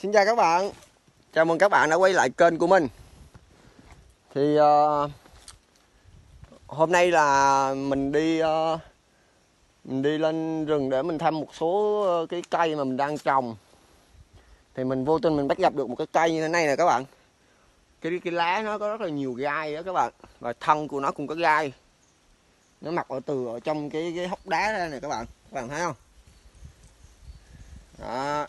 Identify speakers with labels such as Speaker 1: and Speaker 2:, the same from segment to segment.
Speaker 1: Xin chào các bạn, chào mừng các bạn đã quay lại kênh của mình. Thì hôm nay là mình đi lên rừng để mình thăm một số cái cây mà mình đang trồng. Thì mình vô tình mình bắt gặp được một cái cây như thế này nè các bạn. Cái lá nó có rất là nhiều gai đó các bạn, và thân của nó cũng có gai. Nó mọc ở trong cái hốc đá ra này các bạn thấy không? Đó.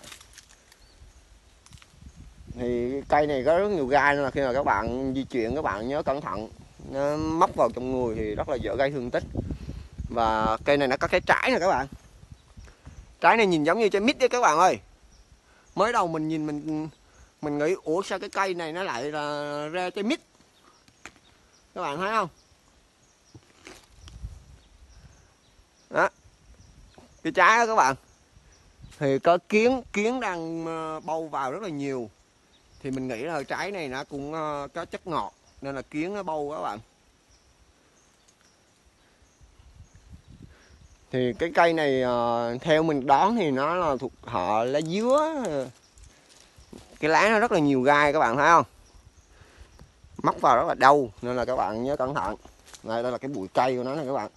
Speaker 1: Thì cây này có rất nhiều gai nên là khi mà các bạn di chuyển các bạn nhớ cẩn thận, nó móc vào trong người thì rất là dễ gây thương tích. Và cây này nó có cái trái nè các bạn, trái này nhìn giống như trái mít đấy các bạn ơi. Mới đầu mình nhìn mình nghĩ ủa sao cái cây này nó lại là ra trái mít, các bạn thấy không? Đó, cái trái đó các bạn, thì có kiến đang bâu vào rất là nhiều. Thì mình nghĩ là trái này nó cũng có chất ngọt nên là kiến nó bâu các bạn. Thì cái cây này theo mình đoán thì nó là thuộc họ lá dứa. Cái lá nó rất là nhiều gai các bạn thấy không? Móc vào rất là đau nên là các bạn nhớ cẩn thận. Đây là cái bụi cây của nó này các bạn.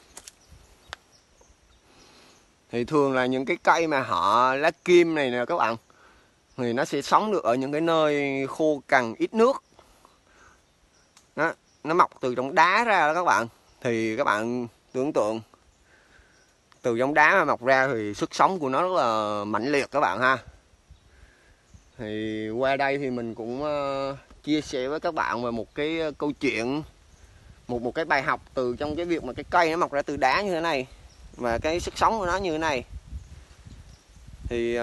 Speaker 1: Thì thường là những cái cây mà họ lá kim này nè các bạn, thì nó sẽ sống được ở những cái nơi khô cằn ít nước. Đó, nó mọc từ trong đá ra đó các bạn. Thì các bạn tưởng tượng từ trong đá mà mọc ra thì sức sống của nó rất là mãnh liệt các bạn ha. Thì qua đây thì mình cũng chia sẻ với các bạn về một cái câu chuyện, một cái bài học từ trong cái việc mà cái cây nó mọc ra từ đá như thế này và cái sức sống của nó như thế này. Thì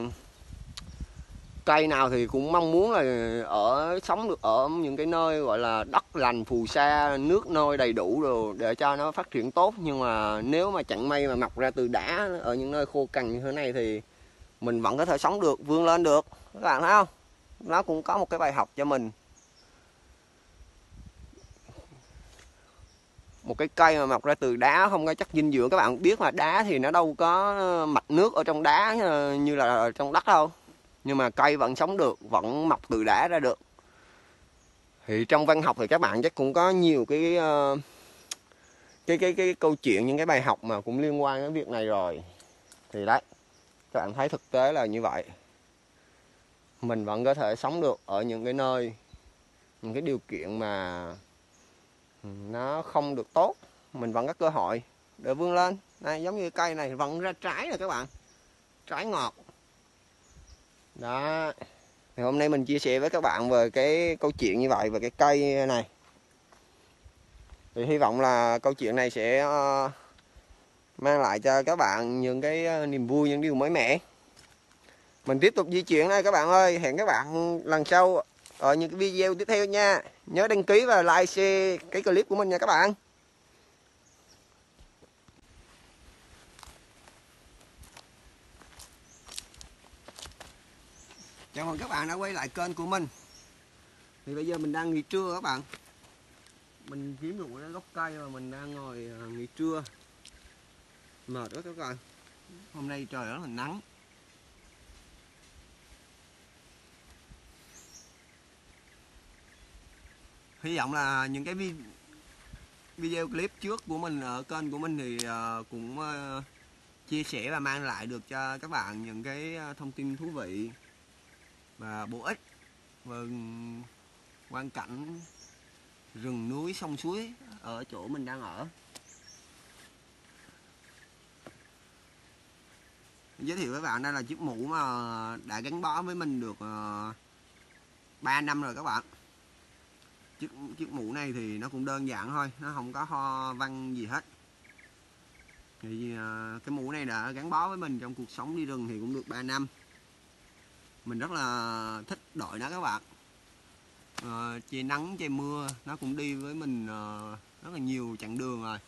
Speaker 1: cây nào thì cũng mong muốn là sống được ở những cái nơi gọi là đất lành phù sa, nước nôi đầy đủ rồi để cho nó phát triển tốt. Nhưng mà nếu mà chẳng may mà mọc ra từ đá ở những nơi khô cằn như thế này thì mình vẫn có thể sống được, vươn lên được. Các bạn thấy không? Nó cũng có một cái bài học cho mình. Một cái cây mà mọc ra từ đá không có chất dinh dưỡng, các bạn biết mà, đá thì nó đâu có mạch nước ở trong đá như là ở trong đất đâu. Nhưng mà cây vẫn sống được, vẫn mọc từ đá ra được. Thì trong văn học thì các bạn chắc cũng có nhiều cái câu chuyện, những cái bài học mà cũng liên quan đến việc này rồi. Thì đấy, các bạn thấy thực tế là như vậy. Mình vẫn có thể sống được ở những cái nơi, những cái điều kiện mà nó không được tốt, mình vẫn có cơ hội để vươn lên. Đây, giống như cây này vẫn ra trái rồi các bạn, trái ngọt. Đó, thì hôm nay mình chia sẻ với các bạn về cái câu chuyện như vậy, về cái cây này. Thì hy vọng là câu chuyện này sẽ mang lại cho các bạn những cái niềm vui, những điều mới mẻ. Mình tiếp tục di chuyển đây các bạn ơi. Hẹn các bạn lần sau ở những cái video tiếp theo nha. Nhớ đăng ký và like, share cái clip của mình nha các bạn. Chào mừng các bạn đã quay lại kênh của mình. Thì bây giờ mình đang nghỉ trưa các bạn. Mình kiếm được một cái gốc cây mà mình đang ngồi nghỉ trưa. Mệt quá các bạn. Hôm nay trời rất là nắng. Hy vọng là những cái video clip trước của mình ở kênh của mình thì cũng chia sẻ và mang lại được cho các bạn những cái thông tin thú vị và bổ ích về quang cảnh rừng núi sông suối ở chỗ mình đang ở. Giới thiệu với các bạn đây là chiếc mũ mà đã gắn bó với mình được 3 năm rồi các bạn. Chiếc mũ này thì nó cũng đơn giản thôi, nó không có hoa văn gì hết. Thì cái mũ này đã gắn bó với mình trong cuộc sống đi rừng thì cũng được 3 năm. Mình rất là thích đội nó các bạn. Trời nắng trời mưa nó cũng đi với mình rất là nhiều chặng đường rồi.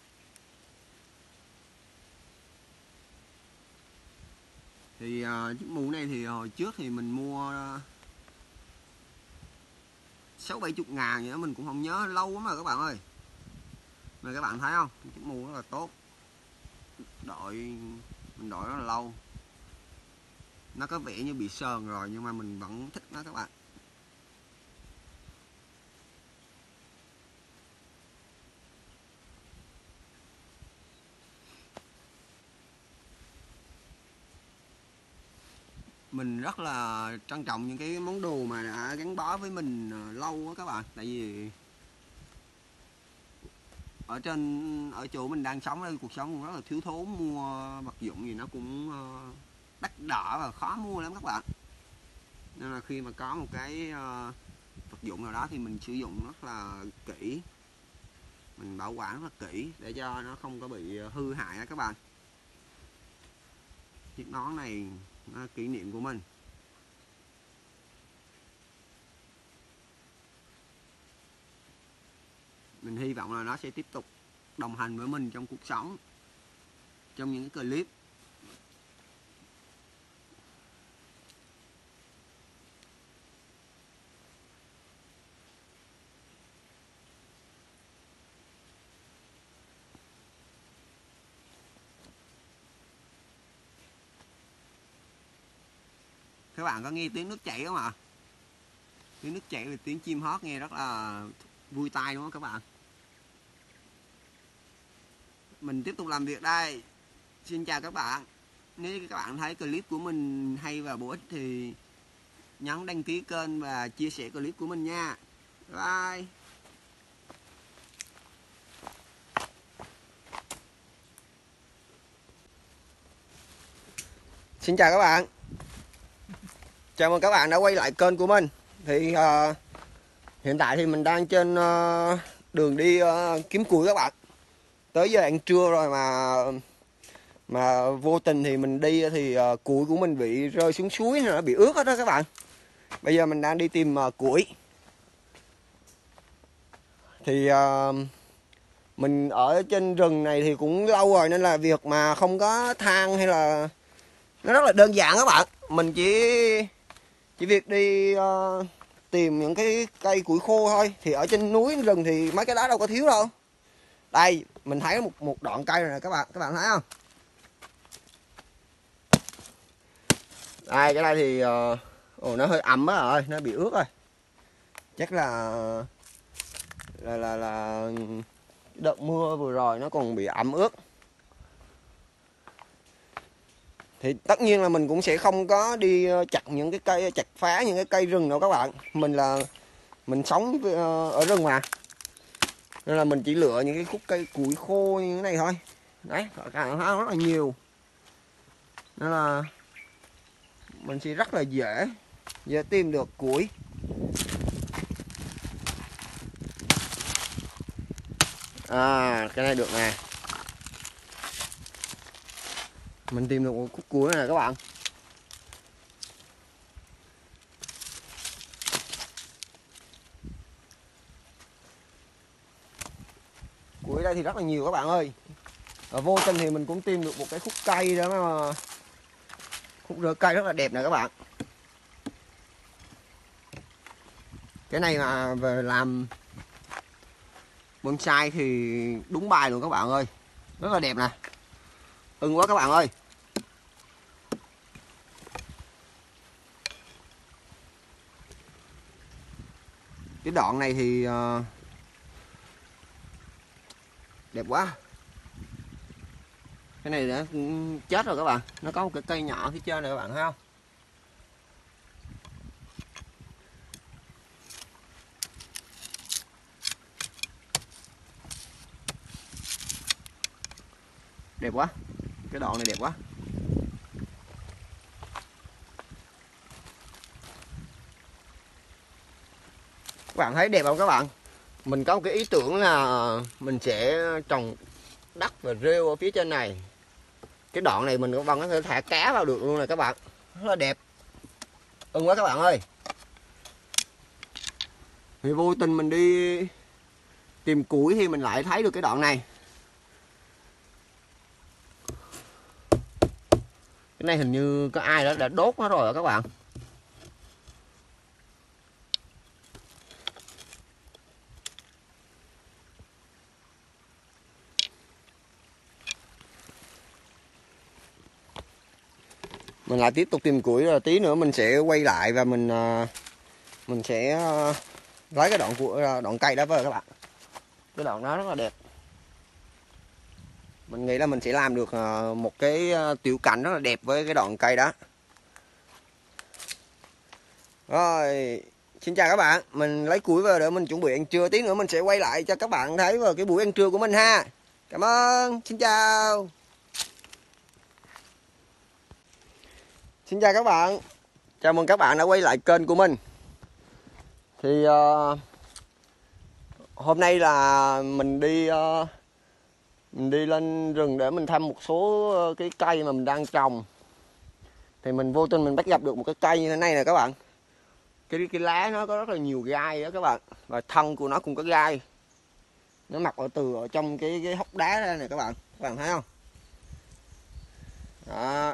Speaker 1: Thì chiếc mũ này thì hồi trước thì mình mua 60-70 ngàn vậy đó, mình cũng không nhớ, lâu lắm rồi các bạn ơi. Mà các bạn thấy không, chiếc mũ rất là tốt, mình đội rất là lâu. Nó có vẻ như bị sờn rồi nhưng mà mình vẫn thích nó các bạn. Mình rất là trân trọng những cái món đồ mà đã gắn bó với mình lâu á các bạn. Tại vì ở chỗ mình đang sống đây, cuộc sống cũng rất là thiếu thốn, mua vật dụng gì nó cũng đắt đỏ và khó mua lắm các bạn. Nên là khi mà có một cái vật dụng nào đó thì mình sử dụng rất là kỹ, mình bảo quản rất là kỹ để cho nó không có bị hư hại á các bạn. Chiếc nón này nó là kỷ niệm của mình. Mình hy vọng là nó sẽ tiếp tục đồng hành với mình trong cuộc sống, trong những cái clip. Các bạn có nghe tiếng nước chảy không ạ? Tiếng nước chảy và tiếng chim hót nghe rất là vui tai đúng không các bạn? Mình tiếp tục làm việc đây. Xin chào các bạn. Nếu các bạn thấy clip của mình hay và bổ ích thì nhấn đăng ký kênh và chia sẻ clip của mình nha. Bye. Xin chào các bạn. Chào mừng các bạn đã quay lại kênh của mình. Thì hiện tại thì mình đang trên đường đi kiếm củi các bạn. Tới giờ ăn trưa rồi mà vô tình thì mình đi thì củi của mình bị rơi xuống suối, nó bị ướt hết đó các bạn. Bây giờ mình đang đi tìm củi. Thì mình ở trên rừng này thì cũng lâu rồi nên là việc mà không có than hay là nó rất là đơn giản các bạn. Mình chỉ việc đi tìm những cái cây củi khô thôi. Thì ở trên núi rừng thì mấy cái đó đâu có thiếu đâu. Đây mình thấy một đoạn cây rồi nè các bạn thấy không? Đây cái này thì nó hơi ẩm á rồi, nó bị ướt rồi. Chắc là đợt mưa vừa rồi nó còn bị ẩm ướt. Thì tất nhiên là mình cũng sẽ không có đi chặt những cái cây, chặt phá những cái cây rừng đâu các bạn. Mình sống ở rừng mà, nên là mình chỉ lựa những cái khúc cây củi khô như thế này thôi. Đấy, các bạn thấy rất là nhiều, nên là mình sẽ rất là dễ tìm được củi. Cái này được nè, mình tìm được một khúc củi này các bạn. Củi đây thì rất là nhiều các bạn ơi. Vô tình thì mình cũng tìm được một cái khúc cây đó, mà khúc rễ cây rất là đẹp nè các bạn. Cái này mà về làm bonsai thì đúng bài luôn các bạn ơi, rất là đẹp nè, ưng quá các bạn ơi. Cái đoạn này thì đẹp quá. Cái này đã chết rồi các bạn, nó có một cái cây nhỏ phía trên này các bạn thấy không? Đẹp quá, cái đoạn này đẹp quá. Các bạn thấy đẹp không các bạn? Mình có một cái ý tưởng là mình sẽ trồng đất và rêu ở phía trên này. Cái đoạn này mình vẫn có thể thả cá vào được luôn này các bạn, rất là đẹp, ưng quá các bạn ơi. Thì vô tình mình đi tìm củi thì mình lại thấy được cái đoạn này. Cái này hình như có ai đó đã đốt nó rồi các bạn. Mình lại tiếp tục tìm củi, rồi tí nữa mình sẽ quay lại và mình sẽ lấy cái đoạn cây đó về các bạn. Cái đoạn đó rất là đẹp. Mình nghĩ là mình sẽ làm được một cái tiểu cảnh rất là đẹp với cái đoạn cây đó. Rồi, xin chào các bạn. Mình lấy củi về để mình chuẩn bị ăn trưa. Tí nữa mình sẽ quay lại cho các bạn thấy vào cái buổi ăn trưa của mình ha. Cảm ơn. Xin chào. Xin chào các bạn. Chào mừng các bạn đã quay lại kênh của mình. Thì hôm nay là mình đi lên rừng để mình thăm một số cái cây mà mình đang trồng. Thì mình vô tình mình bắt gặp được một cái cây như thế này nè các bạn. Cái lá nó có rất là nhiều gai đó các bạn, và thân của nó cũng có gai. Nó mọc ở trong cái hốc đá ra này các bạn thấy không? Đó.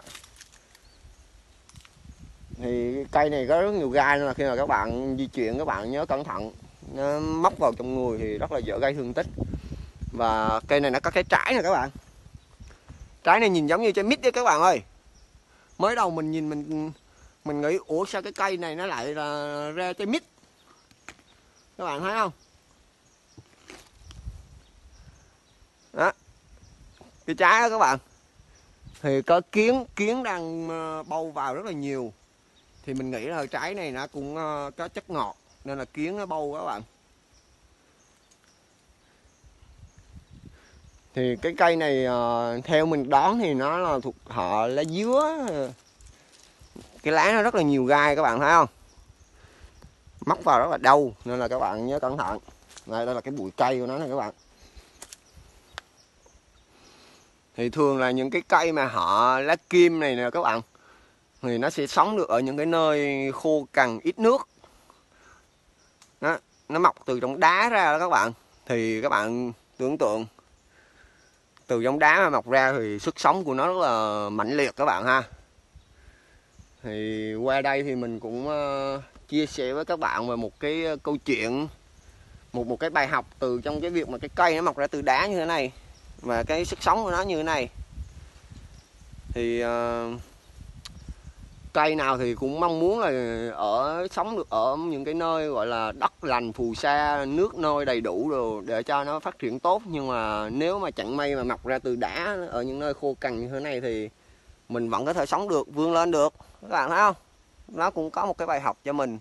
Speaker 1: Thì cây này có rất nhiều gai, nên là khi mà các bạn di chuyển các bạn nhớ cẩn thận, nó móc vào trong người thì rất là dễ gây thương tích. Và cây này nó có cái trái nè các bạn. Trái này nhìn giống như trái mít đấy các bạn ơi. Mới đầu mình nhìn mình nghĩ ủa sao cái cây này nó lại là ra trái mít. Các bạn thấy không? Đó. Cái trái đó các bạn. Thì có kiến đang bâu vào rất là nhiều. Thì mình nghĩ là trái này nó cũng có chất ngọt nên là kiến nó bâu các bạn. Thì cái cây này theo mình đoán thì nó là thuộc họ lá dứa. Cái lá nó rất là nhiều gai các bạn thấy không? Móc vào rất là đau nên là các bạn nhớ cẩn thận. Đây là cái bụi cây của nó này các bạn. Thì thường là những cái cây mà họ lá kim này nè các bạn, thì nó sẽ sống được ở những cái nơi khô cằn ít nước. Đó, nó mọc từ trong đá ra đó các bạn. Thì các bạn tưởng tượng từ trong đá mà mọc ra thì sức sống của nó rất là mãnh liệt các bạn ha. Thì qua đây thì mình cũng chia sẻ với các bạn về một cái câu chuyện, một cái bài học từ trong cái việc mà cái cây nó mọc ra từ đá như thế này và cái sức sống của nó như thế này. Thì cây nào thì cũng mong muốn là sống được ở những cái nơi gọi là đất lành phù sa, nước nôi đầy đủ rồi để cho nó phát triển tốt. Nhưng mà nếu mà chẳng may mà mọc ra từ đá ở những nơi khô cằn như thế này thì mình vẫn có thể sống được, vươn lên được. Các bạn thấy không? Nó cũng có một cái bài học cho mình.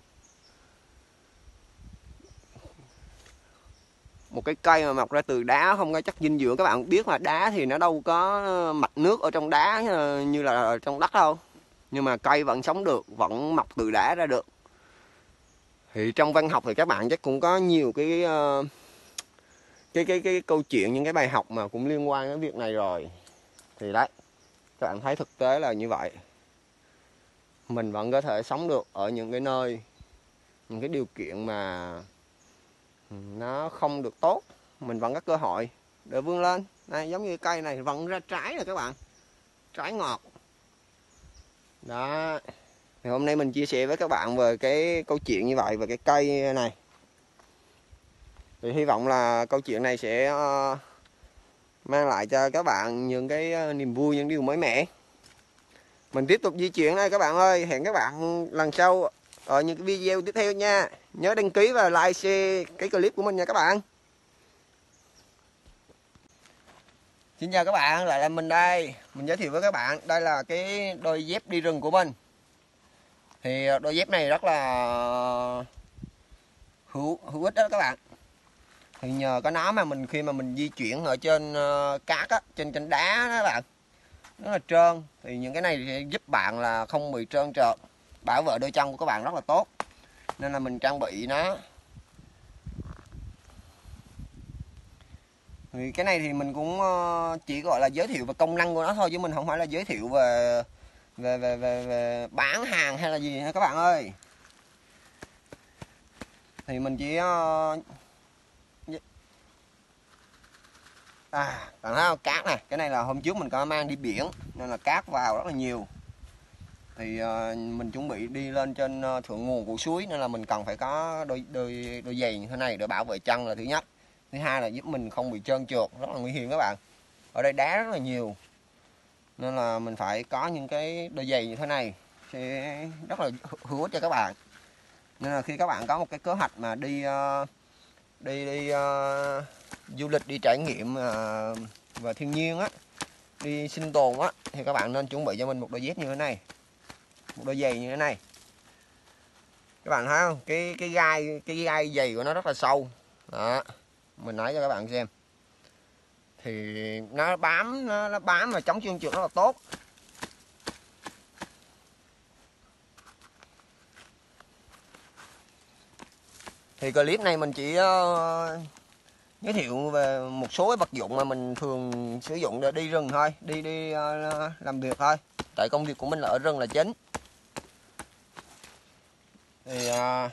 Speaker 1: Một cái cây mà mọc ra từ đá không có chất dinh dưỡng, các bạn biết mà đá thì nó đâu có mạch nước ở trong đá như là ở trong đất đâu. Nhưng mà cây vẫn sống được, vẫn mọc từ đá ra được. Thì trong văn học thì các bạn chắc cũng có nhiều cái câu chuyện, những cái bài học mà cũng liên quan đến việc này rồi. Thì đấy, các bạn thấy thực tế là như vậy. Mình vẫn có thể sống được ở những cái nơi, những cái điều kiện mà nó không được tốt, mình vẫn có cơ hội để vươn lên. Đây, giống như cây này vẫn ra trái rồi các bạn, trái ngọt đó. Thì hôm nay mình chia sẻ với các bạn về cái câu chuyện như vậy, về cái cây này. Thì hy vọng là câu chuyện này sẽ mang lại cho các bạn những cái niềm vui, những điều mới mẻ. Mình tiếp tục di chuyển đây các bạn ơi. Hẹn các bạn lần sau ở những cái video tiếp theo nha. Nhớ đăng ký và like, share cái clip của mình nha các bạn. Xin chào các bạn, lại là mình đây. Mình giới thiệu với các bạn, đây là cái đôi dép đi rừng của mình. Thì đôi dép này rất là hữu ích đó các bạn. Thì nhờ có nó mà khi mà mình di chuyển ở trên cát á, trên đá đó các bạn, rất là trơn. Thì những cái này sẽ giúp bạn là không bị trơn trượt, bảo vệ đôi chân của các bạn rất là tốt. Nên là mình trang bị nó. Thì cái này thì mình cũng chỉ gọi là giới thiệu về công năng của nó thôi, chứ mình không phải là giới thiệu về bán hàng hay là gì nha các bạn ơi. Thì mình chỉ bạn thấy không, cát này, cái này là hôm trước mình có mang đi biển nên là cát vào rất là nhiều. Thì mình chuẩn bị đi lên trên thượng nguồn của suối nên là mình cần phải có đôi giày như thế này để bảo vệ chân là thứ nhất. Thứ hai là giúp mình không bị trơn trượt, rất là nguy hiểm các bạn. Ở đây đá rất là nhiều. Nên là mình phải có những cái đôi giày như thế này sẽ rất là hữu ích cho các bạn. Nên là khi các bạn có một cái kế hoạch mà đi du lịch, đi trải nghiệm và thiên nhiên á, đi sinh tồn á, thì các bạn nên chuẩn bị cho mình một đôi dép như thế này, một đôi giày như thế này. Các bạn thấy không, cái gai giày của nó rất là sâu đó, mình nói cho các bạn xem, thì nó bám và chống trơn trượt rất là tốt. Thì clip này mình chỉ giới thiệu về một số cái vật dụng mà mình thường sử dụng để đi rừng thôi, đi làm việc thôi. Tại công việc của mình là ở rừng là chính. Thì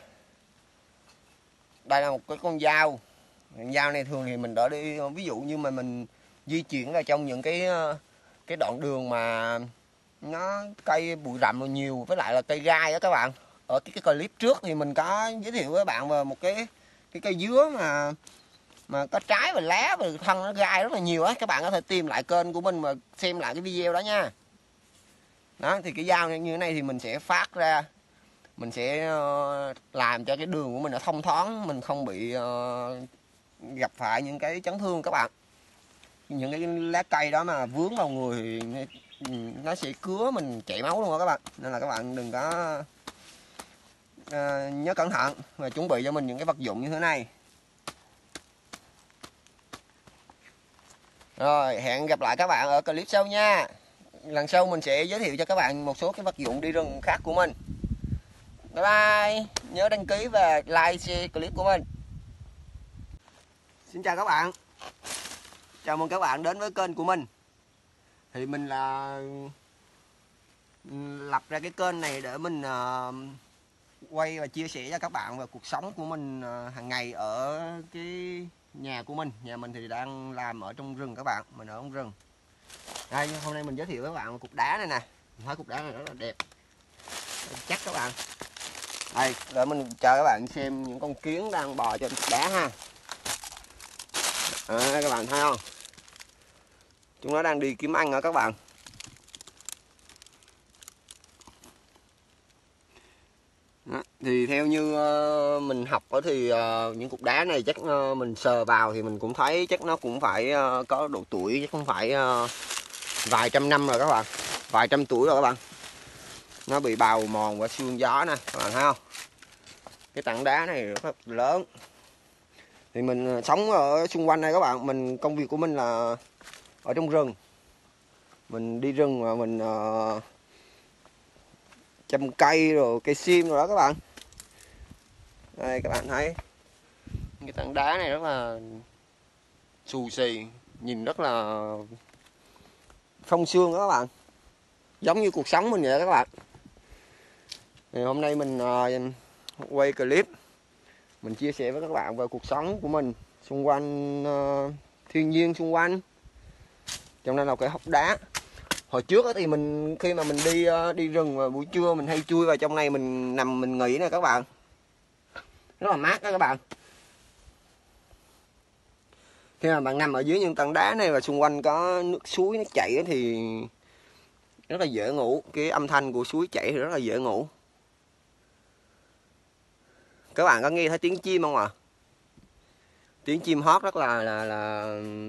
Speaker 1: đây là một cái con dao. Con dao này thường thì mình đỡ đi, ví dụ như mà mình di chuyển ra trong những cái đoạn đường mà nó cây bụi rậm nhiều, với lại là cây gai đó các bạn. Ở cái clip trước thì mình có giới thiệu với các bạn về một cái cây dứa mà có trái và lá và thân nó gai rất là nhiều á. Các bạn có thể tìm lại kênh của mình mà xem lại cái video đó nha. Đó, thì cái dao như thế này thì mình sẽ phát ra, mình sẽ làm cho cái đường của mình nó thông thoáng, mình không bị gặp phải những cái chấn thương các bạn. Những cái lá cây đó mà vướng vào người thì nó sẽ cứa mình chảy máu luôn đó các bạn. Nên là các bạn đừng có nhớ cẩn thận và chuẩn bị cho mình những cái vật dụng như thế này. Rồi, hẹn gặp lại các bạn ở clip sau nha. Lần sau mình sẽ giới thiệu cho các bạn một số cái vật dụng đi rừng khác của mình. Bye bye. Nhớ đăng ký và like, share clip của mình. Xin chào các bạn. Chào mừng các bạn đến với kênh của mình. Thì mình là lập ra cái kênh này để mình quay và chia sẻ cho các bạn về cuộc sống của mình hàng ngày ở cái nhà của mình. Nhà mình thì đang làm ở trong rừng các bạn, mình ở trong rừng. Đây, hôm nay mình giới thiệu với các bạn một cục đá này nè. Mình thấy cục đá này rất là đẹp, chắc các bạn. Đây, để mình cho các bạn xem những con kiến đang bò trên cục đá ha. Các bạn thấy không? Chúng nó đang đi kiếm ăn đó các bạn. Đó, thì theo như mình học đó thì những cục đá này chắc mình sờ vào thì mình cũng thấy chắc nó cũng phải có độ tuổi, chắc cũng phải vài trăm năm rồi các bạn, vài trăm tuổi rồi các bạn. Nó bị bào mòn qua sương gió nè, các bạn thấy không? Cái tảng đá này rất là lớn. Thì mình sống ở xung quanh đây các bạn, công việc của mình là ở trong rừng. Mình đi rừng mà mình chăm cây rồi cây sim rồi đó các bạn. Đây các bạn thấy cái tảng đá này rất là xù xì, nhìn rất là phong sương đó các bạn, giống như cuộc sống mình vậy đó các bạn. Thì hôm nay mình quay clip, mình chia sẻ với các bạn về cuộc sống của mình xung quanh thiên nhiên xung quanh. Trong đây là cái hốc đá. Hồi trước thì mình khi mà mình đi rừng và buổi trưa mình hay chui vào trong này mình nằm mình nghỉ nè các bạn, rất là mát đó các bạn. Khi mà bạn nằm ở dưới những tảng đá này và xung quanh có nước suối nó chảy thì rất là dễ ngủ. Cái âm thanh của suối chảy thì rất là dễ ngủ. Các bạn có nghe thấy tiếng chim không ạ? Tiếng chim hót rất là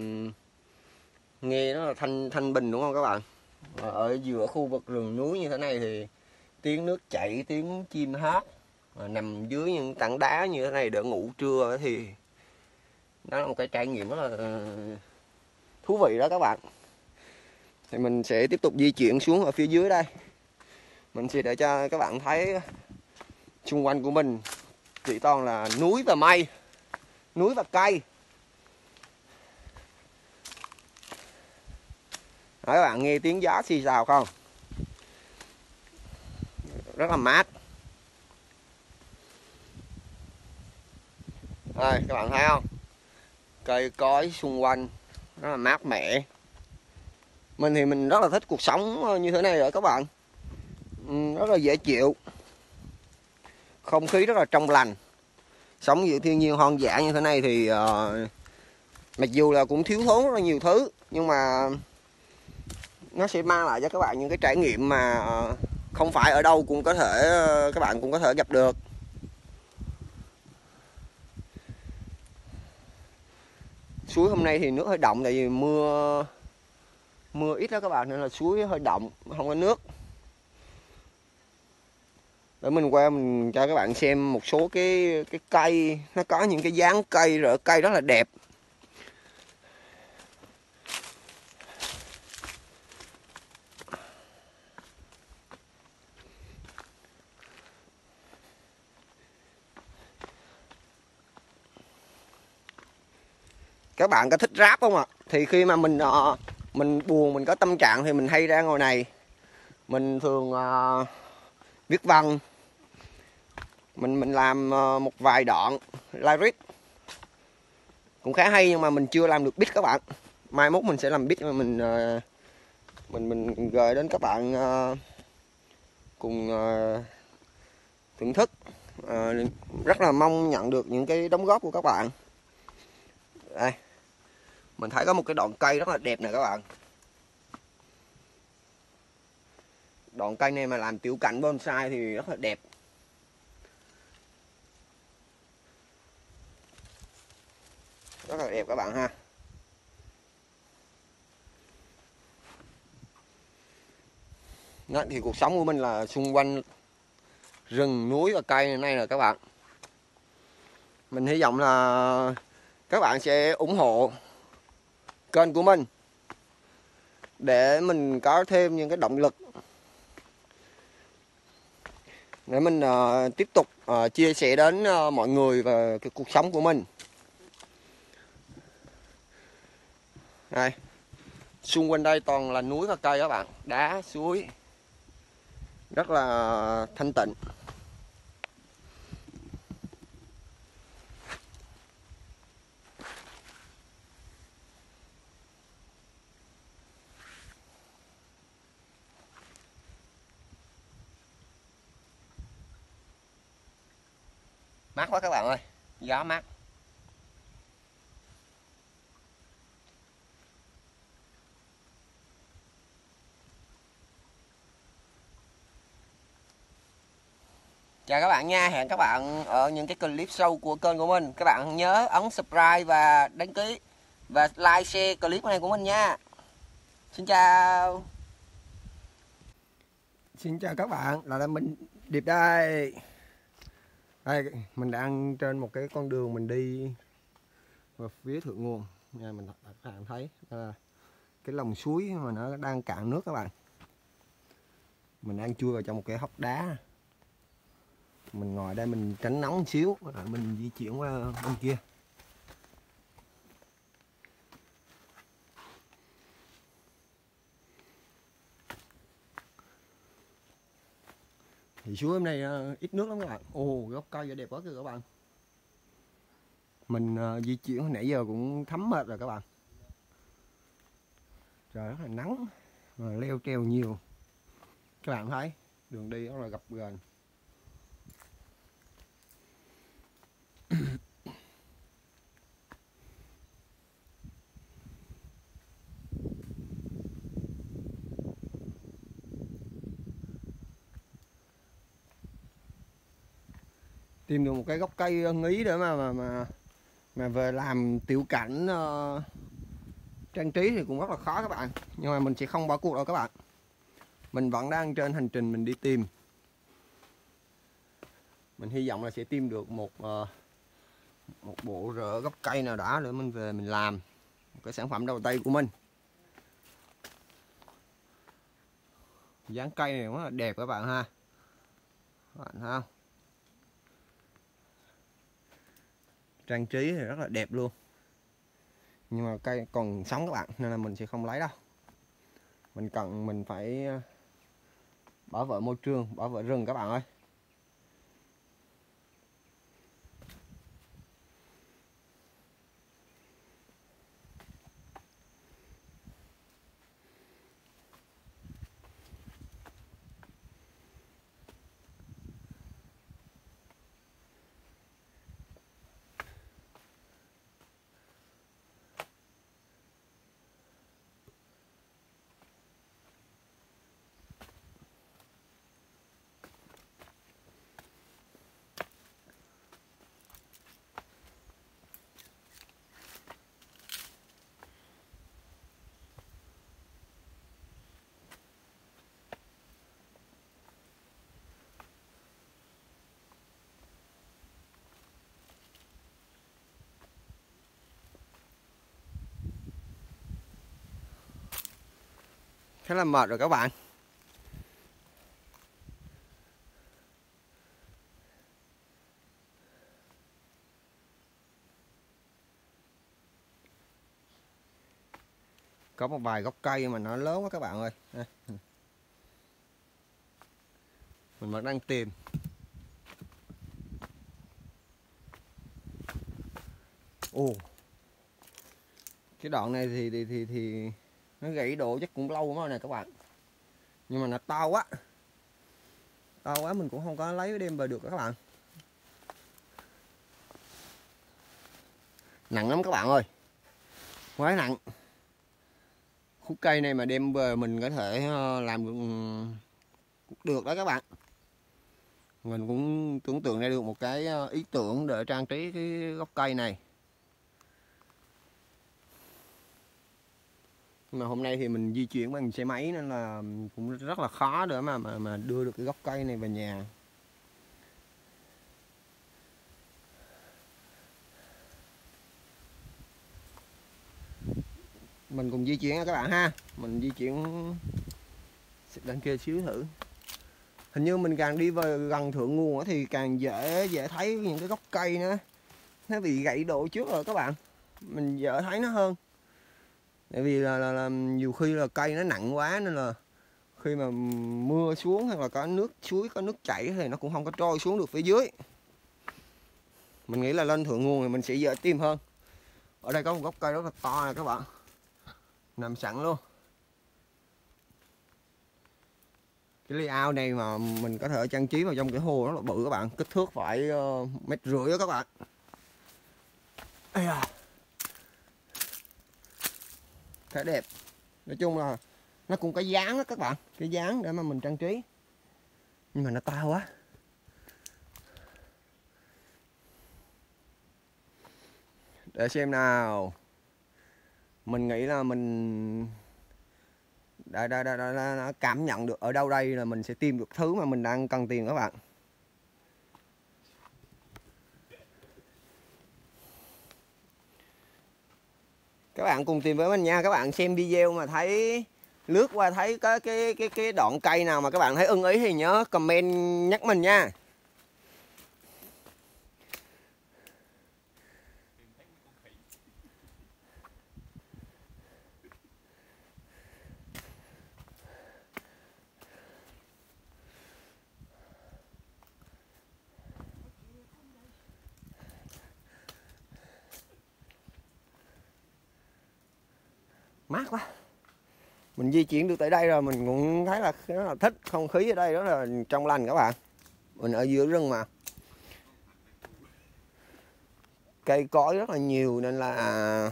Speaker 1: nghe nó là thanh bình đúng không các bạn? Ở giữa khu vực rừng núi như thế này thì tiếng nước chảy, tiếng chim hót, nằm dưới những tảng đá như thế này để ngủ trưa thì đó là một cái trải nghiệm rất là thú vị đó các bạn. Thì mình sẽ tiếp tục di chuyển xuống ở phía dưới đây. Mình sẽ để cho các bạn thấy xung quanh của mình chỉ toàn là núi và mây, núi và cây. Đó, các bạn nghe tiếng gió xì xào không? Rất là mát. Đây, các bạn thấy không? Cây cối xung quanh rất là mát mẻ. Mình thì mình rất là thích cuộc sống như thế này rồi các bạn. Rất là dễ chịu. Không khí rất là trong lành. Sống giữa thiên nhiên hoang dã như thế này thì mặc dù là cũng thiếu thốn rất là nhiều thứ, nhưng mà nó sẽ mang lại cho các bạn những cái trải nghiệm mà không phải ở đâu cũng có thể các bạn cũng có thể gặp được. Suối hôm nay thì nước hơi đọng tại vì mưa ít đó các bạn, nên là suối hơi đọng, không có nước. Để mình qua mình cho các bạn xem một số cái cây, nó có những cái dáng cây rồi cây rất là đẹp. Các bạn có thích rap không ạ? Thì khi mà mình buồn, mình có tâm trạng thì mình hay ra ngồi này. Mình thường viết văn. Mình làm một vài đoạn lyric cũng khá hay, nhưng mà mình chưa làm được beat các bạn. Mai mốt mình sẽ làm beat mà mình gửi đến các bạn cùng thưởng thức. Rất là mong nhận được những cái đóng góp của các bạn. Đây, mình thấy có một cái đoạn cây rất là đẹp nè các bạn. Đoạn cây này mà làm tiểu cảnh bonsai thì rất là đẹp. Rất là đẹp các bạn ha. Đó, thì cuộc sống của mình là xung quanh rừng, núi và cây này nè các bạn. Mình hy vọng là các bạn sẽ ủng hộ kênh của mình để mình có thêm những cái động lực để mình tiếp tục chia sẻ đến mọi người về cái cuộc sống của mình. Đây, xung quanh đây toàn là núi và cây các bạn, đá, suối, rất là thanh tịnh. Mát quá các bạn ơi, gió mát. Chào các bạn nha, hẹn các bạn ở những cái clip sau của kênh của mình. Các bạn nhớ ấn subscribe và đăng ký và like, share clip này của mình nha. Xin chào. Xin chào các bạn, là mình Điệp đây. Đây, mình đang trên một cái con đường mình đi vào phía thượng nguồn. Nha, mình các bạn thấy cái lòng suối mà nó đang cạn nước các bạn. Mình đang chui vào trong một cái hốc đá. Mình ngồi đây mình tránh nóng một xíu rồi mình di chuyển qua bên kia. Thì suối hôm nay ít nước lắm các bạn. Ồ, gốc cây đẹp quá kìa các bạn. Mình di chuyển hồi nãy giờ cũng thấm mệt rồi các bạn. Trời rất là nắng, leo treo nhiều. Các bạn thấy đường đi rất là gập ghềnh. Tìm được một cái gốc cây ưng ý để mà về làm tiểu cảnh trang trí thì cũng rất là khó các bạn, nhưng mà mình sẽ không bỏ cuộc đâu các bạn. Mình vẫn đang trên hành trình mình đi tìm. Mình hy vọng là sẽ tìm được một bộ rễ gốc cây nào đó để mình về mình làm một cái sản phẩm đầu tay của mình. Dáng cây này rất là đẹp các bạn ha. Các bạn thấy không? Trang trí thì rất là đẹp luôn, nhưng mà cây còn sống các bạn, nên là mình sẽ không lấy đâu. Mình phải bảo vệ môi trường, bảo vệ rừng các bạn ơi. khá là mệt rồi các bạn. Có một vài gốc cây mà nó lớn quá các bạn ơi. Mình vẫn đang tìm. Ồ, cái đoạn này thì nó gãy đổ chắc cũng lâu lắm này các bạn, nhưng mà nó to quá, mình cũng không có lấy đem về được các bạn. Nặng lắm các bạn ơi, quá nặng. Khúc cây này mà đem về mình có thể làm được đó các bạn. Mình cũng tưởng tượng ra được một cái ý tưởng để trang trí cái gốc cây này. Nhưng mà hôm nay thì mình di chuyển bằng xe máy nên là cũng rất là khó để mà đưa được cái gốc cây này về nhà. Mình cùng di chuyển nha các bạn ha. Mình di chuyển đằng kia xíu thử. Hình như mình càng đi về gần thượng nguồn thì càng dễ thấy những cái gốc cây nó bị gãy đổ trước rồi các bạn. Mình dễ thấy nó hơn. Tại vì là nhiều khi là cây nó nặng quá nên là khi mà mưa xuống hoặc là có nước suối có nước chảy thì nó cũng không có trôi xuống được phía dưới. Mình nghĩ là lên thượng nguồn thì mình sẽ dễ tìm hơn. Ở đây có một gốc cây rất là to này các bạn, nằm sẵn luôn. Cái ly ao này mà mình có thể trang trí vào trong cái hồ rất là bự các bạn, kích thước phải 1,5 mét đó các bạn. Khá đẹp. Nói chung là nó cũng có dáng đó các bạn, cái dáng để mà mình trang trí, nhưng mà nó to quá. Để xem nào. Mình nghĩ là mình đã cảm nhận được ở đâu đây là mình sẽ tìm được thứ mà mình đang cần tìm các bạn. Các bạn cùng tìm với mình nha. Các bạn xem video mà thấy lướt qua thấy có cái đoạn cây nào mà các bạn thấy ưng ý thì nhớ comment nhắc mình nha. Mát quá. Mình di chuyển được tới đây rồi mình cũng thấy là rất là thích không khí ở đây, rất là trong lành các bạn. Mình ở giữa rừng mà cây cối rất là nhiều nên là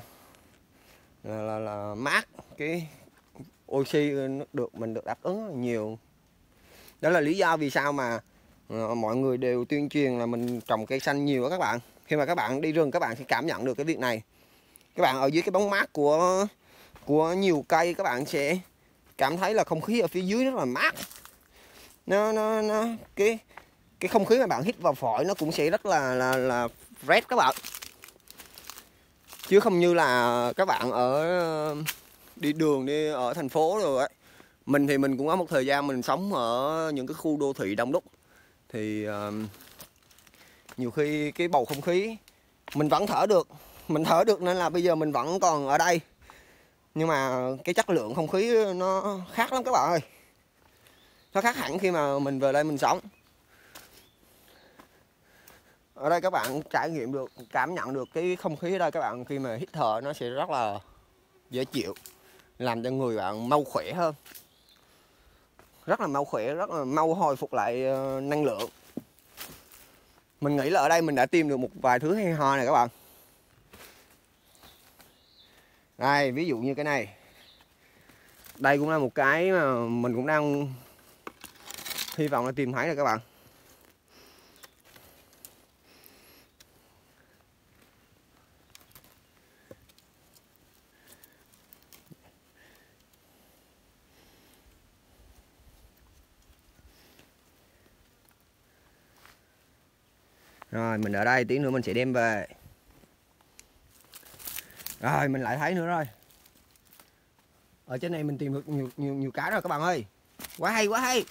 Speaker 1: mát, cái oxy mình được đáp ứng rất là nhiều. Đó là lý do vì sao mà mọi người đều tuyên truyền là mình trồng cây xanh nhiều đó các bạn. Khi mà các bạn đi rừng các bạn sẽ cảm nhận được cái việc này. Các bạn ở dưới cái bóng mát của nhiều cây các bạn sẽ cảm thấy là không khí ở phía dưới rất là mát. Cái không khí mà bạn hít vào phổi nó cũng sẽ rất là fresh các bạn. Chứ không như là các bạn ở đi đường đi ở thành phố rồi ấy. Mình thì mình cũng có một thời gian mình sống ở những cái khu đô thị đông đúc thì nhiều khi cái bầu không khí mình vẫn thở được, nên là bây giờ mình vẫn còn ở đây. Nhưng mà cái chất lượng không khí nó khác lắm các bạn ơi. Nó khác hẳn khi mà mình về đây mình sống. Ở đây các bạn trải nghiệm được, cảm nhận được cái không khí ở đây các bạn, khi mà hít thở nó sẽ rất là dễ chịu, làm cho người bạn mau khỏe hơn. Rất là mau khỏe, rất là mau hồi phục lại năng lượng. Mình nghĩ là ở đây mình đã tìm được một vài thứ hay ho này các bạn. Đây, ví dụ như cái này. Đây cũng là một cái mà mình cũng đang hy vọng là tìm thấy rồi các bạn. Rồi mình ở đây tí nữa mình sẽ đem về. Rồi mình lại thấy nữa rồi. Ở trên này mình tìm được nhiều cá rồi các bạn ơi. Quá hay, quá hay.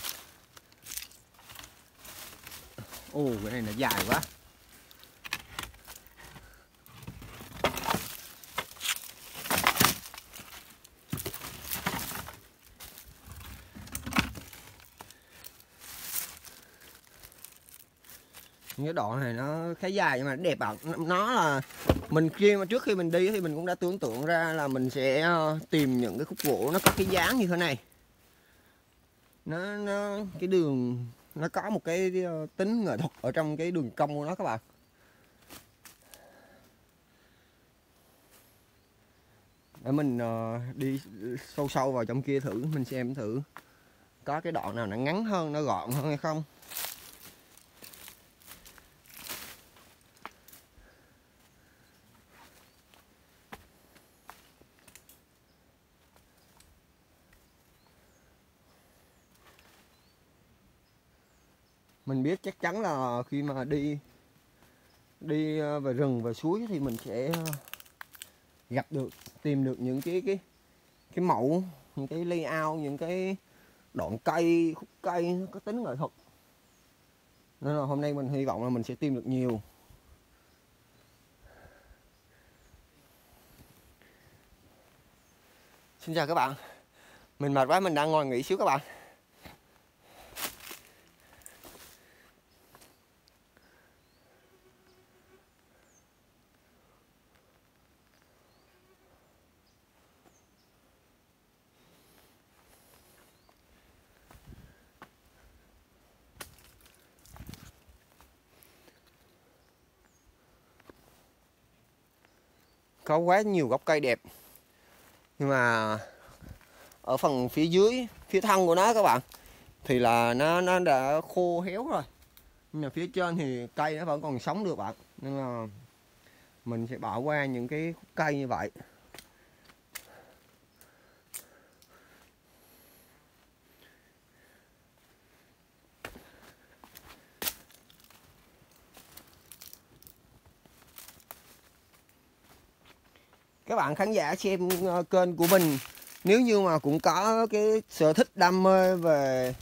Speaker 1: Ồ, cái này nó dài quá. Cái đoạn này nó khá dài nhưng mà nó đẹp ạ. Nó là mình trước khi mình đi thì mình cũng đã tưởng tượng ra là mình sẽ tìm những cái khúc gỗ nó có cái dáng như thế này. Nó cái đường nó có một cái tính nghệ thuật ở trong cái đường cong của nó các bạn. Để mình đi sâu vào trong kia thử, mình xem thử có cái đoạn nào nó ngắn hơn, nó gọn hơn hay không. Mình biết chắc chắn là khi mà đi về rừng về suối thì mình sẽ tìm được những cái mẫu, những cái layout, những cái đoạn cây, khúc cây nó có tính nghệ thuật. Nên là hôm nay mình hy vọng là mình sẽ tìm được nhiều. Xin chào các bạn. Mình mệt quá, mình đang ngồi nghỉ xíu các bạn. Có quá nhiều gốc cây đẹp. Nhưng mà ở phần phía dưới, phía thân của nó các bạn, thì là nó đã khô héo rồi. Nhưng mà phía trên thì cây nó vẫn còn sống được bạn. Nên là mình sẽ bỏ qua những cái khúc cây như vậy. Các bạn khán giả xem kênh của mình, nếu như mà cũng có cái sở thích đam mê về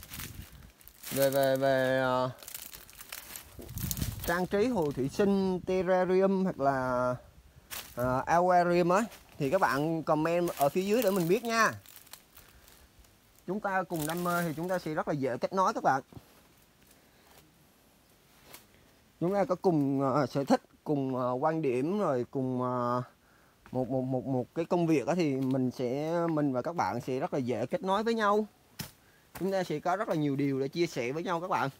Speaker 1: trang trí hồ thủy sinh, terrarium hoặc là aquarium á, thì các bạn comment ở phía dưới để mình biết nha. Chúng ta cùng đam mê thì chúng ta sẽ rất là dễ kết nối các bạn. Chúng ta có cùng sở thích, cùng quan điểm, rồi cùng một cái công việc đó, thì mình và các bạn sẽ rất là dễ kết nối với nhau. Chúng ta sẽ có rất là nhiều điều để chia sẻ với nhau các bạn.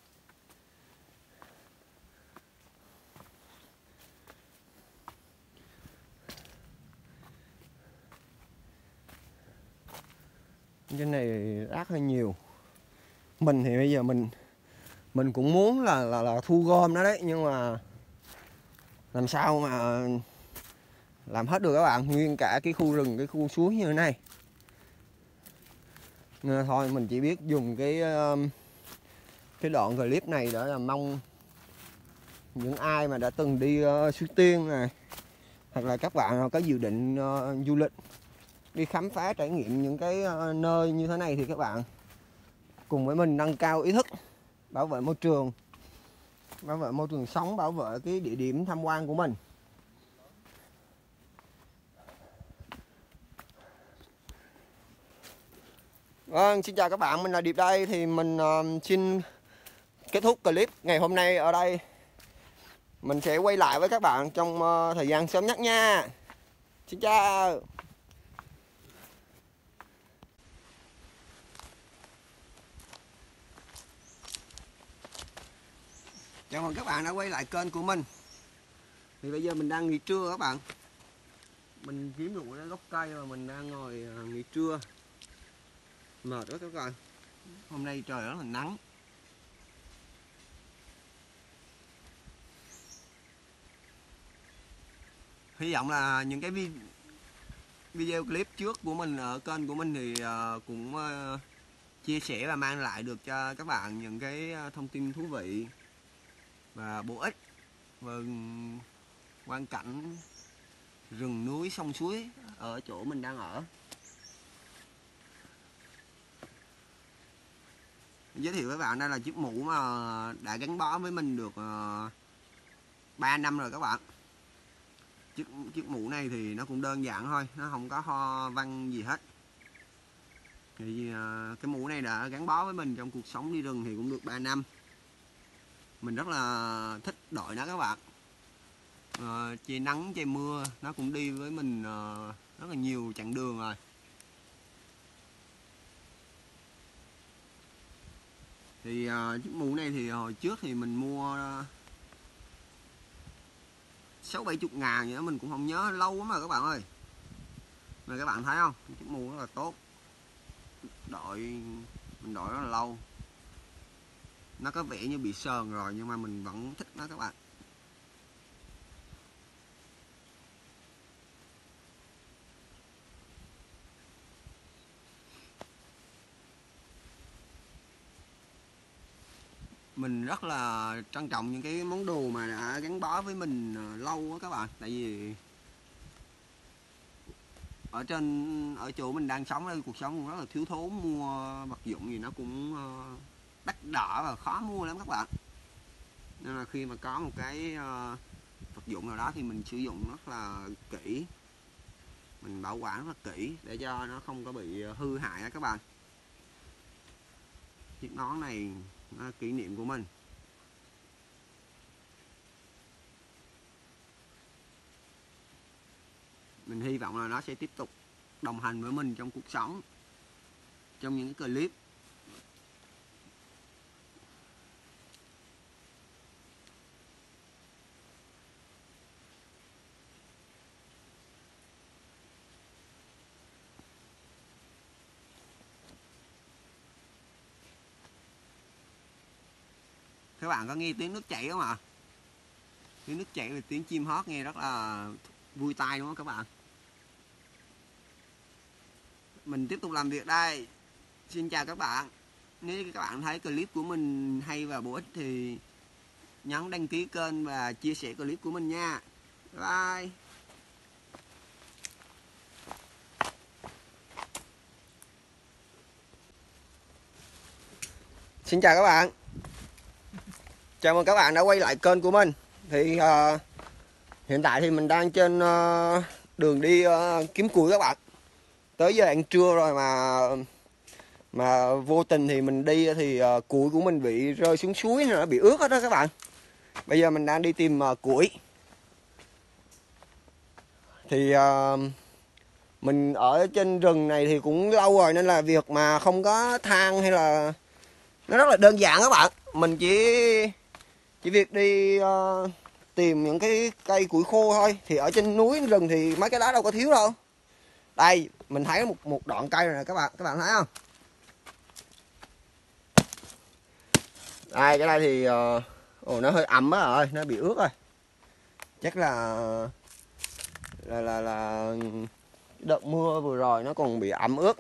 Speaker 1: Trên này rác hơi nhiều. Mình thì bây giờ mình cũng muốn là thu gom nó đấy, nhưng mà làm sao mà làm hết được các bạn, nguyên cả cái khu rừng, cái khu suối như thế này. Nên thôi mình chỉ biết dùng cái đoạn clip này để là mong những ai mà đã từng đi Suối Tiên này, hoặc là các bạn có dự định du lịch đi khám phá trải nghiệm những cái nơi như thế này, thì các bạn cùng với mình nâng cao ý thức bảo vệ môi trường sống, bảo vệ cái địa điểm tham quan của mình. Vâng, xin chào các bạn, mình là Điệp đây. Thì mình xin kết thúc clip ngày hôm nay ở đây. Mình sẽ quay lại với các bạn trong thời gian sớm nhất nha. Xin chào. Chào mừng các bạn đã quay lại kênh của mình. Thì bây giờ mình đang nghỉ trưa các bạn. Mình kiếm được một cái gốc cây mà mình đang ngồi nghỉ trưa. Mệt quá các bạn. Hôm nay trời rất là nắng. Hy vọng là những cái video clip trước của mình ở kênh của mình thì cũng chia sẻ và mang lại được cho các bạn những cái thông tin thú vị và bổ ích về quang cảnh rừng núi sông suối ở chỗ mình đang ở. Giới thiệu với bạn, đây là chiếc mũ mà đã gắn bó với mình được 3 năm rồi các bạn. Chiếc mũ này thì nó cũng đơn giản thôi, nó không có hoa văn gì hết. Thì cái mũ này đã gắn bó với mình trong cuộc sống đi rừng thì cũng được 3 năm. Mình rất là thích đội nó các bạn. Trời nắng trời mưa nó cũng đi với mình rất là nhiều chặng đường rồi. Thì chiếc mũ này thì hồi trước thì mình mua 60-70 ngàn vậy đó, mình cũng không nhớ, lâu lắm rồi các bạn ơi. Mà các bạn thấy không, chiếc mũ rất là tốt, mình đội rất là lâu. Nó có vẻ như bị sờn rồi nhưng mà mình vẫn thích nó các bạn. Mình rất là trân trọng những cái món đồ mà đã gắn bó với mình lâu á các bạn. Tại vì ở chỗ mình đang sống đây, cuộc sống cũng rất là thiếu thốn, mua vật dụng gì nó cũng đắt đỏ và khó mua lắm các bạn. Nên là khi mà có một cái vật dụng nào đó thì mình sử dụng rất là kỹ, mình bảo quản rất là kỹ để cho nó không có bị hư hại đó các bạn. Chiếc nón này nó là kỷ niệm của mình. Mình hy vọng là nó sẽ tiếp tục đồng hành với mình trong cuộc sống, trong những cái clip. Các bạn có nghe tiếng nước chảy không ạ? Tiếng nước chảy và tiếng chim hót nghe rất là vui tai đúng không các bạn? Mình tiếp tục làm việc đây. Xin chào các bạn. Nếu các bạn thấy clip của mình hay và bổ ích thì nhấn đăng ký kênh và chia sẻ clip của mình nha. Bye. Xin chào các bạn. Chào mừng các bạn đã quay lại kênh của mình. Thì hiện tại thì mình đang trên đường đi kiếm củi các bạn. Tới giờ ăn trưa rồi mà vô tình thì mình đi thì củi của mình bị rơi xuống suối, nó bị ướt hết đó các bạn. Bây giờ mình đang đi tìm củi. Thì mình ở trên rừng này thì cũng lâu rồi nên là việc mà không có than hay là nó rất là đơn giản các bạn. Mình chỉ việc đi tìm những cái cây củi khô thôi. Thì ở trên núi rừng thì mấy cái đó đâu có thiếu đâu. Đây mình thấy một đoạn cây rồi nè các bạn thấy không? Đây cái đây thì nó hơi ẩm á rồi, nó bị ướt rồi. Chắc là đợt mưa vừa rồi nó còn bị ẩm ướt.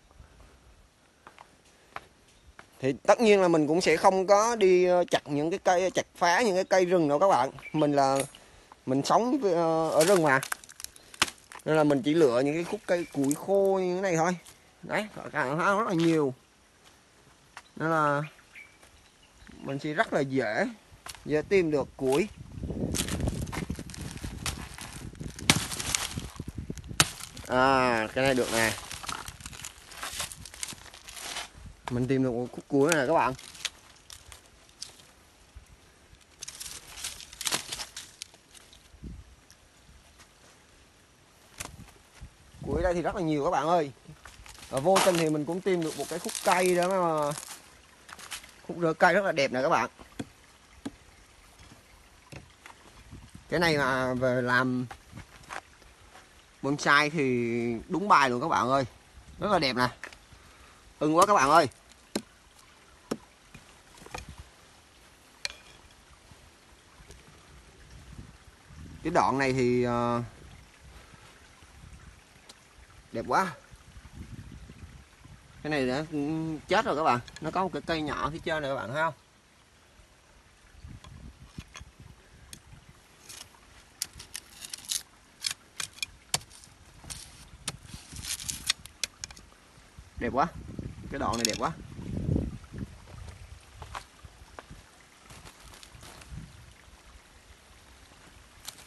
Speaker 1: Thì tất nhiên là mình cũng sẽ không có đi chặt những cái cây, chặt phá những cái cây rừng đâu các bạn. Mình sống ở rừng mà, nên là mình chỉ lựa những cái khúc cây củi khô như thế này thôi. Đấy, các bạn thấy rất là nhiều, nên là mình sẽ rất là dễ tìm được củi. Cái này được nè, mình tìm được một khúc củi này các bạn. Củi đây thì rất là nhiều các bạn ơi. Và vô tình thì mình cũng tìm được một cái khúc cây đó mà, khúc rễ cây rất là đẹp này các bạn. Cái này mà về làm bonsai thì đúng bài luôn các bạn ơi, rất là đẹp nè, ưng quá các bạn ơi. Cái đoạn này thì đẹp quá. Cái này đã chết rồi các bạn, nó có một cái cây nhỏ phía trên này các bạn thấy không? Đẹp quá, cái đoạn này đẹp quá.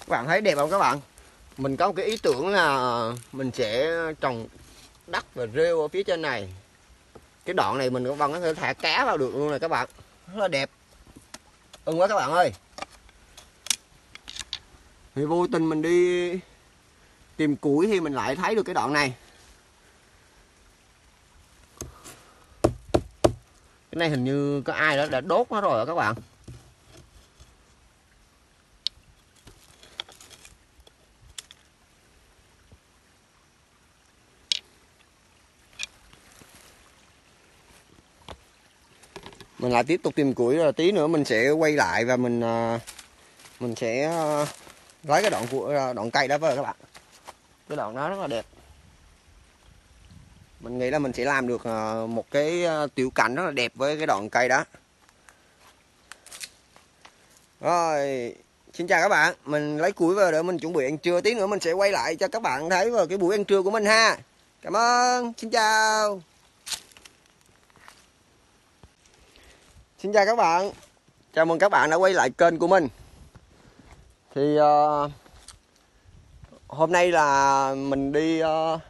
Speaker 1: bạn thấy đẹp không các bạn? Mình có một cái ý tưởng là mình sẽ trồng đất và rêu ở phía trên này. Cái đoạn này mình vẫn có thể thả cá vào được luôn này các bạn. Rất là đẹp. Ưng quá các bạn ơi. Thì vô tình mình đi tìm củi thì mình lại thấy được cái đoạn này. Cái này hình như có ai đó đã đốt nó rồi các bạn. Mình lại tiếp tục tìm củi, rồi tí nữa mình sẽ quay lại và mình sẽ lấy cái đoạn cây đó với các bạn. Cái đoạn đó rất là đẹp. Mình nghĩ là mình sẽ làm được một cái tiểu cảnh rất là đẹp với cái đoạn cây đó. Rồi, xin chào các bạn. Mình lấy củi về để mình chuẩn bị ăn trưa. Tí nữa mình sẽ quay lại cho các bạn thấy vào cái buổi ăn trưa của mình ha. Cảm ơn. Xin chào. Xin chào các bạn. Chào mừng các bạn đã quay lại kênh của mình. Thì hôm nay là mình đi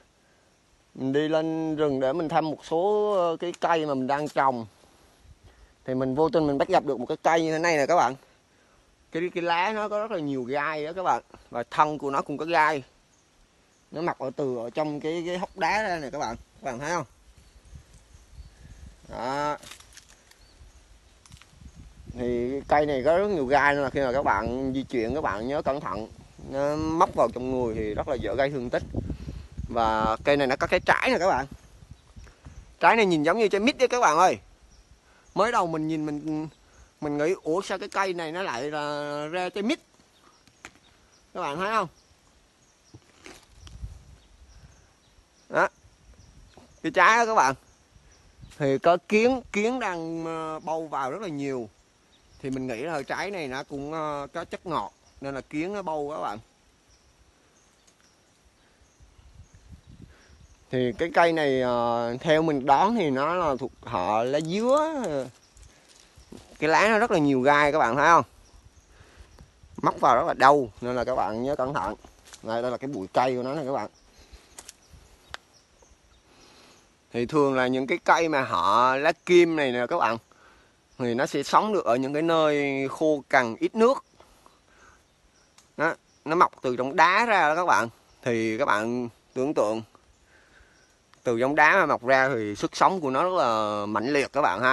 Speaker 1: lên rừng để mình thăm một số cái cây mà mình đang trồng. Thì mình vô tình mình bắt gặp được một cái cây như thế này nè các bạn. Cái lá nó có rất là nhiều gai đó các bạn. Và thân của nó cũng có gai. Nó mọc ở trong cái hốc đá ra này các bạn. Các bạn thấy không? Đó. Thì cây này có rất nhiều gai nên là khi mà các bạn di chuyển các bạn nhớ cẩn thận. Nó móc vào trong người thì rất là dễ gây thương tích. Và cây này nó có cái trái nè các bạn. Trái này nhìn giống như trái mít đấy các bạn ơi. Mới đầu mình nhìn mình nghĩ ủa sao cái cây này nó lại là ra trái mít. Các bạn thấy không? Đó. Cái trái đó các bạn. Thì có kiến đang bâu vào rất là nhiều. Thì mình nghĩ là trái này nó cũng có chất ngọt nên là kiến nó bâu các bạn. Thì cái cây này theo mình đoán thì nó là thuộc họ lá dứa. Cái lá nó rất là nhiều gai các bạn thấy không? Móc vào rất là đau nên là các bạn nhớ cẩn thận. Đây là cái bụi cây của nó này các bạn. Thì thường là những cái cây mà họ lá kim này nè các bạn, thì nó sẽ sống được ở những cái nơi khô cằn ít nước. Đó, nó mọc từ trong đá ra đó các bạn. Thì các bạn tưởng tượng từ trong đá mà mọc ra thì sức sống của nó rất là mãnh liệt các bạn ha.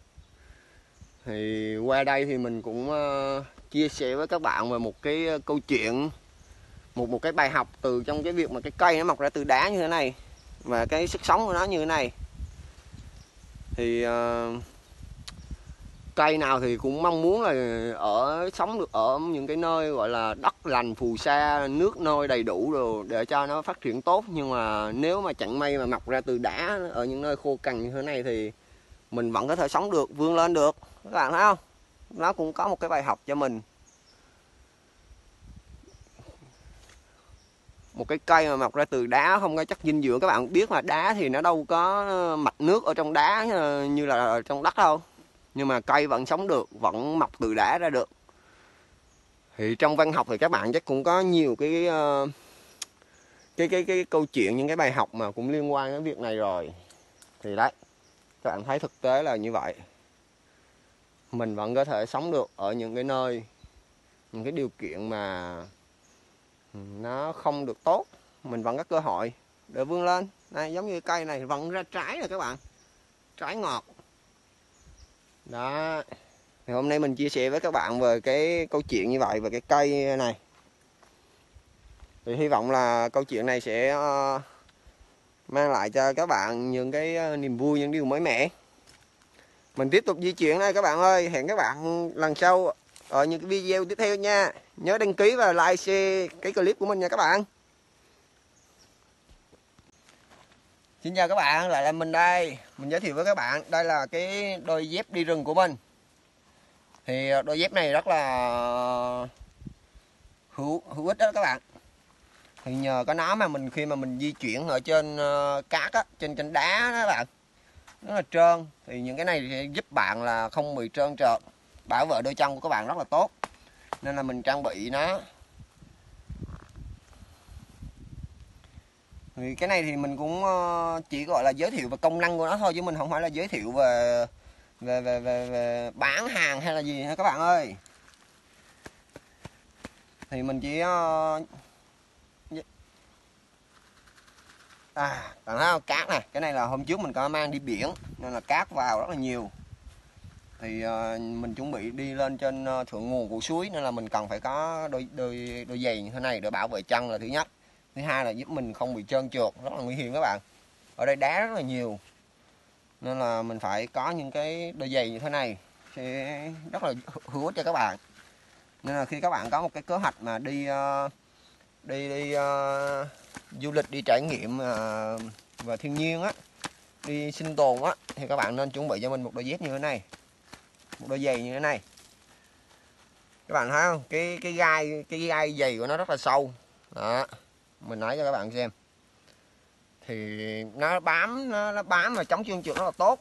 Speaker 1: Thì qua đây thì mình cũng chia sẻ với các bạn về một cái câu chuyện, một cái bài học từ trong cái việc mà cái cây nó mọc ra từ đá như thế này và cái sức sống của nó như thế này. Thì cây nào thì cũng mong muốn là sống được ở những cái nơi gọi là đất lành phù sa, nước nôi đầy đủ rồi để cho nó phát triển tốt. Nhưng mà nếu mà chẳng may mà mọc ra từ đá ở những nơi khô cằn như thế này thì mình vẫn có thể sống được, vươn lên được. Các bạn thấy không? Nó cũng có một cái bài học cho mình. Một cái cây mà mọc ra từ đá không có chất dinh dưỡng, các bạn biết mà đá thì nó đâu có mạch nước ở trong đá như là ở trong đất đâu. Nhưng mà cây vẫn sống được, vẫn mọc từ đá ra được. Thì trong văn học thì các bạn chắc cũng có nhiều cái câu chuyện, những cái bài học mà cũng liên quan đến việc này rồi. Thì đấy, các bạn thấy thực tế là như vậy. Mình vẫn có thể sống được ở những cái nơi, những cái điều kiện mà nó không được tốt. Mình vẫn có cơ hội để vươn lên. Đây, giống như cây này vẫn ra trái rồi các bạn. Trái ngọt. Đó. Thì hôm nay mình chia sẻ với các bạn về cái câu chuyện như vậy, về cái cây này. Thì hy vọng là câu chuyện này sẽ mang lại cho các bạn những cái niềm vui, những điều mới mẻ. Mình tiếp tục di chuyển đây các bạn ơi. Hẹn các bạn lần sau ở những cái video tiếp theo nha. Nhớ đăng ký và like, share cái clip của mình nha các bạn. Xin chào các bạn, lại là mình đây. Mình giới thiệu với các bạn, đây là cái đôi dép đi rừng của mình. Thì đôi dép này rất là hữu ích đó các bạn. Thì nhờ có nó mà khi mà mình di chuyển ở trên cát á, trên đá đó các bạn, rất là trơn. Thì những cái này sẽ giúp bạn là không bị trơn trượt, bảo vệ đôi chân của các bạn rất là tốt. Nên là mình trang bị nó Thì cái này thì mình cũng chỉ gọi là giới thiệu về công năng của nó thôi, chứ mình không phải là giới thiệu về bán hàng hay là gì nha các bạn ơi. Thì mình chỉ bạn thấy không, cát này, cái này là hôm trước mình có mang đi biển nên là cát vào rất là nhiều. Thì mình chuẩn bị đi lên trên thượng nguồn của suối nên là mình cần phải có đôi giày như thế này để bảo vệ chân là thứ nhất. Thứ hai là giúp mình không bị trơn trượt, rất là nguy hiểm các bạn. Ở đây đá rất là nhiều nên là mình phải có những cái đôi giày như thế này sẽ rất là hữu ích cho các bạn. Nên là khi các bạn có một cái kế hoạch mà đi du lịch, đi trải nghiệm và thiên nhiên á, đi sinh tồn á, thì các bạn nên chuẩn bị cho mình một đôi dép như thế này, một đôi giày như thế này. Các bạn thấy không, cái gai giày của nó rất là sâu đó, mình nói cho các bạn xem. Thì nó bám và chống trơn trượt rất là tốt.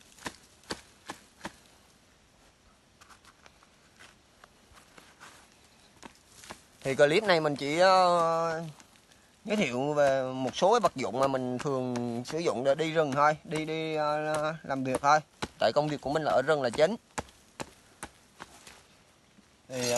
Speaker 1: Thì clip này mình chỉ giới thiệu về một số cái vật dụng mà mình thường sử dụng để đi rừng thôi, đi làm việc thôi. Tại công việc của mình là ở rừng là chính. Thì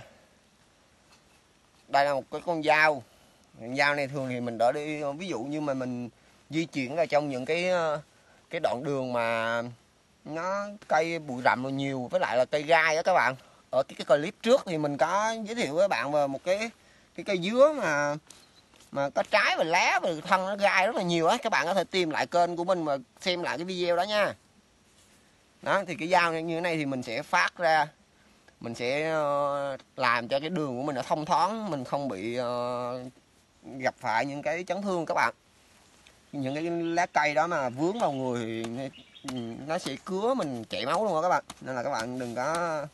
Speaker 1: đây là một cái con dao. Con dao này thường thì mình đỡ đi, ví dụ như mà mình di chuyển ra trong những cái đoạn đường mà nó cây bụi rậm nhiều, với lại là cây gai đó các bạn. Ở cái clip trước thì mình có giới thiệu với bạn về một cái cây dứa mà có trái và lá và thân nó gai rất là nhiều á. Các bạn có thể tìm lại kênh của mình mà xem lại cái video đó nha. Đó, thì cái dao này như thế này thì mình sẽ phát ra, mình sẽ làm cho cái đường của mình nó thông thoáng, mình không bị gặp phải những cái chấn thương các bạn. Những cái lá cây đó mà vướng vào người thì nó sẽ cứa mình chảy máu luôn đó các bạn. Nên là các bạn đừng có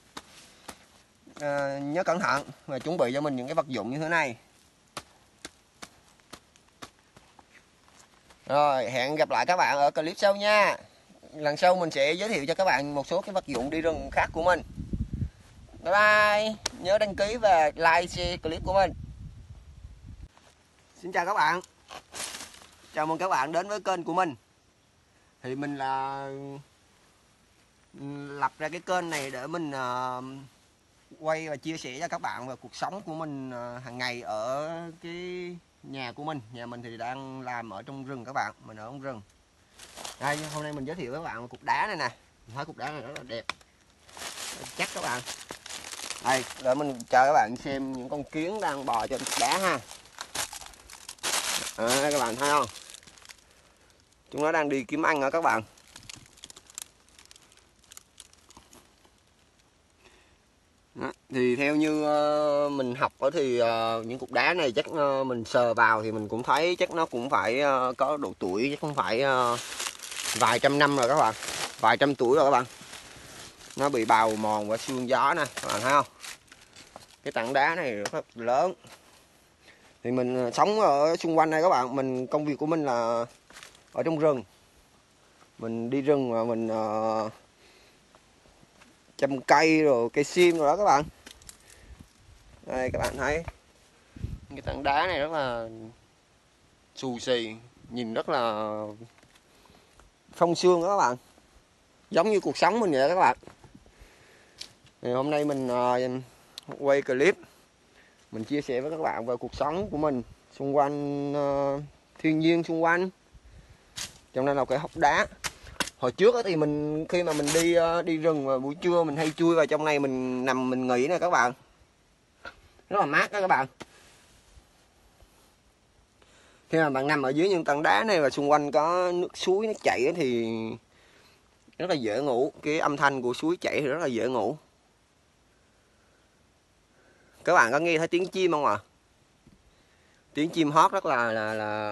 Speaker 1: nhớ cẩn thận và chuẩn bị cho mình những cái vật dụng như thế này. Rồi, hẹn gặp lại các bạn ở clip sau nha. Lần sau mình sẽ giới thiệu cho các bạn một số cái vật dụng đi rừng khác của mình. Bye bye. Nhớ đăng ký và like, share clip của mình. Xin chào các bạn. Chào mừng các bạn đến với kênh của mình. Thì mình là lập ra cái kênh này để mình quay và chia sẻ cho các bạn về cuộc sống của mình hàng ngày ở cái nhà của mình. Nhà mình thì đang làm ở trong rừng các bạn, mình ở trong rừng. Đây, hôm nay mình giới thiệu với các bạn một cục đá này nè. Mình thấy cục đá này rất là đẹp, chắc các bạn. Đây, để mình cho các bạn xem những con kiến đang bò trên cục đá ha. Các bạn thấy không? Chúng nó đang đi kiếm ăn đó các bạn. Đó, thì theo như mình học đó thì những cục đá này chắc mình sờ vào thì mình cũng thấy chắc nó cũng phải có độ tuổi, chắc cũng phải vài trăm năm rồi các bạn, vài trăm tuổi rồi các bạn. Nó bị bào mòn và sương gió nè, các bạn thấy không? Cái tảng đá này rất là lớn. Thì mình sống ở xung quanh đây các bạn, công việc của mình là ở trong rừng. Mình đi rừng mà mình chăm cây rồi cây sim rồi đó các bạn. Đây các bạn thấy cái tảng đá này rất là xù xì, nhìn rất là phong sương đó các bạn, giống như cuộc sống mình vậy đó các bạn. Thì hôm nay mình quay clip, mình chia sẻ với các bạn về cuộc sống của mình xung quanh thiên nhiên xung quanh. Trong đây là cái hốc đá. Hồi trước thì mình khi mà mình đi rừng và buổi trưa mình hay chui vào trong này mình nằm mình nghỉ nè các bạn, rất là mát đó các bạn. Khi mà bạn nằm ở dưới những tảng đá này và xung quanh có nước suối nó chảy thì rất là dễ ngủ. Cái âm thanh của suối chảy thì rất là dễ ngủ. Các bạn có nghe thấy tiếng chim không ạ? Tiếng chim hót rất là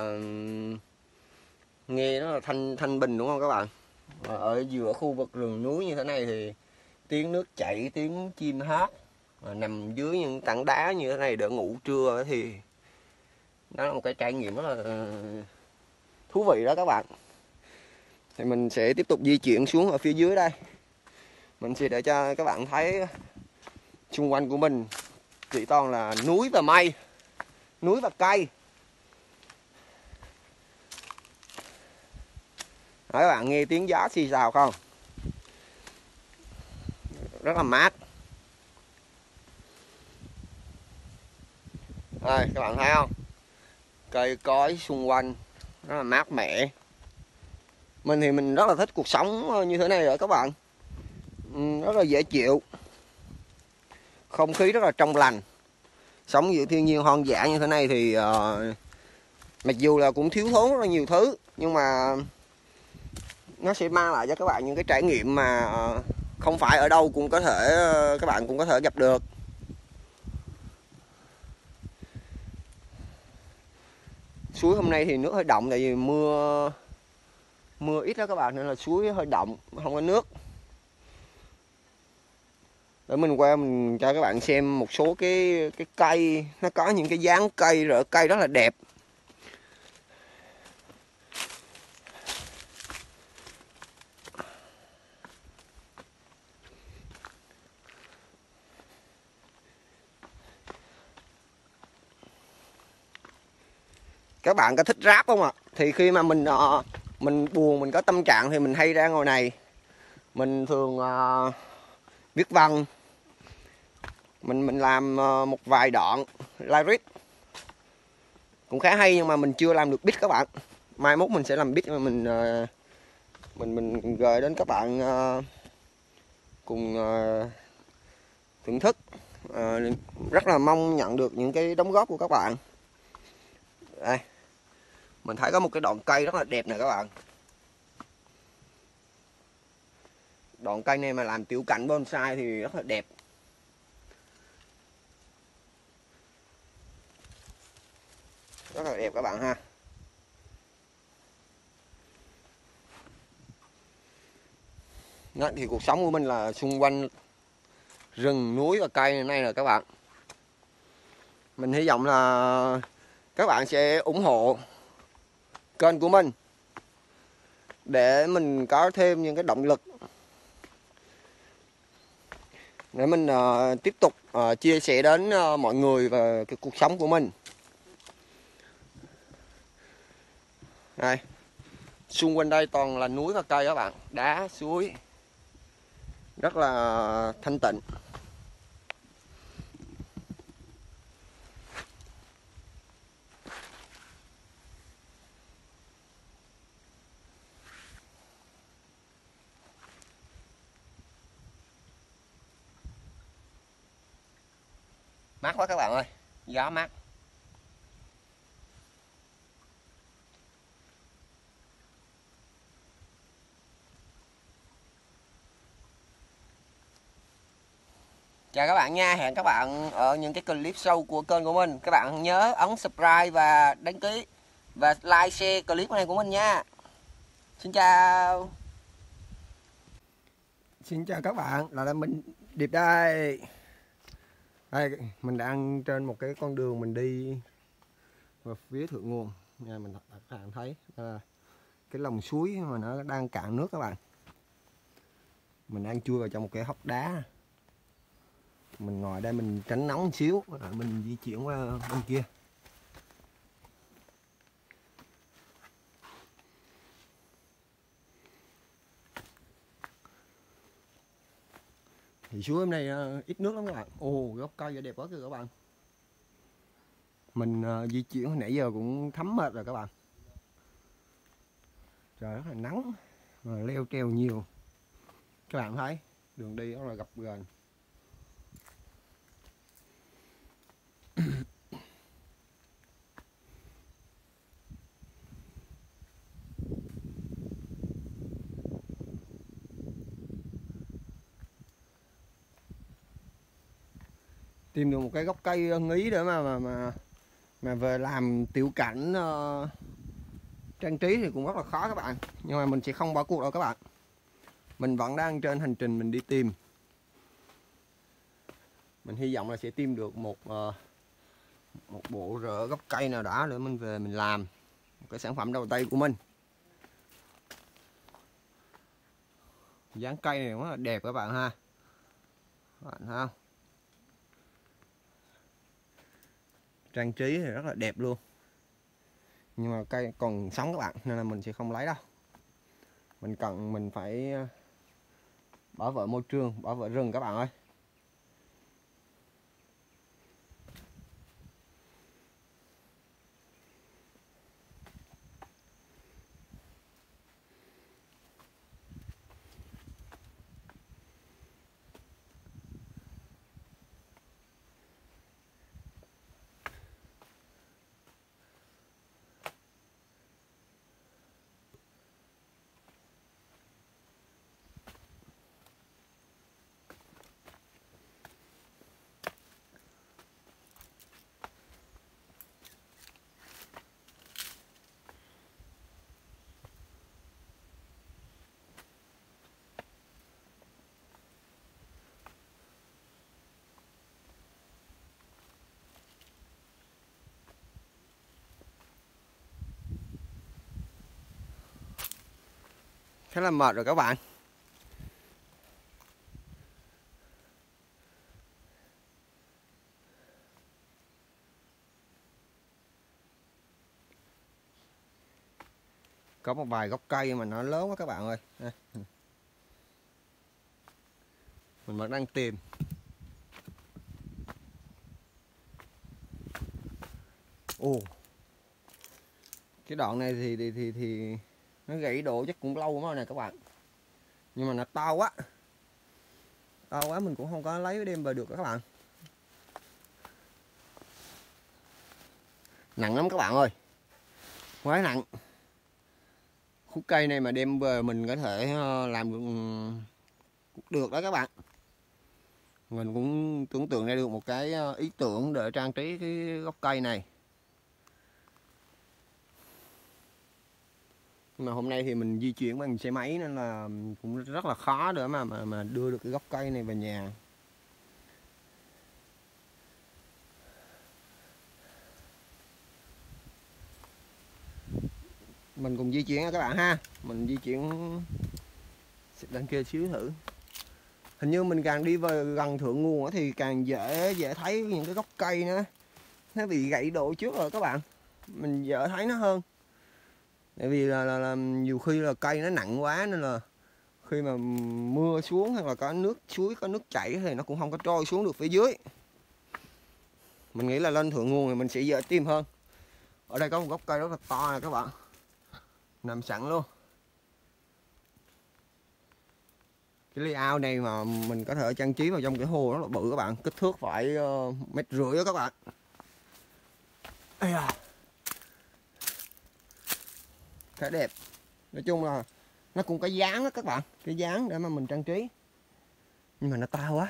Speaker 1: nghe rất là thanh bình đúng không các bạn? Ở giữa khu vực rừng núi như thế này thì tiếng nước chảy, tiếng chim hót, nằm dưới những tảng đá như thế này để ngủ trưa thì đó là một cái trải nghiệm rất là thú vị đó các bạn. Thì mình sẽ tiếp tục di chuyển xuống ở phía dưới đây. Mình sẽ để cho các bạn thấy xung quanh của mình chỉ toàn là núi và mây, núi và cây. Đó, các bạn nghe tiếng gió xì xào không? Rất là mát. Đây, các bạn thấy không? Cây cối xung quanh rất là mát mẻ. Mình thì mình rất là thích cuộc sống như thế này rồi các bạn. Rất là dễ chịu. Không khí rất là trong lành. Sống giữa thiên nhiên hoang dã như thế này thì mặc dù là cũng thiếu thốn rất là nhiều thứ, nhưng mà nó sẽ mang lại cho các bạn những cái trải nghiệm mà không phải ở đâu cũng có thể các bạn cũng có thể gặp được. Suối hôm nay thì nước hơi đọng, tại vì mưa ít đó các bạn, nên là suối hơi đọng, không có nước. Để mình qua mình cho các bạn xem một số cái cây, nó có những cái dáng cây rễ cây rất là đẹp. Các bạn có thích rap không ạ? Thì khi mà mình buồn, mình có tâm trạng thì mình hay ra ngồi này. Mình thường viết văn. Mình làm một vài đoạn lyric cũng khá hay, nhưng mà mình chưa làm được beat các bạn. Mai mốt mình sẽ làm beat mà mình gửi đến các bạn cùng thưởng thức. Rất là mong nhận được những cái đóng góp của các bạn. Đây, mình thấy có một cái đoạn cây rất là đẹp này các bạn. Đoạn cây này mà làm tiểu cảnh bonsai thì rất là đẹp. Rất là đẹp các bạn ha. Đó, thì cuộc sống của mình là xung quanh rừng núi và cây này rồi các bạn. Mình hy vọng là các bạn sẽ ủng hộ kênh của mình để mình có thêm những cái động lực để mình tiếp tục chia sẻ đến mọi người về cái cuộc sống của mình. Đây, xung quanh đây toàn là núi và cây các bạn, đá, suối, rất là thanh tịnh. Mát quá các bạn ơi, gió mát. Chào các bạn nha, hẹn các bạn ở những cái clip sau của kênh của mình. Các bạn nhớ ấn subscribe và đăng ký và like, share clip này của mình nha. Xin chào. Xin chào các bạn, là mình Điệp đây. Đây, mình đang trên một cái con đường mình đi vào phía thượng nguồn nha. Các bạn thấy cái lòng suối mà nó đang cạn nước các bạn. Mình đang chui vào trong một cái hốc đá. Mình ngồi đây mình tránh nóng một xíu rồi mình di chuyển qua bên kia. Thì suối hôm nay ít nước lắm các bạn. Ồ, gốc cây đẹp quá kìa các bạn. Mình di chuyển hồi nãy giờ cũng thấm mệt rồi các bạn. Trời rất là nắng, rồi leo trèo nhiều. Các bạn thấy đường đi rất là gập ghềnh. Tìm được một cái gốc cây ưng ý để mà về làm tiểu cảnh trang trí thì cũng rất là khó các bạn, nhưng mà mình sẽ không bỏ cuộc đâu các bạn. Mình vẫn đang trên hành trình mình đi tìm. Mình hy vọng là sẽ tìm được một bộ rễ gốc cây nào đó để mình về mình làm một cái sản phẩm đầu tay của mình. Dáng cây này rất là đẹp các bạn ha. Các bạn thấy không? Trang trí thì rất là đẹp luôn. Nhưng mà cây còn sống các bạn, nên là mình sẽ không lấy đâu. mình phải bảo vệ môi trường, bảo vệ rừng các bạn ơi. Khá là mệt rồi các bạn. Có một vài gốc cây mà nó lớn quá các bạn ơi. Đây. Mình vẫn đang tìm. Ồ. Cái đoạn này thì nó gãy đổ chắc cũng lâu lắm rồi nè các bạn. Nhưng mà nó to quá. To quá mình cũng không có lấy đem về được các bạn. Nặng lắm các bạn ơi. Quá nặng. Khúc cây này mà đem về mình có thể làm được đó các bạn. Mình cũng tưởng tượng ra được một cái ý tưởng để trang trí cái gốc cây này. Nhưng mà hôm nay thì mình di chuyển bằng xe máy nên là cũng rất là khó để mà đưa được cái gốc cây này về nhà. Mình cùng di chuyển nha các bạn ha. Mình di chuyển lên kia xíu thử. Hình như mình càng đi về gần thượng nguồn thì càng dễ thấy những cái gốc cây nó bị gãy đổ trước rồi các bạn. Mình dễ thấy nó hơn. Tại vì là nhiều khi là cây nó nặng quá nên là khi mà mưa xuống hay là có nước suối, có nước chảy thì nó cũng không có trôi xuống được phía dưới. Mình nghĩ là lên thượng nguồn thì mình sẽ dễ tìm hơn. Ở đây có một gốc cây rất là to này các bạn. Nằm sẵn luôn. Cái ly ao này mà mình có thể trang trí vào trong cái hồ rất là bự các bạn. Kích thước phải 1,5 mét đó các bạn. Ây da. Khá đẹp. Nói chung là nó cũng có dáng đó các bạn. Cái dáng để mà mình trang trí. Nhưng mà nó to quá.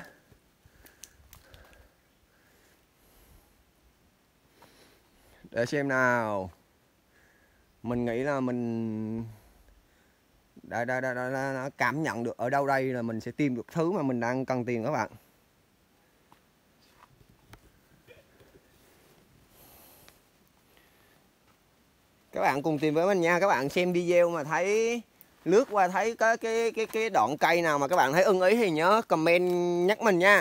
Speaker 1: Để xem nào. Mình nghĩ là mình đã cảm nhận được ở đâu đây là mình sẽ tìm được thứ mà mình đang cần tìm các bạn. Các bạn cùng tìm với mình nha. Các bạn xem video mà thấy lướt qua thấy có cái đoạn cây nào mà các bạn thấy ưng ý thì nhớ comment nhắc mình nha.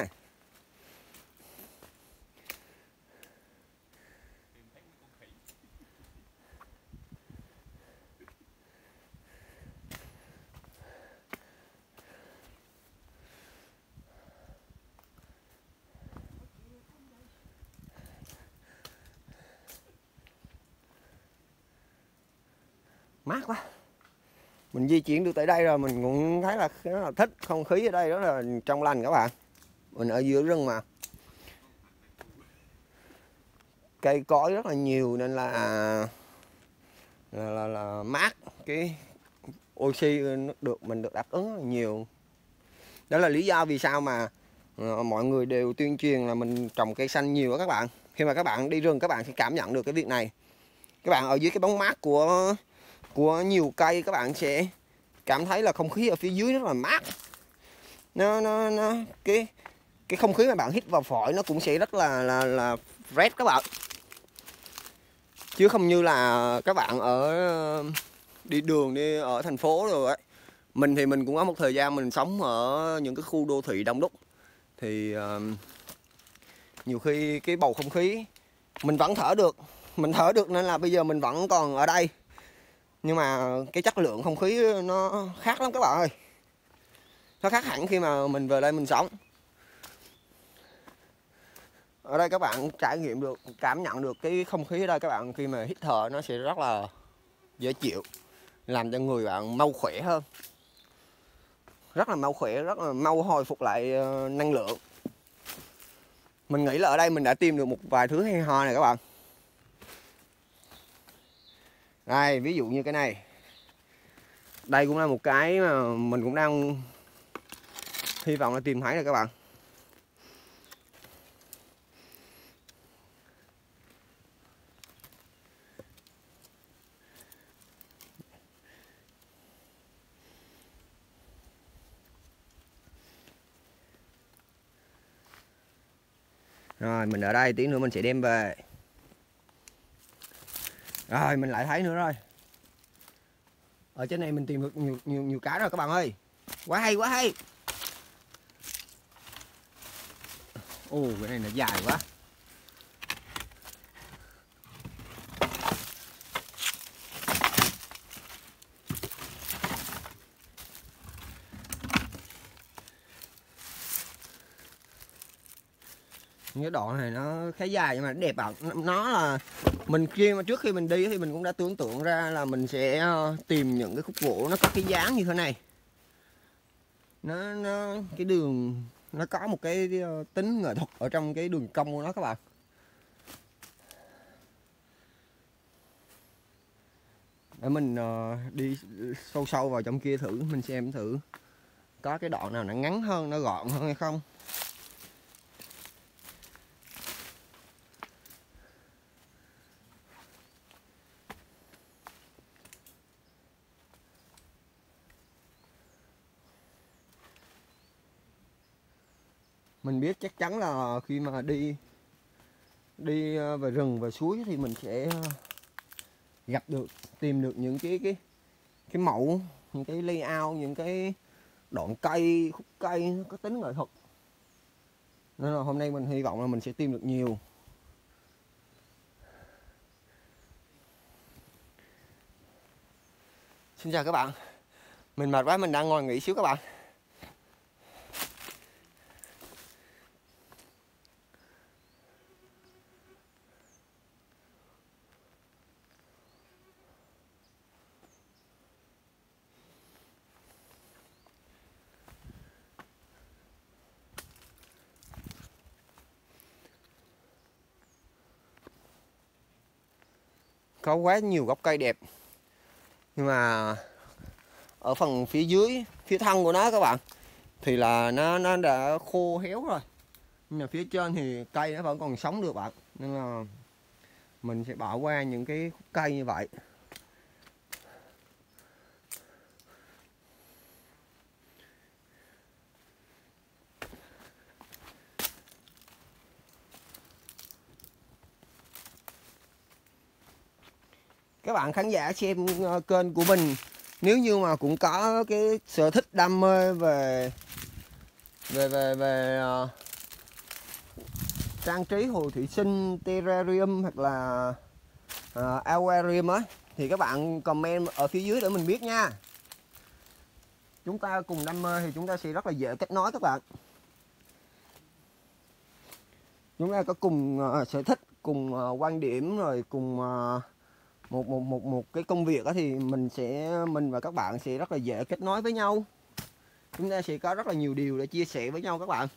Speaker 1: Mát quá. Mình di chuyển được tới đây rồi mình cũng thấy là rất là thích. Không khí ở đây rất là trong lành các bạn. Mình ở giữa rừng mà. Cây cối rất là nhiều nên là mát. Cái oxy mình được đáp ứng rất là nhiều. Đó là lý do vì sao mà mọi người đều tuyên truyền là mình trồng cây xanh nhiều đó các bạn. Khi mà các bạn đi rừng các bạn sẽ cảm nhận được cái việc này. Các bạn ở dưới cái bóng mát của nhiều cây các bạn sẽ cảm thấy là không khí ở phía dưới rất là mát. Cái không khí mà bạn hít vào phổi nó cũng sẽ rất là fresh các bạn. Chứ không như là các bạn đi đường đi ở thành phố rồi ấy. Mình thì mình cũng có một thời gian mình sống ở những cái khu đô thị đông đúc. Thì nhiều khi cái bầu không khí mình vẫn thở được. Mình thở được nên là bây giờ mình vẫn còn ở đây. Nhưng mà cái chất lượng không khí nó khác lắm các bạn ơi. Nó khác hẳn khi mà mình về đây mình sống. Ở đây các bạn trải nghiệm được, cảm nhận được cái không khí ở đây các bạn, khi mà hít thở nó sẽ rất là dễ chịu, làm cho người bạn mau khỏe hơn. Rất là mau khỏe, rất là mau hồi phục lại năng lượng. Mình nghĩ là ở đây mình đã tìm được một vài thứ hay ho này các bạn. Đây, ví dụ như cái này. Đây cũng là một cái mà mình cũng đang hy vọng là tìm thấy rồi các bạn. Rồi mình ở đây tí nữa mình sẽ đem về. Rồi mình lại thấy nữa rồi. Ở trên này mình tìm được nhiều cá rồi các bạn ơi. Quá hay, quá hay. Ồ, cái này nó dài quá. Cái đoạn này nó khá dài nhưng mà nó đẹp bạn. Nó là mình trước khi mình đi thì mình cũng đã tưởng tượng ra là mình sẽ tìm những cái khúc gỗ nó có cái dáng như thế này. Nó cái đường nó có một cái tính nghệ thuật ở trong cái đường cong của nó các bạn. Để mình đi sâu vào trong kia thử, mình xem thử có cái đoạn nào nó ngắn hơn, nó gọn hơn hay không. Mình biết chắc chắn là khi mà đi về rừng về suối thì mình sẽ gặp được, tìm được những cái mẫu, những cái layout, những cái đoạn cây, khúc cây nó có tính nghệ thuật. Nên là hôm nay mình hy vọng là mình sẽ tìm được nhiều. Xin chào các bạn. Mình mệt quá, mình đang ngồi nghỉ xíu các bạn. Có quá nhiều gốc cây đẹp. Nhưng mà ở phần phía dưới, phía thân của nó các bạn, thì là nó đã khô héo rồi. Nhưng mà phía trên thì cây nó vẫn còn sống được bạn. Nên là mình sẽ bỏ qua những cái khúc cây như vậy. Các bạn khán giả xem kênh của mình, nếu như mà cũng có cái sở thích đam mê về trang trí hồ thủy sinh, terrarium hoặc là aquarium á, thì các bạn comment ở phía dưới để mình biết nha. Chúng ta cùng đam mê thì chúng ta sẽ rất là dễ kết nối các bạn. Chúng ta có cùng sở thích, cùng quan điểm, rồi cùng một cái công việc đó, thì mình và các bạn sẽ rất là dễ kết nối với nhau. Chúng ta sẽ có rất là nhiều điều để chia sẻ với nhau các bạn.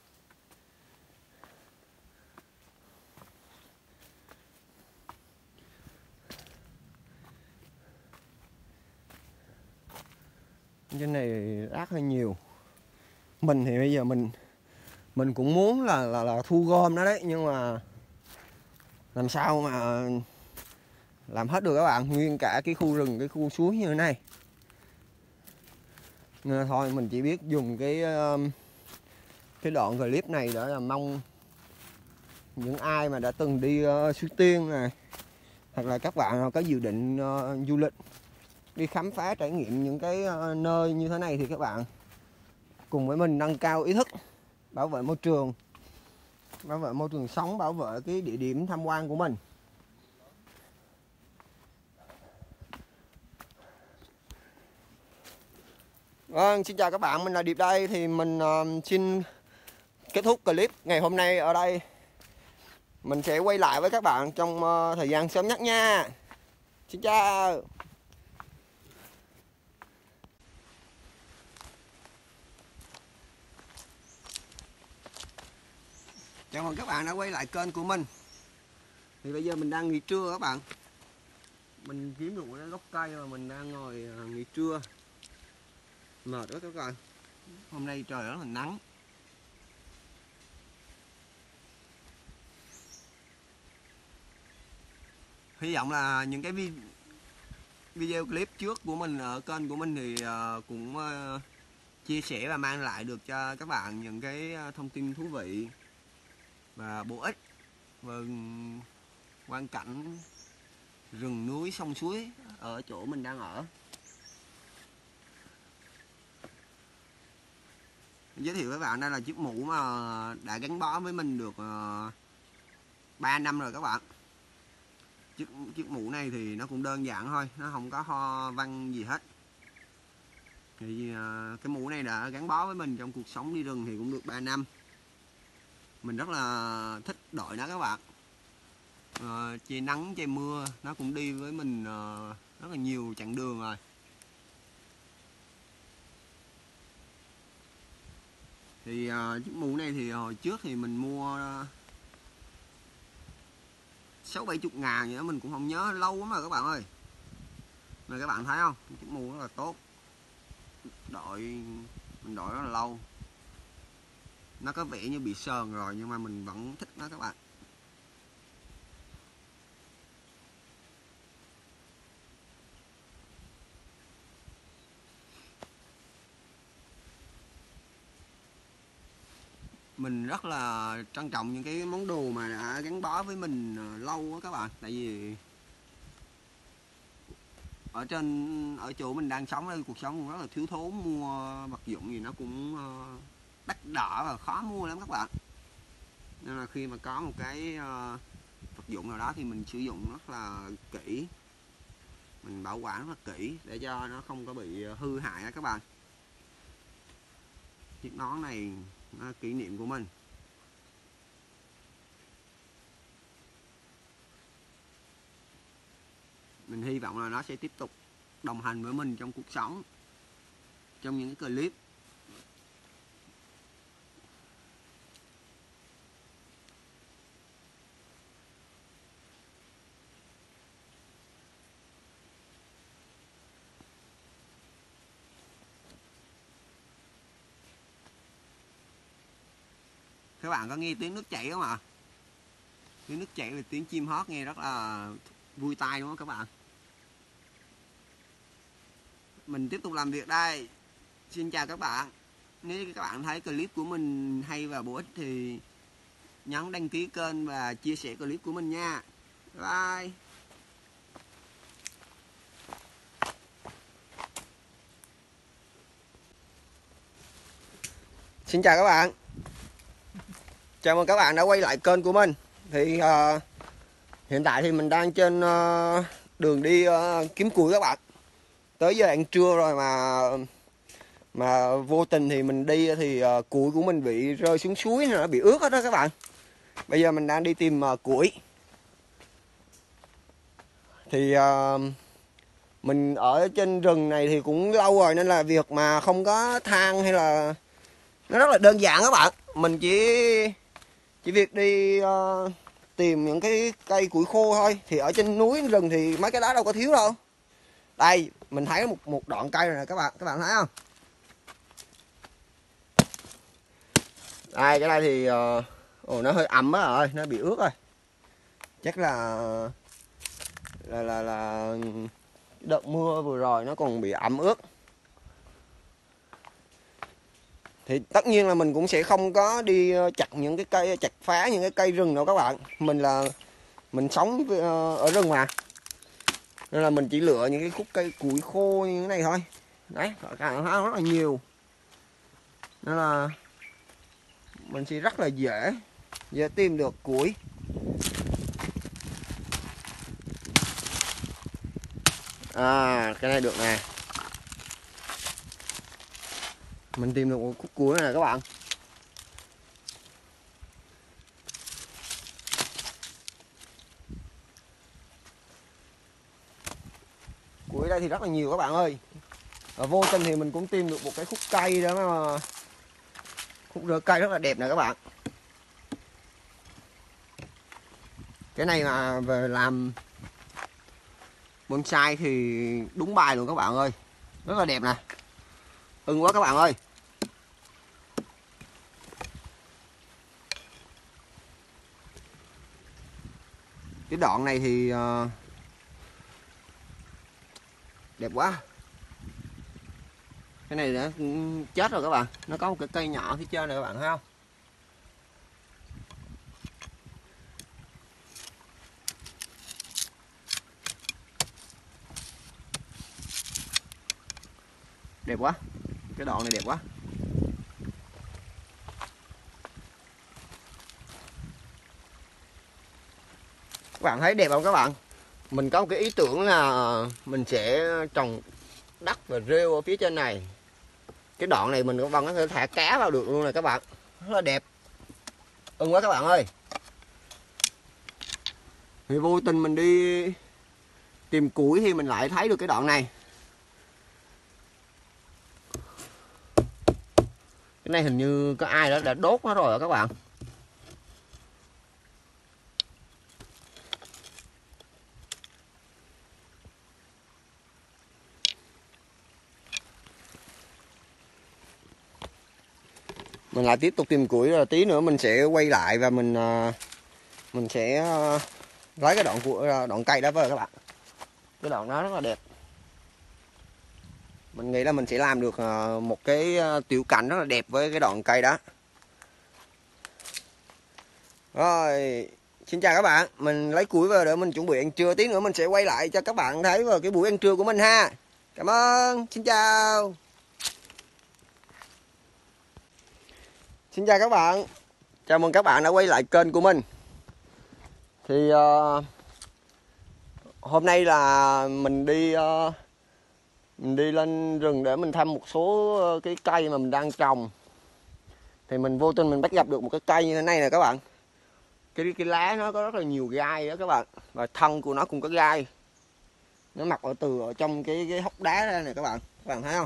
Speaker 1: Trên này rác hơi nhiều. Mình thì bây giờ mình cũng muốn là thu gom nó đấy, nhưng mà làm sao mà làm hết được các bạn, nguyên cả cái khu rừng, cái khu suối như thế này. Nên thôi mình chỉ biết dùng cái đoạn clip này để là mong những ai mà đã từng đi Suối Tiên này, hoặc là các bạn có dự định du lịch đi khám phá trải nghiệm những cái nơi như thế này, thì các bạn cùng với mình nâng cao ý thức bảo vệ môi trường sống, bảo vệ cái địa điểm tham quan của mình. Vâng, xin chào các bạn, mình là Điệp đây. Thì mình xin kết thúc clip ngày hôm nay ở đây. Mình sẽ quay lại với các bạn trong thời gian sớm nhất nha. Xin chào. Chào mừng các bạn đã quay lại kênh của mình. Thì bây giờ mình đang nghỉ trưa các bạn. Mình kiếm được một cái gốc cây mà mình đang ngồi nghỉ trưa. Mệt quá các bạn. Hôm nay trời rất là nắng. Hy vọng là những cái video clip trước của mình ở kênh của mình thì cũng chia sẻ và mang lại được cho các bạn những cái thông tin thú vị và bổ ích về quang cảnh rừng núi sông suối ở chỗ mình đang ở. Giới thiệu với bạn đây là chiếc mũ mà đã gắn bó với mình được 3 năm rồi các bạn. Chiếc mũ này thì nó cũng đơn giản thôi, nó không có ho văn gì hết. Thì cái mũ này đã gắn bó với mình trong cuộc sống đi rừng thì cũng được 3 năm. Mình rất là thích đội nó các bạn. Che nắng che mưa nó cũng đi với mình rất là nhiều chặng đường rồi. Thì chiếc mũ này thì hồi trước thì mình mua 60-70 ngàn vậy đó, mình cũng không nhớ, lâu lắm rồi các bạn ơi. Mà các bạn thấy không, chiếc mũ rất là tốt, mình đội rất là lâu. Nó có vẻ như bị sờn rồi nhưng mà mình vẫn thích nó các bạn. Mình rất là trân trọng những cái món đồ mà đã gắn bó với mình lâu quá các bạn. Tại vì ở chỗ mình đang sống đây, cuộc sống cũng rất là thiếu thốn, mua vật dụng gì nó cũng đắt đỏ và khó mua lắm các bạn. Nên là khi mà có một cái vật dụng nào đó thì mình sử dụng rất là kỹ, mình bảo quản rất là kỹ để cho nó không có bị hư hại đó các bạn. Chiếc nón này nó là kỷ niệm của mình. Mình hy vọng là nó sẽ tiếp tục đồng hành với mình trong cuộc sống, trong những cái clip. Các bạn có nghe tiếng nước chảy không ạ? Tiếng nước chảy và tiếng chim hót nghe rất là vui tai đúng không các bạn? Mình tiếp tục làm việc đây. Xin chào các bạn. Nếu các bạn thấy clip của mình hay và bổ ích thì nhấn đăng ký kênh và chia sẻ clip của mình nha. Bye. Xin chào các bạn. Chào mừng các bạn đã quay lại kênh của mình. Thì hiện tại thì mình đang trên đường đi kiếm củi các bạn. Tới giờ ăn trưa rồi mà vô tình thì mình đi thì củi của mình bị rơi xuống suối, nó bị ướt hết đó các bạn. Bây giờ mình đang đi tìm củi. Thì mình ở trên rừng này thì cũng lâu rồi nên là việc mà không có than hay là nó rất là đơn giản các bạn. Mình chỉ việc đi tìm những cái cây củi khô thôi. Thì ở trên núi rừng thì mấy cái đó đâu có thiếu đâu. Đây mình thấy một đoạn cây rồi nè các bạn thấy không? Đây cái này thì nó hơi ẩm á rồi, nó bị ướt rồi. Chắc là đợt mưa vừa rồi nó còn bị ẩm ướt. Thì tất nhiên là mình cũng sẽ không có đi chặt những cái cây, chặt phá những cái cây rừng đâu các bạn. Mình sống ở rừng mà, nên là mình chỉ lựa những cái khúc cây củi khô như thế này thôi. Đấy, các bạn thấy rất là nhiều, nên là mình sẽ rất là dễ tìm được củi. Cái này được nè. Mình tìm được một khúc cuối này các bạn. Cuối đây thì rất là nhiều các bạn ơi. Và vô tình thì mình cũng tìm được một cái khúc cây đó mà, khúc rễ cây rất là đẹp này các bạn. Cái này mà về làm bonsai thì đúng bài luôn các bạn ơi. Rất là đẹp nè. Ưng quá các bạn ơi. Cái đoạn này thì đẹp quá. Cái này đã chết rồi các bạn. Nó có một cái cây nhỏ phía trên này các bạn thấy không? Đẹp quá. Cái đoạn này đẹp quá. Các bạn thấy đẹp không các bạn? Mình có một cái ý tưởng là mình sẽ trồng đất và rêu ở phía trên này. Cái đoạn này mình vẫn có thể thả cá vào được luôn này các bạn. Rất là đẹp. Ưng quá các bạn ơi. Thì vô tình mình đi tìm củi thì mình lại thấy được cái đoạn này. Cái này hình như có ai đó đã đốt nó rồi các bạn. Mình lại tiếp tục tìm củi, rồi tí nữa mình sẽ quay lại và mình sẽ lấy cái đoạn cây đó với các bạn. Cái đoạn đó rất là đẹp. Mình nghĩ là mình sẽ làm được một cái tiểu cảnh rất là đẹp với cái đoạn cây đó. Rồi, xin chào các bạn. Mình lấy củi về để mình chuẩn bị ăn trưa. Tí nữa mình sẽ quay lại cho các bạn thấy vào cái buổi ăn trưa của mình ha. Cảm ơn. Xin chào. Xin chào các bạn. Chào mừng các bạn đã quay lại kênh của mình. Thì hôm nay là mình đi lên rừng để mình thăm một số cái cây mà mình đang trồng. Thì mình vô tình mình bắt gặp được một cái cây như thế này nè các bạn. Cái lá nó có rất là nhiều gai đó các bạn. Và thân của nó cũng có gai. Nó mọc ở trong cái hốc đá ra này các bạn. Các bạn thấy không?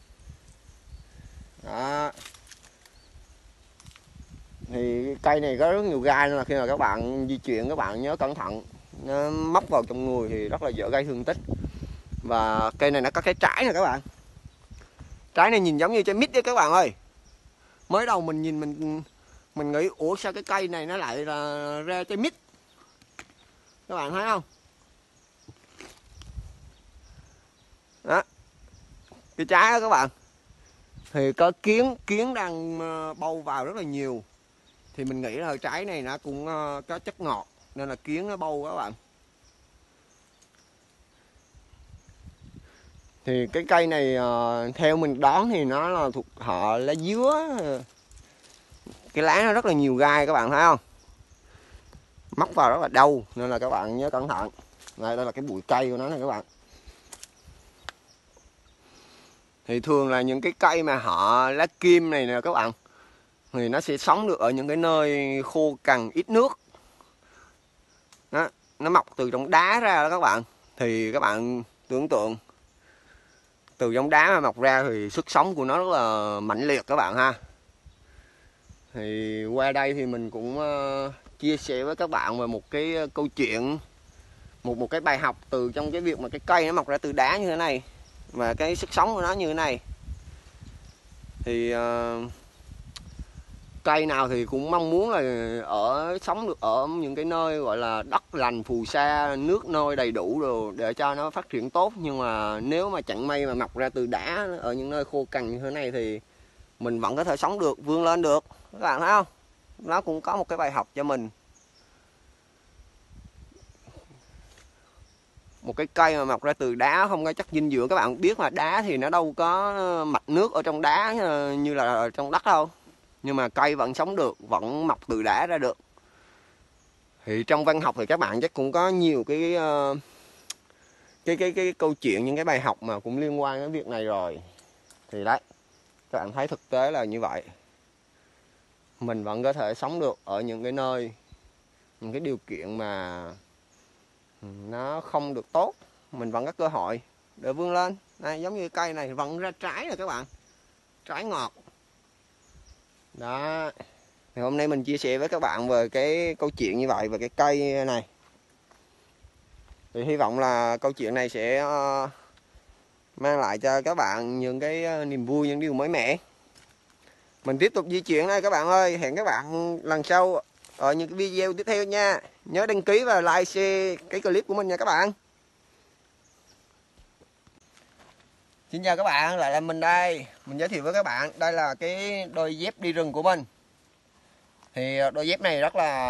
Speaker 1: Đó. Thì cái cây này có rất nhiều gai nên là khi mà các bạn di chuyển các bạn nhớ cẩn thận. Nó móc vào trong người thì rất là dễ gây thương tích. Và cây này nó có cái trái nè các bạn. Trái này nhìn giống như trái mít đấy các bạn ơi. Mới đầu mình nhìn mình nghĩ ủa sao cái cây này nó lại là ra trái mít. Các bạn thấy không? Đó. Cái trái đó các bạn. Thì có kiến đang bâu vào rất là nhiều. Thì mình nghĩ là trái này nó cũng có chất ngọt nên là kiến nó bâu các bạn. Thì cái cây này theo mình đoán thì nó là thuộc họ lá dứa. Cái lá nó rất là nhiều gai các bạn thấy không? Móc vào rất là đau nên là các bạn nhớ cẩn thận. Đây là cái bụi cây của nó này các bạn. Thì thường là những cái cây mà họ lá kim này nè các bạn, thì nó sẽ sống được ở những cái nơi khô cằn ít nước. Đó, nó mọc từ trong đá ra đó các bạn. Thì các bạn tưởng tượng từ trong đá mà mọc ra thì sức sống của nó rất là mãnh liệt các bạn ha. Thì qua đây thì mình cũng chia sẻ với các bạn về một cái câu chuyện, một cái bài học từ trong cái việc mà cái cây nó mọc ra từ đá như thế này và cái sức sống của nó như thế này. Thì cây nào thì cũng mong muốn là sống được ở những cái nơi gọi là đất lành phù sa, nước nôi đầy đủ rồi để cho nó phát triển tốt. Nhưng mà nếu mà chẳng may mà mọc ra từ đá ở những nơi khô cằn như thế này thì mình vẫn có thể sống được, vươn lên được. Các bạn thấy không? Nó cũng có một cái bài học cho mình. Một cái cây mà mọc ra từ đá không có chất dinh dưỡng, các bạn biết mà đá thì nó đâu có mạch nước ở trong đá như là ở trong đất đâu. Nhưng mà cây vẫn sống được, vẫn mọc từ đá ra được. Thì trong văn học thì các bạn chắc cũng có nhiều cái câu chuyện, những cái bài học mà cũng liên quan đến việc này rồi. Thì đấy, Các bạn thấy thực tế là như vậy. Mình vẫn có thể sống được ở những cái nơi, những cái điều kiện mà nó không được tốt, mình vẫn có cơ hội để vươn lên. Đây, giống như cây này vẫn ra trái rồi các bạn, trái ngọt. Đó. Thì hôm nay mình chia sẻ với các bạn về cái câu chuyện như vậy, về cái cây này. Thì hy vọng là câu chuyện này sẽ mang lại cho các bạn những cái niềm vui, những điều mới mẻ. Mình tiếp tục di chuyển đây các bạn ơi. Hẹn các bạn lần sau ở những cái video tiếp theo nha. Nhớ đăng ký và like, share cái clip của mình nha các bạn. Xin chào các bạn, lại là mình đây. Mình giới thiệu với các bạn, đây là cái đôi dép đi rừng của mình. Thì đôi dép này rất là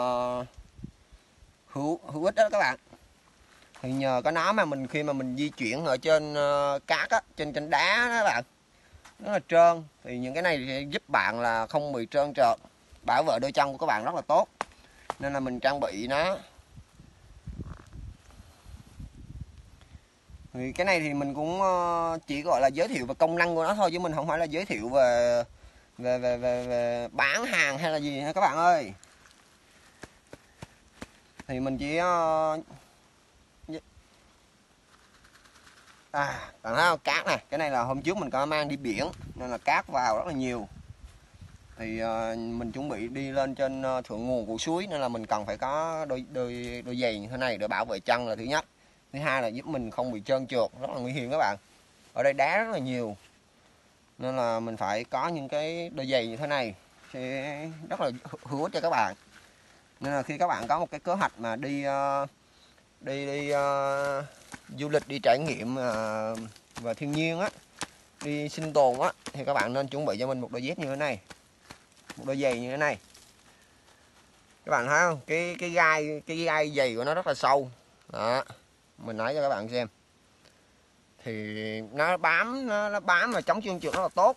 Speaker 1: hữu ích đó các bạn. Thì nhờ có nó mà khi mà mình di chuyển ở trên cát á, trên đá đó các bạn, rất là trơn. Thì những cái này sẽ giúp bạn là không bị trơn trượt, bảo vệ đôi chân của các bạn rất là tốt. Nên là mình trang bị nó. Thì cái này thì mình cũng chỉ gọi là giới thiệu về công năng của nó thôi, chứ mình không phải là giới thiệu về bán hàng hay là gì nha các bạn ơi. Thì mình chỉ bạn thấy không, cát này, cái này là hôm trước mình có mang đi biển nên là cát vào rất là nhiều. Thì mình chuẩn bị đi lên trên thượng nguồn của suối nên là mình cần phải có đôi giày như thế này để bảo vệ chân là thứ nhất. Thứ hai là giúp mình không bị trơn trượt, rất là nguy hiểm các bạn. Ở đây đá rất là nhiều nên là mình phải có những cái đôi giày như thế này sẽ rất là hữu ích cho các bạn. Nên là khi các bạn có một cái kế hoạch mà đi du lịch, đi trải nghiệm và thiên nhiên á, đi sinh tồn á, thì các bạn nên chuẩn bị cho mình một đôi dép như thế này, một đôi giày như thế này. Các bạn thấy không, cái gai giày của nó rất là sâu đó, mình nói cho các bạn xem. Thì nó bám và chống trơn trượt rất là tốt.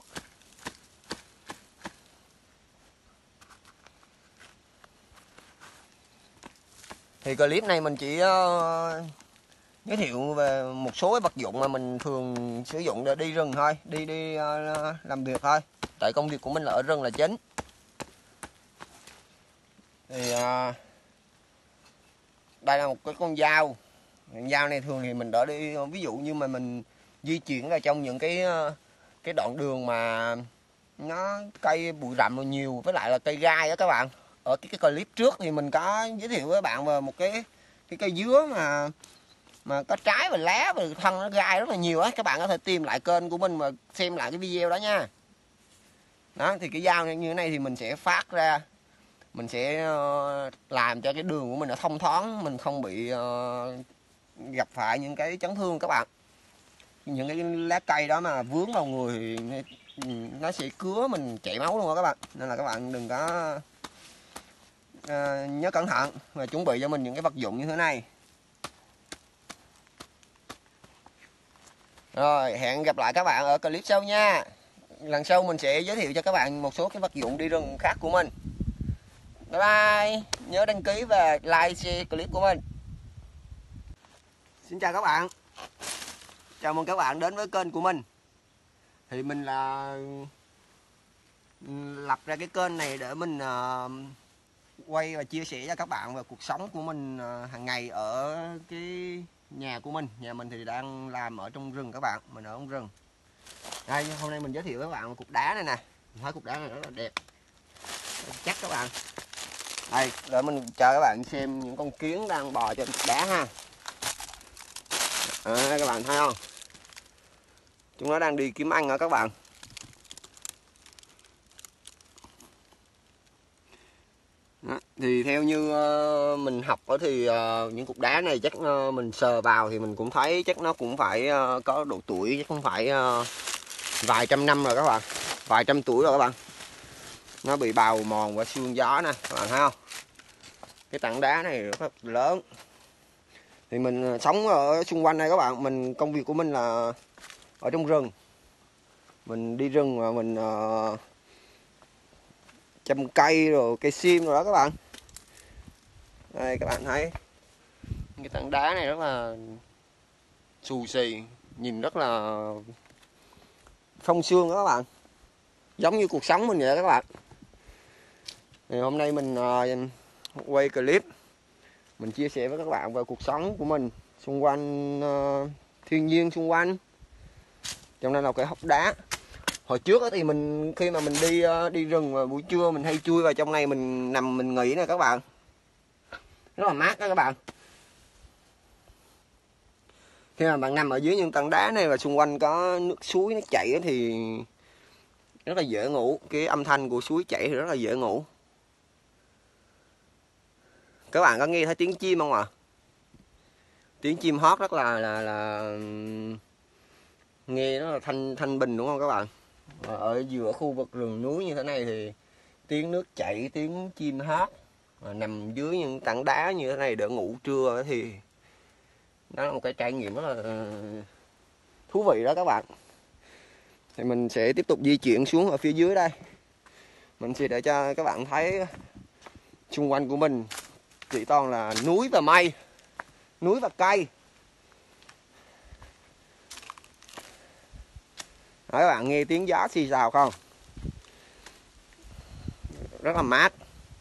Speaker 1: Thì clip này mình chỉ giới thiệu về một số cái vật dụng mà mình thường sử dụng để đi rừng thôi, đi làm việc thôi. Tại công việc của mình là ở rừng là chính. Thì đây là một cái con dao. Con dao này thường thì mình đỡ đi, ví dụ như mà mình di chuyển ra trong những cái đoạn đường mà nó cây bụi rậm nhiều, với lại là cây gai đó các bạn. Ở cái clip trước thì mình có giới thiệu với bạn về một cái cây dứa mà có trái và lá và thân nó gai rất là nhiều á. Các bạn có thể tìm lại kênh của mình mà xem lại cái video đó nha. Đó, thì cái dao như thế này thì mình sẽ phát ra, mình sẽ làm cho cái đường của mình nó thông thoáng, mình không bị gặp phải những cái chấn thương các bạn. Những cái lá cây đó mà vướng vào người thì nó sẽ cứa mình chảy máu luôn đó các bạn. Nên là các bạn đừng có nhớ cẩn thận và chuẩn bị cho mình những cái vật dụng như thế này. Rồi, hẹn gặp lại các bạn ở clip sau nha. Lần sau mình sẽ giới thiệu cho các bạn một số cái vật dụng đi rừng khác của mình. Bye bye. Nhớ đăng ký và like, share clip của mình. Xin chào các bạn. Chào mừng các bạn đến với kênh của mình. Thì mình là lập ra cái kênh này để mình quay và chia sẻ cho các bạn về cuộc sống của mình hàng ngày ở cái nhà của mình. Nhà mình thì đang làm ở trong rừng các bạn, mình ở trong rừng. Đây, hôm nay mình giới thiệu với các bạn một cục đá này nè. Mình thấy cục đá này rất là đẹp, chắc các bạn. Đây, để mình cho các bạn xem những con kiến đang bò trên cục đá ha. Các bạn thấy không? Chúng nó đang đi kiếm ăn đó các bạn. Đó, thì theo như mình học đó thì những cục đá này chắc mình sờ vào thì mình cũng thấy chắc nó cũng phải có độ tuổi, chắc cũng phải vài trăm năm rồi các bạn, vài trăm tuổi rồi các bạn. Nó bị bào mòn và sương gió nè, các bạn thấy không? Cái tảng đá này rất là lớn. Thì mình sống ở xung quanh đây các bạn, công việc của mình là ở trong rừng. Mình đi rừng mà mình chăm cây rồi cây sim rồi đó các bạn. Đây các bạn thấy cái tảng đá này rất là xù xì, nhìn rất là phong sương đó các bạn. giống như cuộc sống mình vậy các bạn. Thì hôm nay mình quay clip, mình chia sẻ với các bạn về cuộc sống của mình xung quanh thiên nhiên xung quanh. Trong đây là cái hốc đá. Hồi trước thì mình khi mà mình đi rừng vào buổi trưa mình hay chui vào trong này mình nằm mình nghỉ nè các bạn. Rất là mát đó các bạn. Khi mà bạn nằm ở dưới những tảng đá này và xung quanh có nước suối nó chảy thì rất là dễ ngủ. Cái âm thanh của suối chảy thì rất là dễ ngủ. Các bạn có nghe thấy tiếng chim không ạ? Tiếng chim hót rất là nghe nó là thanh bình đúng không các bạn? Ở giữa khu vực rừng núi như thế này thì tiếng nước chảy, tiếng chim hót, nằm dưới những tảng đá như thế này để ngủ trưa thì đó là một cái trải nghiệm rất là thú vị đó các bạn. Thì mình sẽ tiếp tục di chuyển xuống ở phía dưới đây. Mình sẽ để cho các bạn thấy xung quanh của mình chỉ toàn là núi và mây, núi và cây. Đó, các bạn nghe tiếng gió xì xào không? Rất là mát.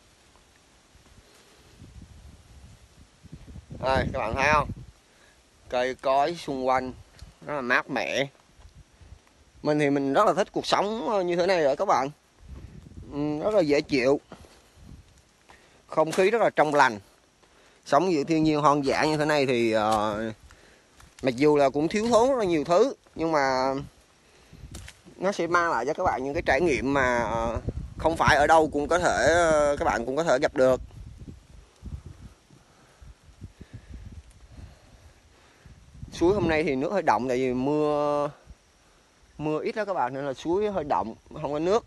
Speaker 1: Đây, các bạn thấy không? Cây cối xung quanh rất là mát mẻ. Mình thì mình rất là thích cuộc sống như thế này rồi các bạn. Rất là dễ chịu. Không khí rất là trong lành. Sống giữa thiên nhiên hoang dã như thế này thì mặc dù là cũng thiếu thốn rất là nhiều thứ, nhưng mà nó sẽ mang lại cho các bạn những cái trải nghiệm mà không phải ở đâu cũng có thể các bạn cũng có thể gặp được. Suối hôm nay thì nước hơi đọng tại vì mưa ít đó các bạn, nên là suối hơi đọng, không có nước.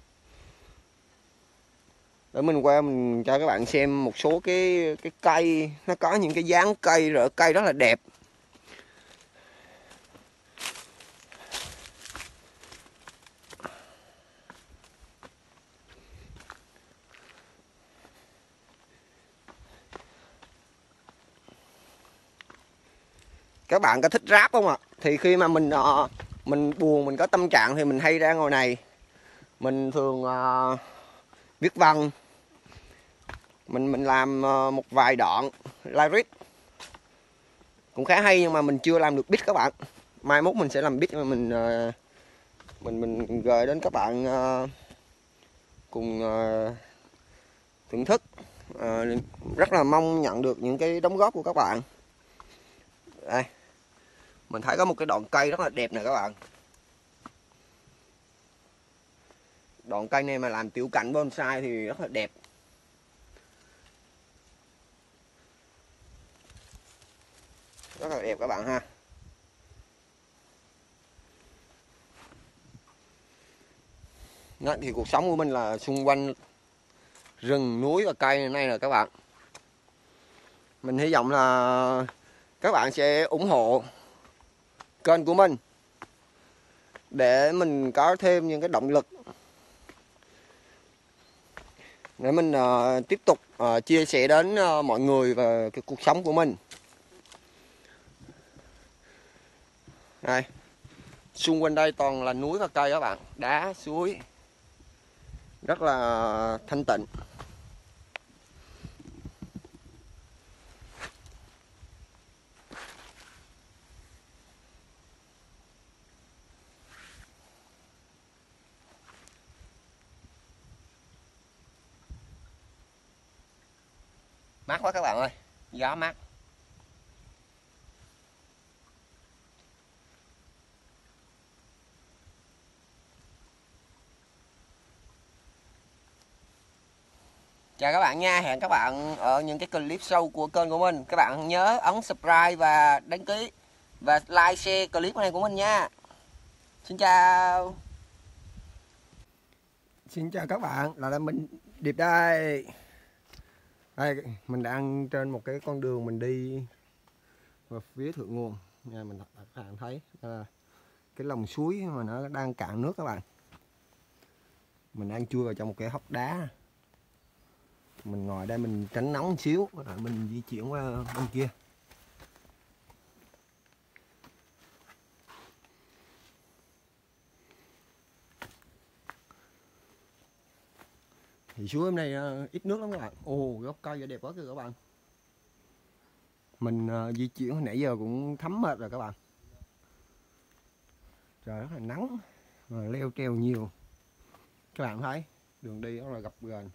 Speaker 1: Để mình qua mình cho các bạn xem một số cái cây, nó có những cái dáng cây rễ cây rất là đẹp. Các bạn có thích rap không ạ? Thì khi mà mình buồn, mình có tâm trạng thì mình hay ra ngồi này. Mình thường viết văn. Mình làm một vài đoạn lyric cũng khá hay, nhưng mà mình chưa làm được beat các bạn. Mai mốt mình sẽ làm beat mà mình gửi đến các bạn cùng thưởng thức. Rất là mong nhận được những cái đóng góp của các bạn. Đây, mình thấy có một cái đoạn cây rất là đẹp nè các bạn. Đoạn cây này mà làm tiểu cảnh bonsai thì rất là đẹp. Rất là đẹp các bạn ha. Đó, thì cuộc sống của mình là xung quanh rừng, núi và cây này nè các bạn. Mình hy vọng là các bạn sẽ ủng hộ kênh của mình để mình có thêm những cái động lực để mình tiếp tục chia sẻ đến mọi người về cái cuộc sống của mình. Đây, xung quanh đây toàn là núi và cây các bạn, đá, suối, rất là thanh tịnh. Mát quá các bạn ơi, gió mát. Chào các bạn nha, hẹn các bạn ở những cái clip sau của kênh của mình. Các bạn nhớ ấn subscribe và đăng ký và like, share clip này của mình nha. Xin chào. Xin chào các bạn, là mình Điệp đây. Đây, mình đang trên một cái con đường mình đi vào phía thượng nguồn nha. Các bạn thấy là cái lòng suối mà nó đang cạn nước các bạn. Mình đang chui vào trong một cái hốc đá. Mình ngồi đây mình tránh nóng một xíu rồi mình di chuyển qua bên kia. Thì suối hôm nay ít nước lắm các bạn. Ồ, gốc cây đẹp quá kìa các bạn. Mình di chuyển hồi nãy giờ cũng thấm mệt rồi các bạn. Trời rất là nắng, mà leo treo nhiều. Các bạn thấy đường đi rất là gập ghềnh.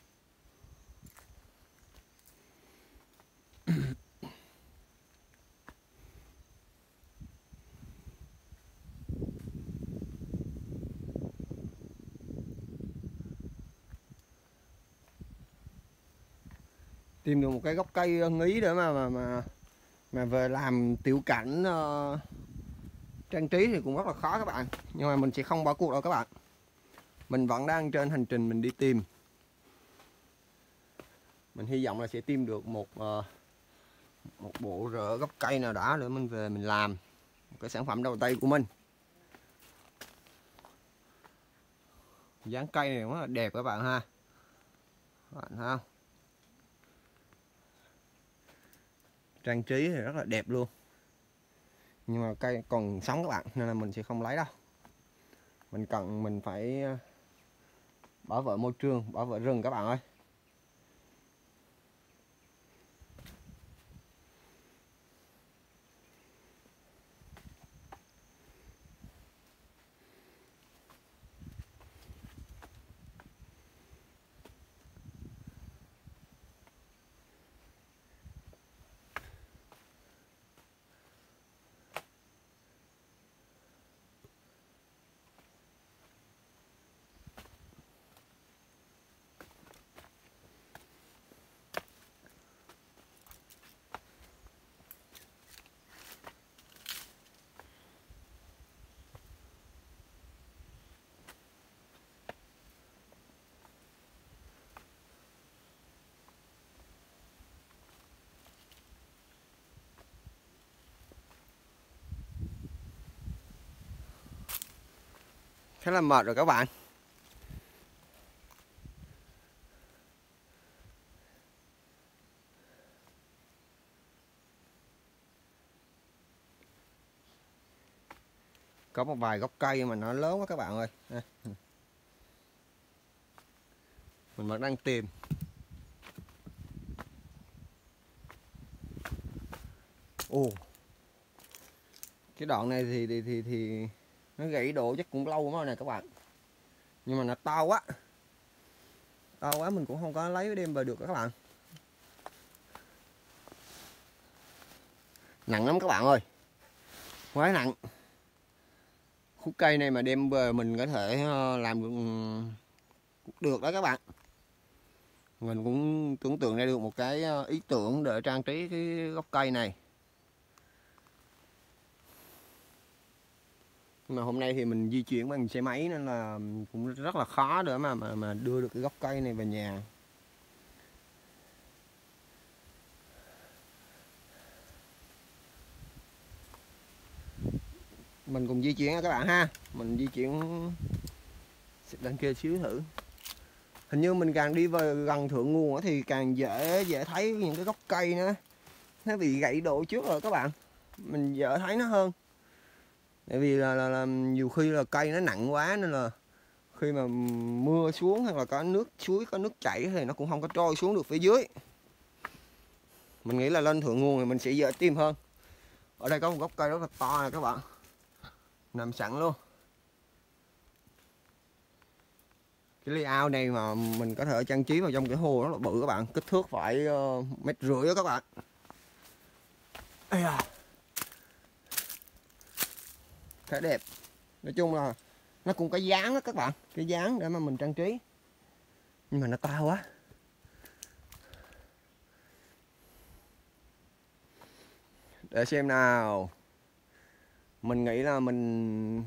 Speaker 1: Tìm được một cái gốc cây ưng ý để mà về làm tiểu cảnh trang trí thì cũng rất là khó các bạn. Nhưng mà mình sẽ không bỏ cuộc đâu các bạn. Mình vẫn đang trên hành trình mình đi tìm. Mình hy vọng là sẽ tìm được một bộ rễ gốc cây nào đó để mình về mình làm một cái sản phẩm đầu tay của mình. Dáng cây này rất là đẹp các bạn ha. Các bạn thấy không? Trang trí thì rất là đẹp luôn. Nhưng mà cây còn sống các bạn, nên là mình sẽ không lấy đâu. Mình phải bảo vệ môi trường, bảo vệ rừng các bạn ơi. Thế là mệt rồi các bạn. Có một vài gốc cây mà nó lớn quá các bạn ơi. Mình vẫn đang tìm. Ồ, cái đoạn này thì nó gãy đổ chắc cũng lâu lắm rồi nè các bạn. Nhưng mà nó to quá. To quá mình cũng không có lấy đem về được các bạn. Nặng lắm các bạn ơi. Quá nặng. Khúc cây này mà đem về mình có thể làm được đó các bạn. Mình cũng tưởng tượng ra được một cái ý tưởng để trang trí cái gốc cây này. Nhưng mà hôm nay thì mình di chuyển bằng xe máy nên là cũng rất là khó để mà đưa được cái gốc cây này về nhà. Mình cùng di chuyển các bạn ha. Mình di chuyển lên kia xíu thử. Hình như mình càng đi về gần thượng nguồn thì càng dễ thấy những cái gốc cây nó bị gãy đổ trước rồi các bạn. Mình dễ thấy nó hơn. Tại vì là nhiều khi là cây nó nặng quá nên là khi mà mưa xuống hay là có nước suối có nước chảy thì nó cũng không có trôi xuống được phía dưới. Mình nghĩ là lên thượng nguồn thì mình sẽ dễ tìm hơn. Ở đây có một gốc cây rất là to nè các bạn, nằm sẵn luôn. Cái ly ao này mà mình có thể trang trí vào trong cái hồ rất là bự các bạn, kích thước phải 1,5 mét đó các bạn. Khá đẹp. Nói chung là nó cũng có dáng đó các bạn, cái dáng để mà mình trang trí. Nhưng mà nó to quá. Để xem nào. Mình nghĩ là mình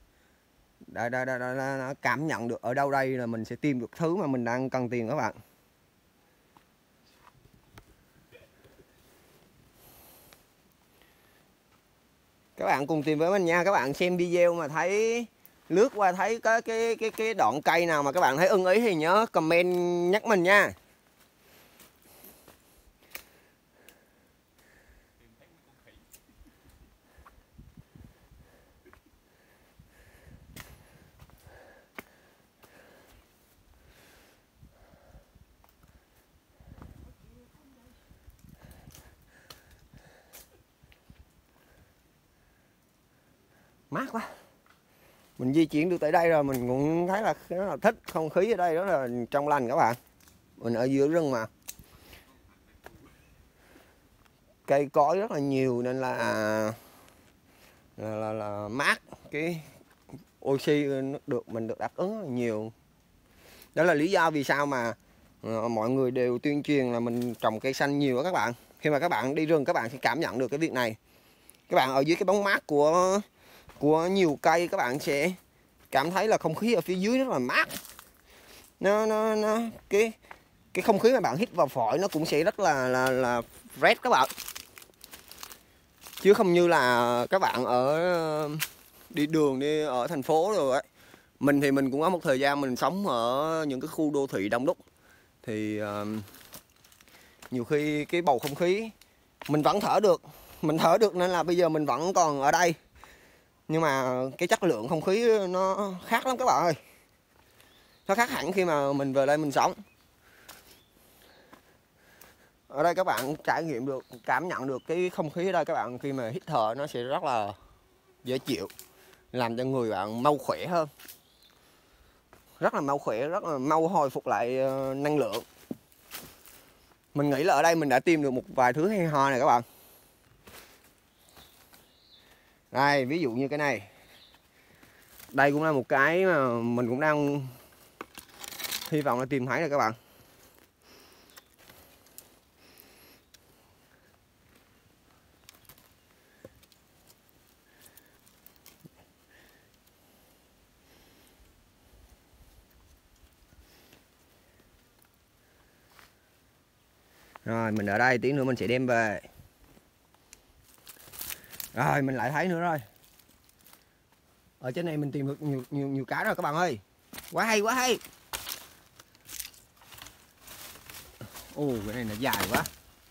Speaker 1: đã cảm nhận được ở đâu đây là mình sẽ tìm được thứ mà mình đang cần tìm các bạn. Các bạn cùng tìm với mình nha. Các bạn xem video mà thấy lướt qua thấy có cái đoạn cây nào mà các bạn thấy ưng ý thì nhớ comment nhắc mình nha. Mát quá. Mình di chuyển được tới đây rồi mình cũng thấy là rất là thích, không khí ở đây rất là trong lành các bạn. Mình ở giữa rừng mà, cây cối rất là nhiều nên là mát, cái oxy mình được đáp ứng rất là nhiều. Đó là lý do vì sao mà mọi người đều tuyên truyền là mình trồng cây xanh nhiều đó các bạn. Khi mà các bạn đi rừng các bạn sẽ cảm nhận được cái việc này. Các bạn ở dưới cái bóng mát của nhiều cây các bạn sẽ cảm thấy là không khí ở phía dưới rất là mát. Nó cái không khí mà bạn hít vào phổi nó cũng sẽ rất là fresh các bạn. Chứ không như là các bạn ở đi đường đi ở thành phố rồi ấy. Mình thì mình cũng có một thời gian mình sống ở những cái khu đô thị đông đúc thì nhiều khi cái bầu không khí mình vẫn thở được, nên là bây giờ mình vẫn còn ở đây. Nhưng mà cái chất lượng không khí nó khác lắm các bạn ơi. Nó khác hẳn khi mà mình về đây mình sống. Ở đây các bạn trải nghiệm được, cảm nhận được cái không khí ở đây các bạn, khi mà hít thở nó sẽ rất là dễ chịu, làm cho người bạn mau khỏe hơn. Rất là mau khỏe, rất là mau hồi phục lại năng lượng. Mình nghĩ là ở đây mình đã tìm được một vài thứ hay ho này các bạn. Đây, ví dụ như cái này. Đây cũng là một cái mà mình cũng đang hy vọng là tìm thấy rồi các bạn. Rồi mình ở đây tí nữa mình sẽ đem về. Rồi mình lại thấy nữa rồi. Ở trên này mình tìm được nhiều cá rồi các bạn ơi. Quá hay, quá hay. Ồ, cái này nó dài quá.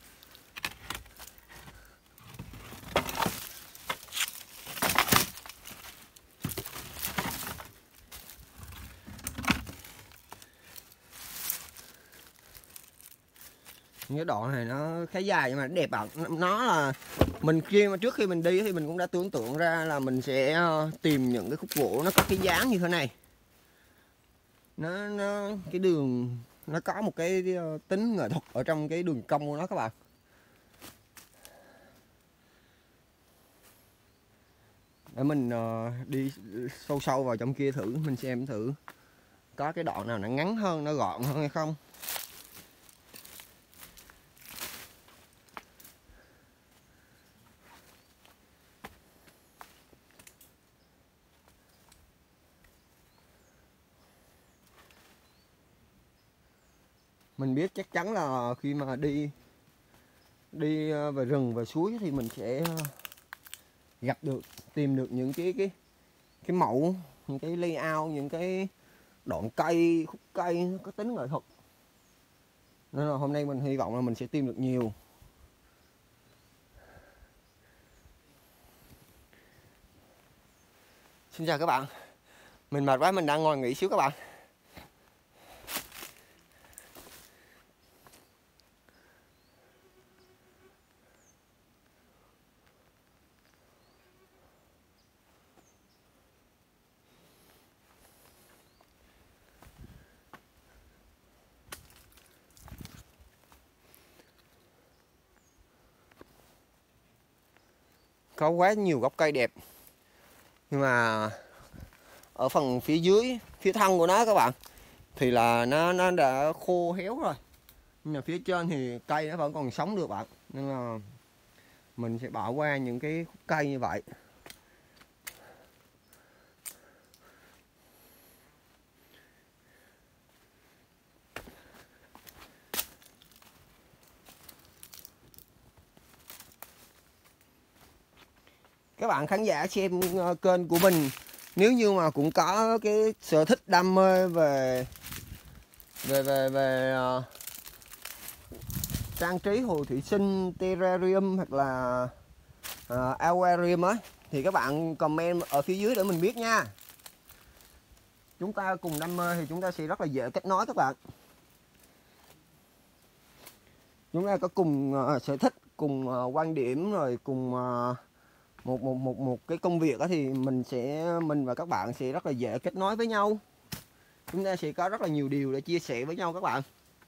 Speaker 1: Cái đoạn này nó khá dài nhưng mà đẹp bạn. Nó là mình trước khi mình đi thì mình cũng đã tưởng tượng ra là mình sẽ tìm những cái khúc gỗ nó có cái dáng như thế này. Nó cái đường nó có một cái tính nghệ thuật ở trong cái đường cong của nó các bạn. Để mình đi sâu vào trong kia thử, mình xem thử có cái đoạn nào nó ngắn hơn, nó gọn hơn hay không. Mình biết chắc chắn là khi mà đi về rừng về suối thì mình sẽ tìm được những cái mẫu, những cái layout, những cái đoạn cây, khúc cây nó có tính nghệ thuật. Nên là hôm nay mình hy vọng là mình sẽ tìm được nhiều. Xin chào các bạn. Mình mệt quá, mình đang ngồi nghỉ xíu các bạn. Có quá nhiều gốc cây đẹp. Nhưng mà ở phần phía dưới, phía thân của nó các bạn, thì là nó đã khô héo rồi. Nhưng mà phía trên thì cây nó vẫn còn sống được bạn. Nên là mình sẽ bỏ qua những cái khúc cây như vậy. Các bạn khán giả xem kênh của mình, nếu như mà cũng có cái sở thích đam mê về trang trí hồ thủy sinh, terrarium hoặc là aquarium á, thì các bạn comment ở phía dưới để mình biết nha. Chúng ta cùng đam mê thì chúng ta sẽ rất là dễ kết nối các bạn. Chúng ta có cùng sở thích, cùng quan điểm, rồi cùng một cái công việc đó thì mình và các bạn sẽ rất là dễ kết nối với nhau. Chúng ta sẽ có rất là nhiều điều để chia sẻ với nhau các bạn.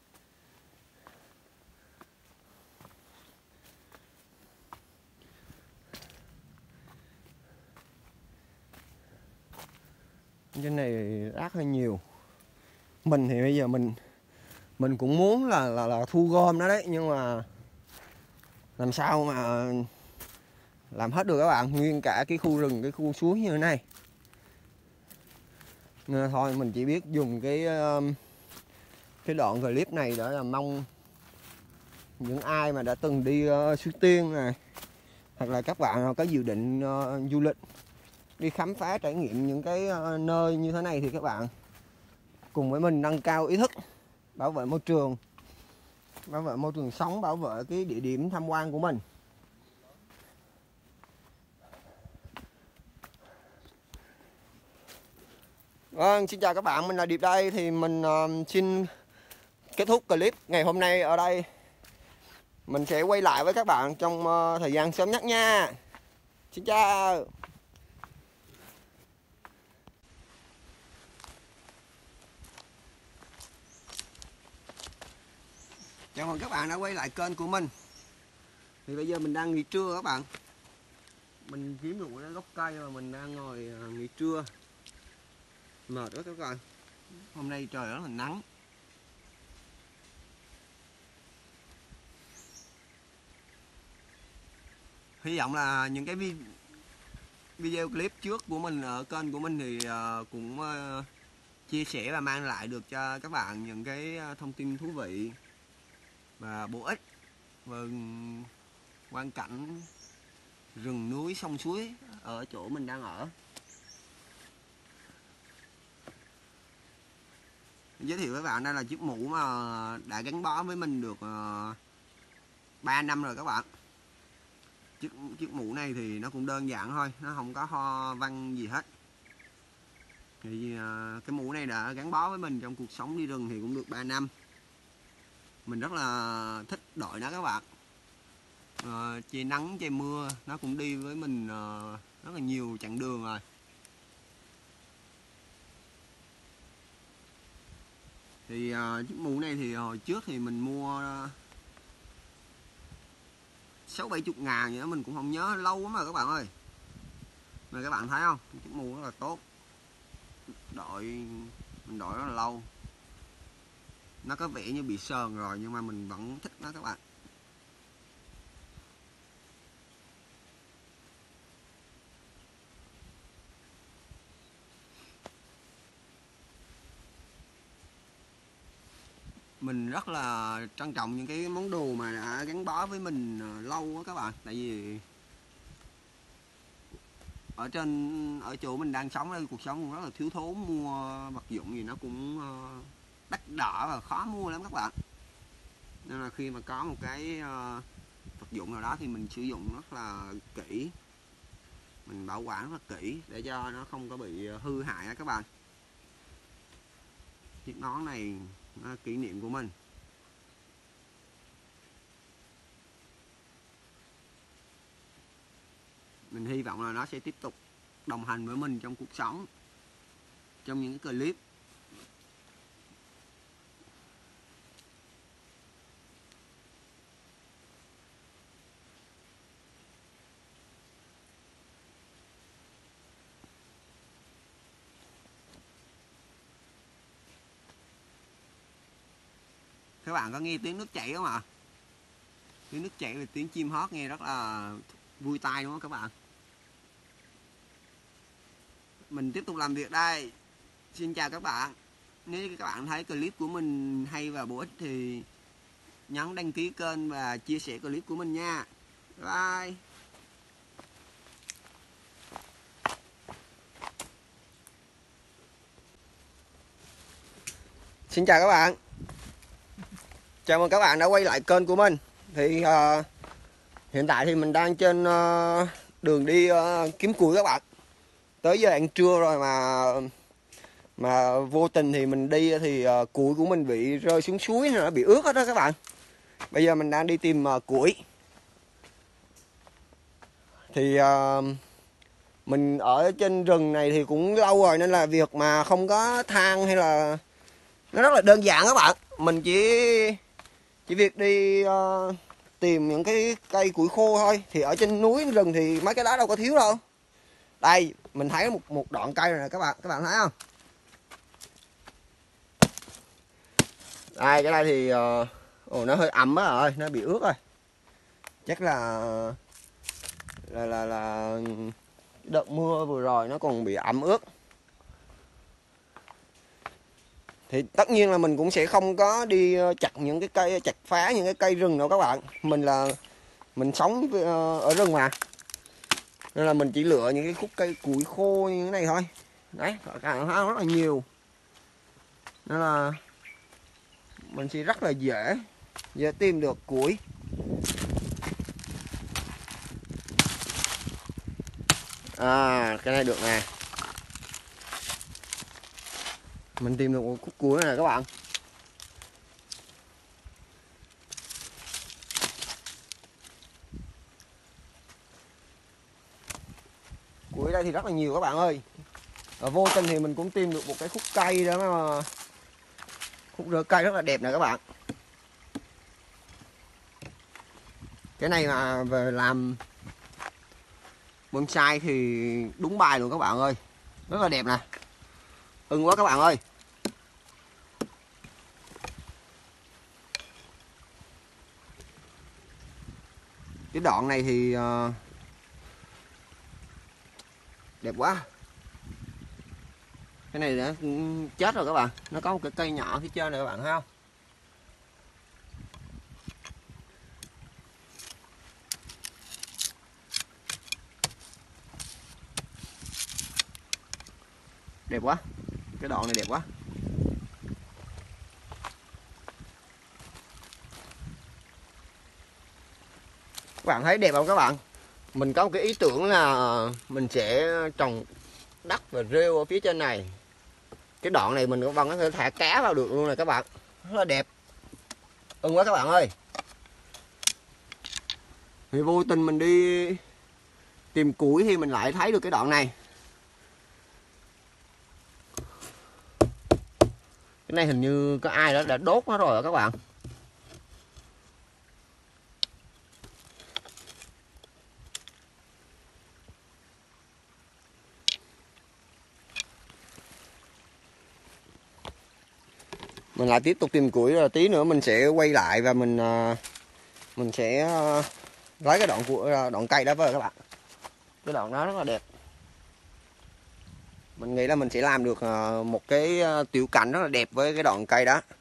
Speaker 1: Trên này rác hơi nhiều. Mình thì bây giờ mình cũng muốn là thu gom nó đấy, nhưng mà làm sao mà làm hết được các bạn, nguyên cả cái khu rừng, cái khu suối như thế này. Nên thôi mình chỉ biết dùng cái đoạn clip này để là mong những ai mà đã từng đi Suối Tiên này, hoặc là các bạn có dự định du lịch đi khám phá trải nghiệm những cái nơi như thế này thì các bạn cùng với mình nâng cao ý thức bảo vệ môi trường sống, bảo vệ cái địa điểm tham quan của mình. Vâng, xin chào các bạn, mình là Điệp đây. Thì mình xin kết thúc clip ngày hôm nay ở đây. Mình sẽ quay lại với các bạn trong thời gian sớm nhất nha. Xin chào. Chào mừng các bạn đã quay lại kênh của mình. Thì bây giờ mình đang nghỉ trưa các bạn. Mình kiếm được một cái gốc cây mà mình đang ngồi nghỉ trưa. Mệt quá các bạn. Hôm nay trời rất là nắng. Hy vọng là những cái video clip trước của mình ở kênh của mình thì cũng chia sẻ và mang lại được cho các bạn những cái thông tin thú vị và bổ ích về quang cảnh rừng núi sông suối ở chỗ mình đang ở. Giới thiệu với các bạn đây là chiếc mũ mà đã gắn bó với mình được 3 năm rồi các bạn. Chiếc mũ này thì nó cũng đơn giản thôi, nó không có hoa văn gì hết. Thì cái mũ này đã gắn bó với mình trong cuộc sống đi rừng thì cũng được 3 năm. Mình rất là thích đội nó các bạn. Trời nắng trời mưa nó cũng đi với mình rất là nhiều chặng đường rồi. Thì chiếc mũ này thì hồi trước thì mình mua 60-70 ngàn vậy đó, mình cũng không nhớ, lâu lắm rồi các bạn ơi. Mà các bạn thấy không, chiếc mũ rất là tốt, mình đội rất là lâu. Nó có vẻ như bị sờn rồi nhưng mà mình vẫn thích nó các bạn. Mình rất là trân trọng những cái món đồ mà đã gắn bó với mình lâu á các bạn. Tại vì ở chỗ mình đang sống đây, cuộc sống cũng rất là thiếu thốn, mua vật dụng gì nó cũng đắt đỏ và khó mua lắm các bạn. Nên là khi mà có một cái vật dụng nào đó thì mình sử dụng rất là kỹ, mình bảo quản rất là kỹ để cho nó không có bị hư hại á các bạn. Chiếc nón này nó là kỷ niệm của mình. Mình hy vọng là nó sẽ tiếp tục đồng hành với mình trong cuộc sống, trong những cái clip. Các bạn có nghe tiếng nước chảy không ạ? Tiếng nước chảy và tiếng chim hót nghe rất là vui tai đúng không các bạn? Mình tiếp tục làm việc đây. Xin chào các bạn. Nếu các bạn thấy clip của mình hay và bổ ích thì nhấn đăng ký kênh và chia sẻ clip của mình nha. Bye. Xin chào các bạn. Chào mừng các bạn đã quay lại kênh của mình. Thì hiện tại thì mình đang trên đường đi kiếm củi các bạn. Tới giờ ăn trưa rồi mà vô tình thì mình đi thì củi của mình bị rơi xuống suối, nó bị ướt hết đó các bạn. Bây giờ mình đang đi tìm củi. Thì mình ở trên rừng này thì cũng lâu rồi, nên là việc mà không có than hay là nó rất là đơn giản các bạn. Mình chỉ việc đi tìm những cái cây củi khô thôi. Thì ở trên núi rừng thì mấy cái đó đâu có thiếu đâu. Đây mình thấy một đoạn cây rồi nè các bạn thấy không? Đây cái này thì nó hơi ẩm á rồi, nó bị ướt rồi. Chắc là đợt mưa vừa rồi nó còn bị ẩm ướt. Thì tất nhiên là mình cũng sẽ không có đi chặt những cái cây, chặt phá những cái cây rừng đâu các bạn. Mình sống ở rừng mà, nên là mình chỉ lựa những cái khúc cây củi khô như thế này thôi. Đấy, các bạn thấy rất là nhiều, nên là mình sẽ rất là dễ tìm được củi. Cái này được nè, mình tìm được một khúc củi này các bạn. Củi đây thì rất là nhiều các bạn ơi. Và vô tình thì mình cũng tìm được một cái khúc cây đó, mà khúc rễ cây rất là đẹp nè các bạn. Cái này mà về làm bonsai thì đúng bài luôn các bạn ơi, rất là đẹp nè, ưng quá các bạn ơi. Cái đoạn này thì đẹp quá. Cái này đã chết rồi các bạn, nó có một cái cây nhỏ phía trên này các bạn thấy không? Đẹp quá, cái đoạn này đẹp quá. Các bạn thấy đẹp không các bạn? Mình có một cái ý tưởng là mình sẽ trồng đất và rêu ở phía trên này. Cái đoạn này mình vẫn có thể thả cá vào được luôn này các bạn, rất là đẹp, ưng quá các bạn ơi. Thì vô tình mình đi tìm củi thì mình lại thấy được cái đoạn này. Cái này hình như có ai đó đã đốt nó rồi các bạn. Mình lại tiếp tục tìm củi, rồi tí nữa mình sẽ quay lại và mình sẽ lấy cái đoạn cây đó với các bạn. Cái đoạn đó rất là đẹp. Mình nghĩ là mình sẽ làm được một cái tiểu cảnh rất là đẹp với cái đoạn cây đó.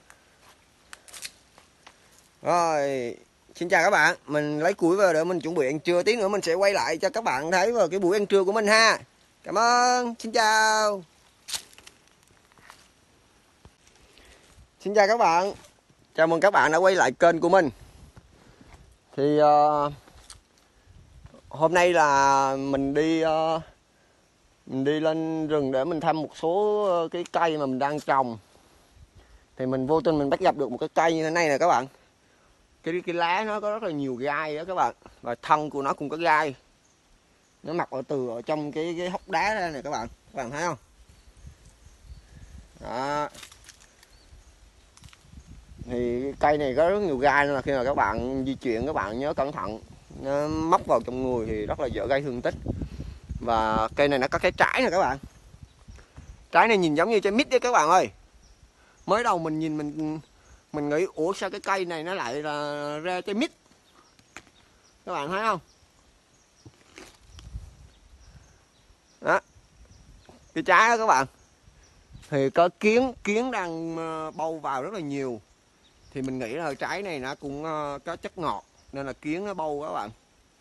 Speaker 1: Rồi, xin chào các bạn. Mình lấy củi về để mình chuẩn bị ăn trưa. Tí nữa mình sẽ quay lại cho các bạn thấy vào cái buổi ăn trưa của mình ha. Cảm ơn, xin chào. Xin chào các bạn. Chào mừng các bạn đã quay lại kênh của mình. Thì hôm nay là mình đi lên rừng để mình thăm một số cái cây mà mình đang trồng. Thì mình vô tình mình bắt gặp được một cái cây như thế này nè các bạn. Cái lá nó có rất là nhiều gai đó các bạn, và thân của nó cũng có gai. Nó mọc ở trong cái hốc đá ra này các bạn thấy không? Đó. Thì cây này có rất nhiều gai, nên là khi mà các bạn di chuyển các bạn nhớ cẩn thận, nó móc vào trong người thì rất là dễ gây thương tích. Và cây này nó có cái trái nè các bạn. Trái này nhìn giống như trái mít đấy các bạn ơi. Mới đầu mình nhìn mình nghĩ ủa sao cái cây này nó lại là ra trái mít. Các bạn thấy không? Đó. Cái trái đó các bạn. Thì có kiến đang bâu vào rất là nhiều. Thì mình nghĩ là trái này nó cũng có chất ngọt, nên là kiến nó bâu các bạn.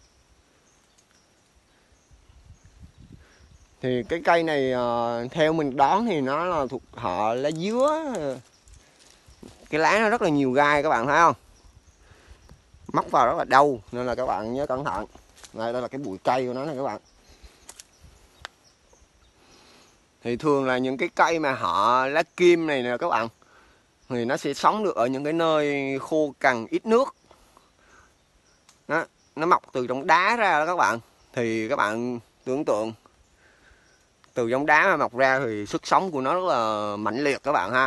Speaker 1: Thì cái cây này theo mình đoán thì nó là thuộc họ lá dứa. Cái lá nó rất là nhiều gai các bạn thấy không? Móc vào rất là đau, nên là các bạn nhớ cẩn thận. Đây là cái bụi cây của nó này các bạn. Thì thường là những cái cây mà họ lá kim này nè các bạn, thì nó sẽ sống được ở những cái nơi khô cằn ít nước. Đó, nó mọc từ trong đá ra đó các bạn. Thì các bạn tưởng tượng từ giống đá mà mọc ra thì sức sống của nó rất là mãnh liệt các bạn ha.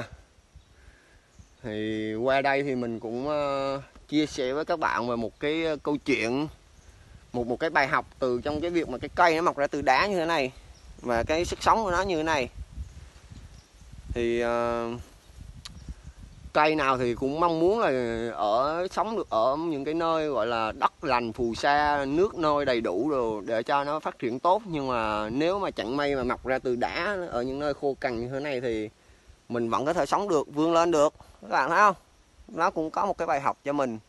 Speaker 1: Thì qua đây thì mình cũng chia sẻ với các bạn về một cái câu chuyện, một cái bài học từ trong cái việc mà cái cây nó mọc ra từ đá như thế này và cái sức sống của nó như thế này. Thì cây nào thì cũng mong muốn là sống được ở những cái nơi gọi là đất lành phù sa, nước nôi đầy đủ rồi để cho nó phát triển tốt. Nhưng mà nếu mà chẳng may mà mọc ra từ đá ở những nơi khô cằn như thế này thì mình vẫn có thể sống được, vươn lên được. Các bạn thấy không? Nó cũng có một cái bài học cho mình.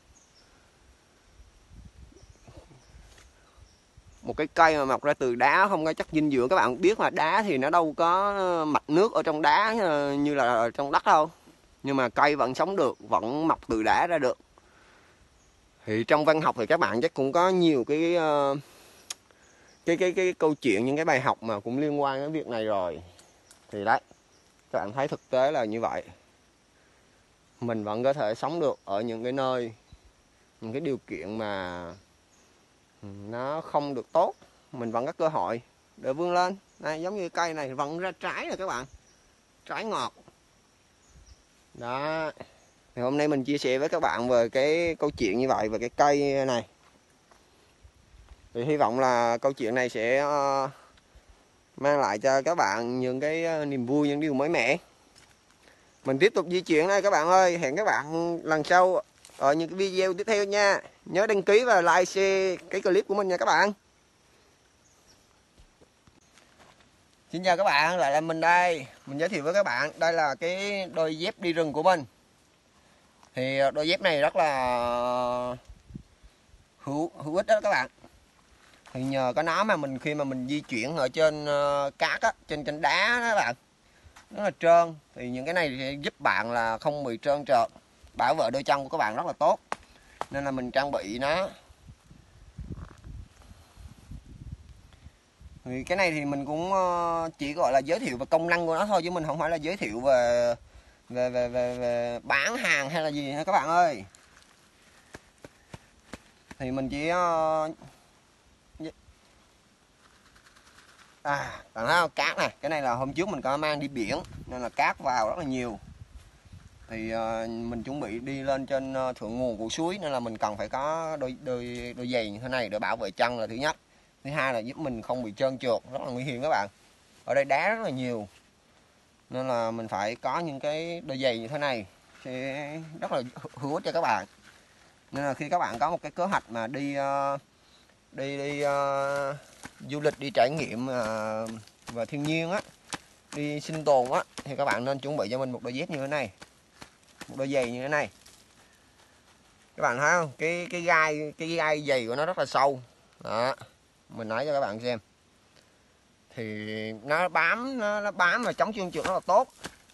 Speaker 1: Một cái cây mà mọc ra từ đá không có chất dinh dưỡng, các bạn biết mà, đá thì nó đâu có mạch nước ở trong đá như là ở trong đất đâu. Nhưng mà cây vẫn sống được, vẫn mọc từ đá ra được. Thì trong văn học thì các bạn chắc cũng có nhiều cái câu chuyện, những cái bài học mà cũng liên quan đến việc này rồi. Thì đấy, các bạn thấy thực tế là như vậy. Mình vẫn có thể sống được ở những cái nơi, những cái điều kiện mà nó không được tốt, mình vẫn có cơ hội để vươn lên. Đây, giống như cây này vẫn ra trái rồi các bạn, trái ngọt đó. Thì hôm nay mình chia sẻ với các bạn về cái câu chuyện như vậy, về cái cây này. Thì hy vọng là câu chuyện này sẽ mang lại cho các bạn những cái niềm vui, những điều mới mẻ. Mình tiếp tục di chuyển đây các bạn ơi. Hẹn các bạn lần sau ở những cái video tiếp theo nha. Nhớ đăng ký và like, share cái clip của mình nha các bạn. Xin chào các bạn, lại là mình đây. Mình giới thiệu với các bạn, đây là cái đôi dép đi rừng của mình. Thì đôi dép này rất là hữu ích đó các bạn. Thì nhờ có nó mà khi mà mình di chuyển ở trên cát á, trên đá đó các bạn, rất là trơn. Thì những cái này sẽ giúp bạn là không bị trơn trượt, bảo vệ đôi chân của các bạn rất là tốt. Nên là mình trang bị nó. Thì cái này thì mình cũng chỉ gọi là giới thiệu về công năng của nó thôi, chứ mình không phải là giới thiệu về bán hàng hay là gì nha các bạn ơi. Thì mình chỉ bạn thấy không, cát này, cái này là hôm trước mình có mang đi biển nên là cát vào rất là nhiều. Thì mình chuẩn bị đi lên trên thượng nguồn của suối nên là mình cần phải có đôi giày như thế này để bảo vệ chân là thứ nhất. Thứ hai là giúp mình không bị trơn trượt, rất là nguy hiểm các bạn. Ở đây đá rất là nhiều nên là mình phải có những cái đôi giày như thế này sẽ rất là hữu ích cho các bạn. Nên là khi các bạn có một cái kế hoạch mà đi du lịch, đi trải nghiệm và thiên nhiên á, đi sinh tồn á, thì các bạn nên chuẩn bị cho mình một đôi dép như thế này, một đôi giày như thế này. Các bạn thấy không, cái gai giày của nó rất là sâu đó, mình nói cho các bạn xem. Thì nó bám và chống trơn trượt rất là tốt.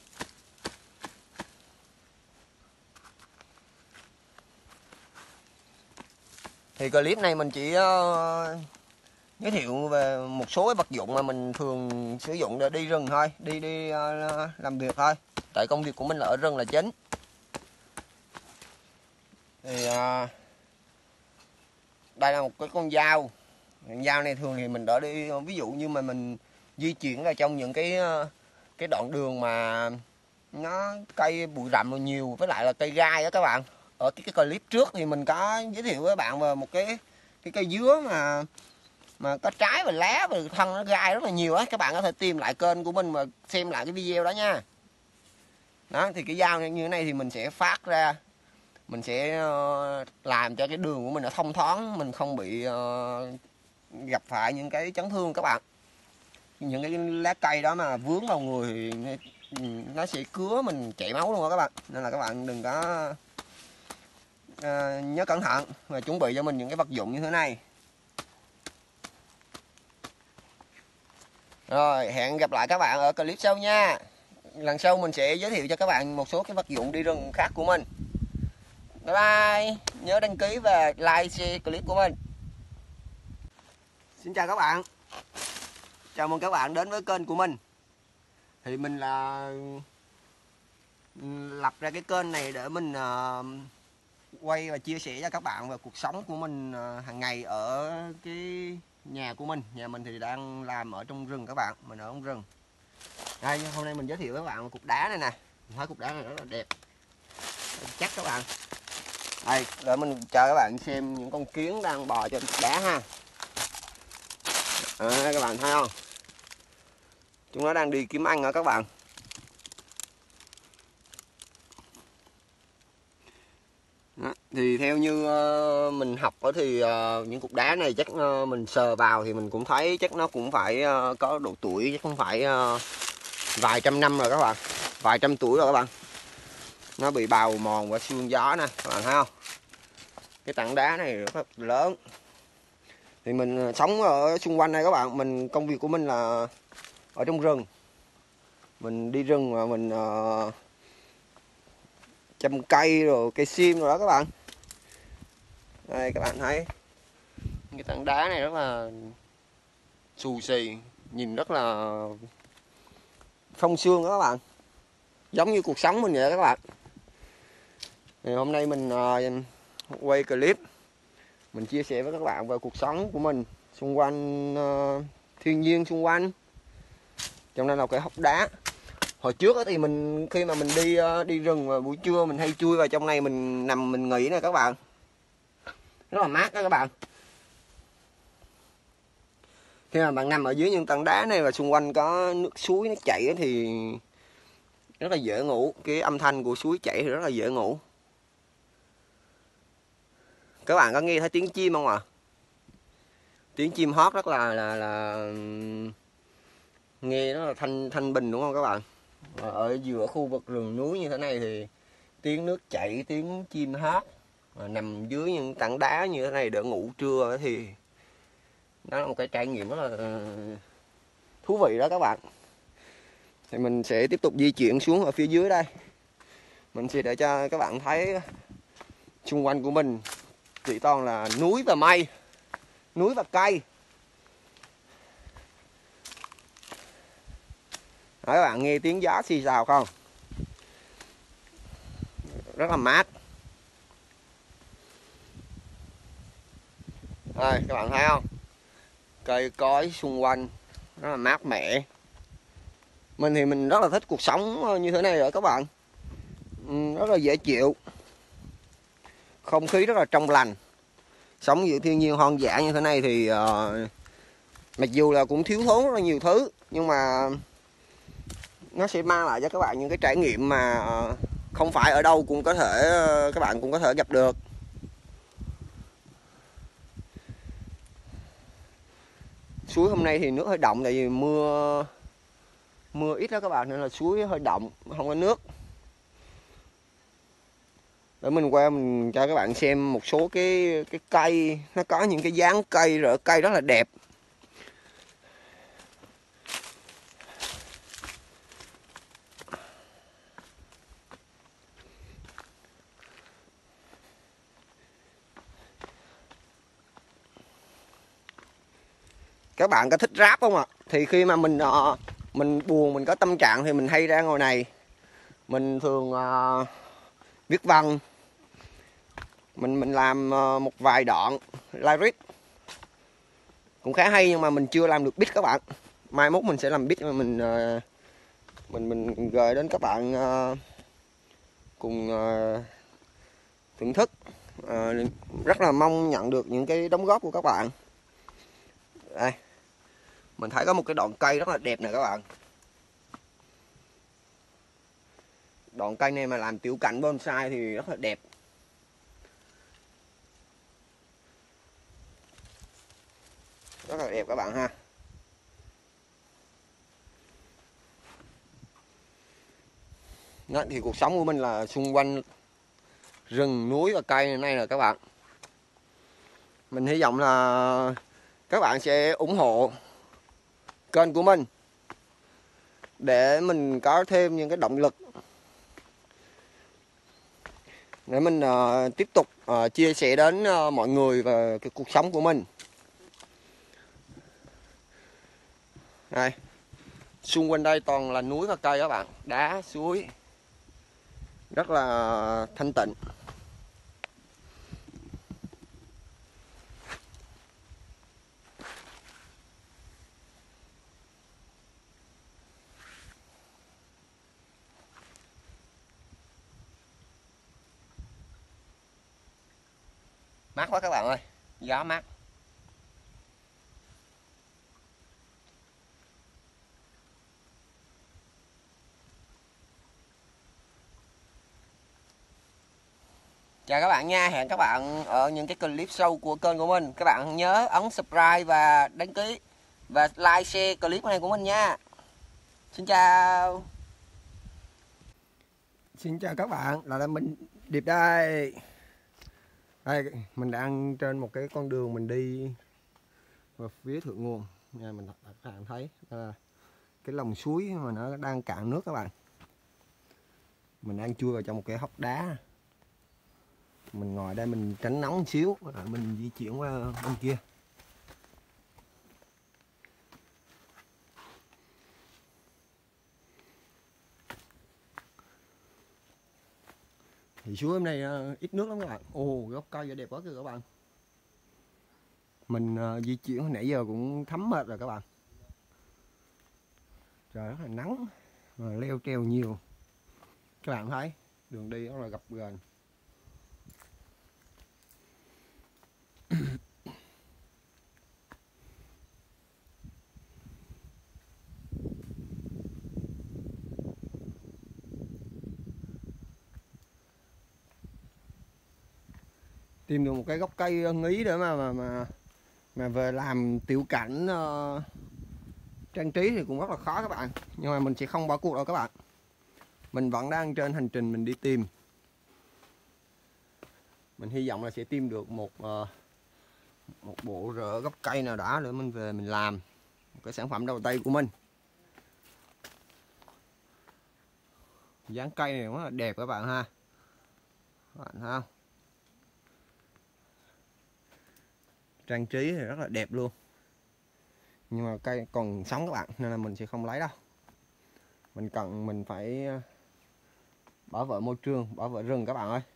Speaker 1: Thì clip này mình chỉ giới thiệu về một số cái vật dụng mà mình thường sử dụng để đi rừng thôi, đi làm việc thôi. Tại công việc của mình là ở rừng là chính. Thì đây là một cái con dao. Con dao này thường thì mình đỡ đi, ví dụ như mà mình di chuyển ra trong những cái đoạn đường mà nó cây bụi rậm nhiều, với lại là cây gai đó các bạn. Ở cái clip trước thì mình có giới thiệu với bạn về một cái cây dứa mà có trái và lá và thân nó gai rất là nhiều á. Các bạn có thể tìm lại kênh của mình mà xem lại cái video đó nha. Đó, thì cái dao như thế này thì mình sẽ phát ra, mình sẽ làm cho cái đường của mình nó thông thoáng, mình không bị gặp phải những cái chấn thương các bạn. Những cái lá cây đó mà vướng vào người thì nó sẽ cứa mình chảy máu luôn đó các bạn. Nên là các bạn đừng có nhớ cẩn thận và chuẩn bị cho mình những cái vật dụng như thế này. Rồi, hẹn gặp lại các bạn ở clip sau nha. Lần sau mình sẽ giới thiệu cho các bạn một số cái vật dụng đi rừng khác của mình. Bye bye. Nhớ đăng ký và like, share clip của mình. Xin chào các bạn. Chào mừng các bạn đến với kênh của mình. Thì mình là lập ra cái kênh này để mình quay và chia sẻ cho các bạn về cuộc sống của mình hàng ngày ở cái nhà của mình. Nhà mình thì đang làm ở trong rừng các bạn, mình ở trong rừng. Đây, hôm nay mình giới thiệu với các bạn cục đá này nè. Mình thấy cục đá này rất là đẹp, chắc các bạn. Đây, để mình cho các bạn xem những con kiến đang bò trên cục đá ha. Các bạn thấy không? Chúng nó đang đi kiếm ăn đó các bạn. Đó, thì theo như mình học đó thì những cục đá này chắc mình sờ vào thì mình cũng thấy chắc nó cũng phải có độ tuổi, chắc cũng phải vài trăm năm rồi các bạn, vài trăm tuổi rồi các bạn. Nó bị bào mòn và sương gió nè, các bạn thấy không? Cái tảng đá này rất là lớn. Thì mình sống ở xung quanh đây các bạn, công việc của mình là ở trong rừng. Mình đi rừng mà mình chăm cây rồi cây sim rồi đó các bạn. Đây các bạn thấy cái tảng đá này rất là xù xì, nhìn rất là phong sương đó các bạn, giống như cuộc sống mình vậy đó các bạn. Thì hôm nay mình quay clip, mình chia sẻ với các bạn về cuộc sống của mình xung quanh thiên nhiên xung quanh. Trong đây là cái hốc đá. Hồi trước thì mình khi mà mình đi rừng vào buổi trưa mình hay chui vào trong này mình nằm mình nghỉ nè các bạn, rất là mát đó các bạn. Khi mà bạn nằm ở dưới những tảng đá này và xung quanh có nước suối nó chảy thì rất là dễ ngủ. Cái âm thanh của suối chảy thì rất là dễ ngủ. Các bạn có nghe thấy tiếng chim không ạ? Tiếng chim hót rất là nghe nó là thanh bình đúng không các bạn? Ở giữa khu vực rừng núi như thế này thì tiếng nước chảy, tiếng chim hót, nằm dưới những tảng đá như thế này để ngủ trưa thì đó là một cái trải nghiệm rất là thú vị đó các bạn. Thì mình sẽ tiếp tục di chuyển xuống ở phía dưới đây. Mình sẽ để cho các bạn thấy xung quanh của mình chỉ toàn là núi và mây, núi và cây. Đó, các bạn nghe tiếng gió xì xào không? Rất là mát. Đây, các bạn thấy không? Cây cối xung quanh rất là mát mẻ. Mình thì mình rất là thích cuộc sống như thế này rồi các bạn. Rất là dễ chịu. Không khí rất là trong lành. Sống giữa thiên nhiên hoang dã như thế này thì mặc dù là cũng thiếu thốn rất là nhiều thứ, nhưng mà nó sẽ mang lại cho các bạn những cái trải nghiệm mà không phải ở đâu cũng có thể các bạn cũng có thể gặp được. Suối hôm nay thì nước hơi đọng tại vì mưa ít đó các bạn, nên là suối hơi đọng, không có nước. Để mình qua mình cho các bạn xem một số cái cây, nó có những cái dáng cây rồi cây rất là đẹp. Các bạn có thích rap không ạ? Thì khi mà mình buồn, mình có tâm trạng thì mình hay ra ngồi này. Mình thường viết văn. Mình làm một vài đoạn lyric cũng khá hay, nhưng mà mình chưa làm được beat các bạn. Mai mốt mình sẽ làm beat mà mình gửi đến các bạn cùng thưởng thức. Rất là mong nhận được những cái đóng góp của các bạn. Đây, mình thấy có một cái đoạn cây rất là đẹp nè các bạn. Đoạn cây này mà làm tiểu cảnh bonsai thì rất là đẹp. Rất là đẹp các bạn ha. Đó, thì cuộc sống của mình là xung quanh rừng núi và cây này là các bạn. Mình hy vọng là các bạn sẽ ủng hộ kênh của mình để mình có thêm những cái động lực để mình tiếp tục chia sẻ đến mọi người về cái cuộc sống của mình. Đây, xung quanh đây toàn là núi và cây các bạn, đá, suối, rất là thanh tịnh. Mát quá các bạn ơi, gió mát. Chào các bạn nha, hẹn các bạn ở những cái clip sau của kênh của mình. Các bạn nhớ ấn subscribe và đăng ký và like share clip này của mình nha. Xin chào. Xin chào các bạn, là mình Điệp đây. Đây, mình đang trên một cái con đường mình đi vào phía thượng nguồn nha. Mình các bạn thấy cái lòng suối mà nó đang cạn nước các bạn. Mình đang chui vào trong một cái hốc đá. Mình ngồi đây mình tránh nóng một xíu rồi mình di chuyển qua bên kia. Thì suối hôm nay ít nước lắm các bạn. Ồ, gốc cây đẹp quá kìa các bạn. Mình di chuyển hồi nãy giờ cũng thấm mệt rồi các bạn. Trời rất là nắng, rồi leo treo nhiều. Các bạn thấy đường đi rất là gập ghềnh. Tìm được một cái gốc cây nghí để mà về làm tiểu cảnh trang trí thì cũng rất là khó các bạn. Nhưng mà mình sẽ không bỏ cuộc đâu các bạn. Mình vẫn đang trên hành trình mình đi tìm. Mình hy vọng là sẽ tìm được một bộ rễ gốc cây nào đó để mình về mình làm một cái sản phẩm đầu tay của mình. Dáng cây này rất là đẹp các bạn ha. Các bạn thấy không? Trang trí thì rất là đẹp luôn. Nhưng mà cây còn sống các bạn nên là mình sẽ không lấy đâu. Mình phải bảo vệ môi trường, bảo vệ rừng các bạn ơi.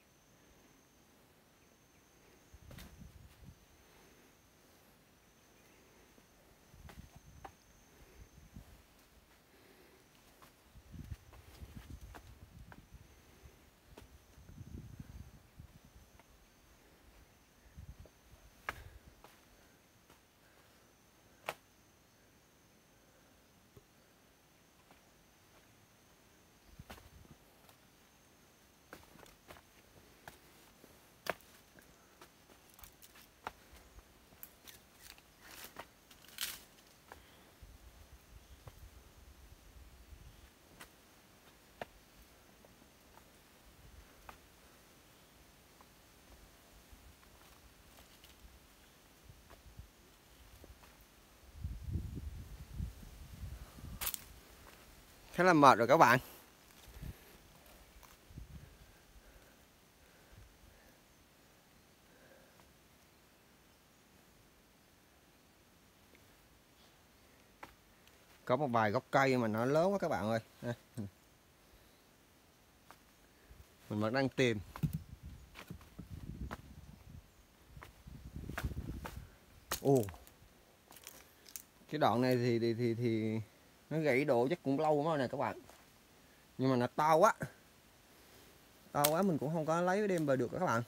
Speaker 1: Khá là mệt rồi các bạn. Có một vài gốc cây mà nó lớn quá các bạn ơi. Đây. Mình vẫn đang tìm. Ồ. Cái đoạn này thì nó gãy đổ chắc cũng lâu lắm này các bạn. Nhưng mà nó to quá. To quá mình cũng không có lấy đem về được các bạn.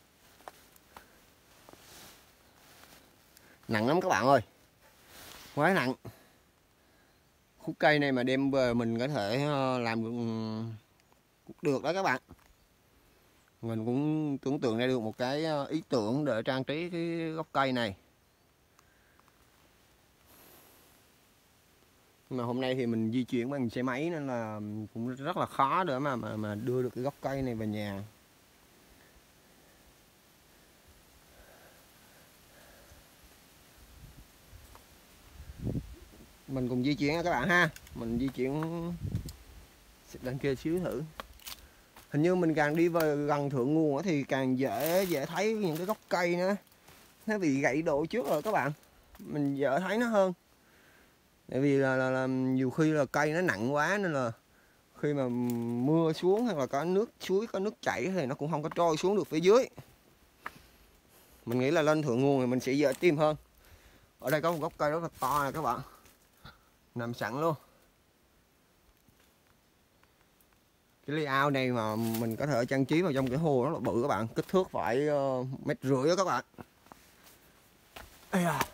Speaker 1: Nặng lắm các bạn ơi. Quá nặng. Khúc cây này mà đem về mình có thể làm được đó các bạn. Mình cũng tưởng tượng ra được một cái ý tưởng để trang trí cái gốc cây này. Nhưng mà hôm nay thì mình di chuyển bằng xe máy nên là cũng rất là khó để mà đưa được cái gốc cây này về nhà. Mình cùng di chuyển nha các bạn ha. Mình di chuyển lên kia xíu thử. Hình như mình càng đi về gần thượng nguồn thì càng dễ thấy những cái gốc cây nó bị gãy đổ trước rồi các bạn. Mình dễ thấy nó hơn. Tại vì là nhiều khi là cây nó nặng quá nên là khi mà mưa xuống hoặc là có nước suối có nước chảy thì nó cũng không có trôi xuống được phía dưới. Mình nghĩ là lên thượng nguồn thì mình sẽ dễ tìm hơn. Ở đây có một gốc cây rất là to này các bạn. Nằm sẵn luôn. Cái layout này mà mình có thể trang trí vào trong cái hồ rất là bự các bạn, kích thước phải 1,5 mét đó các bạn. Ây da.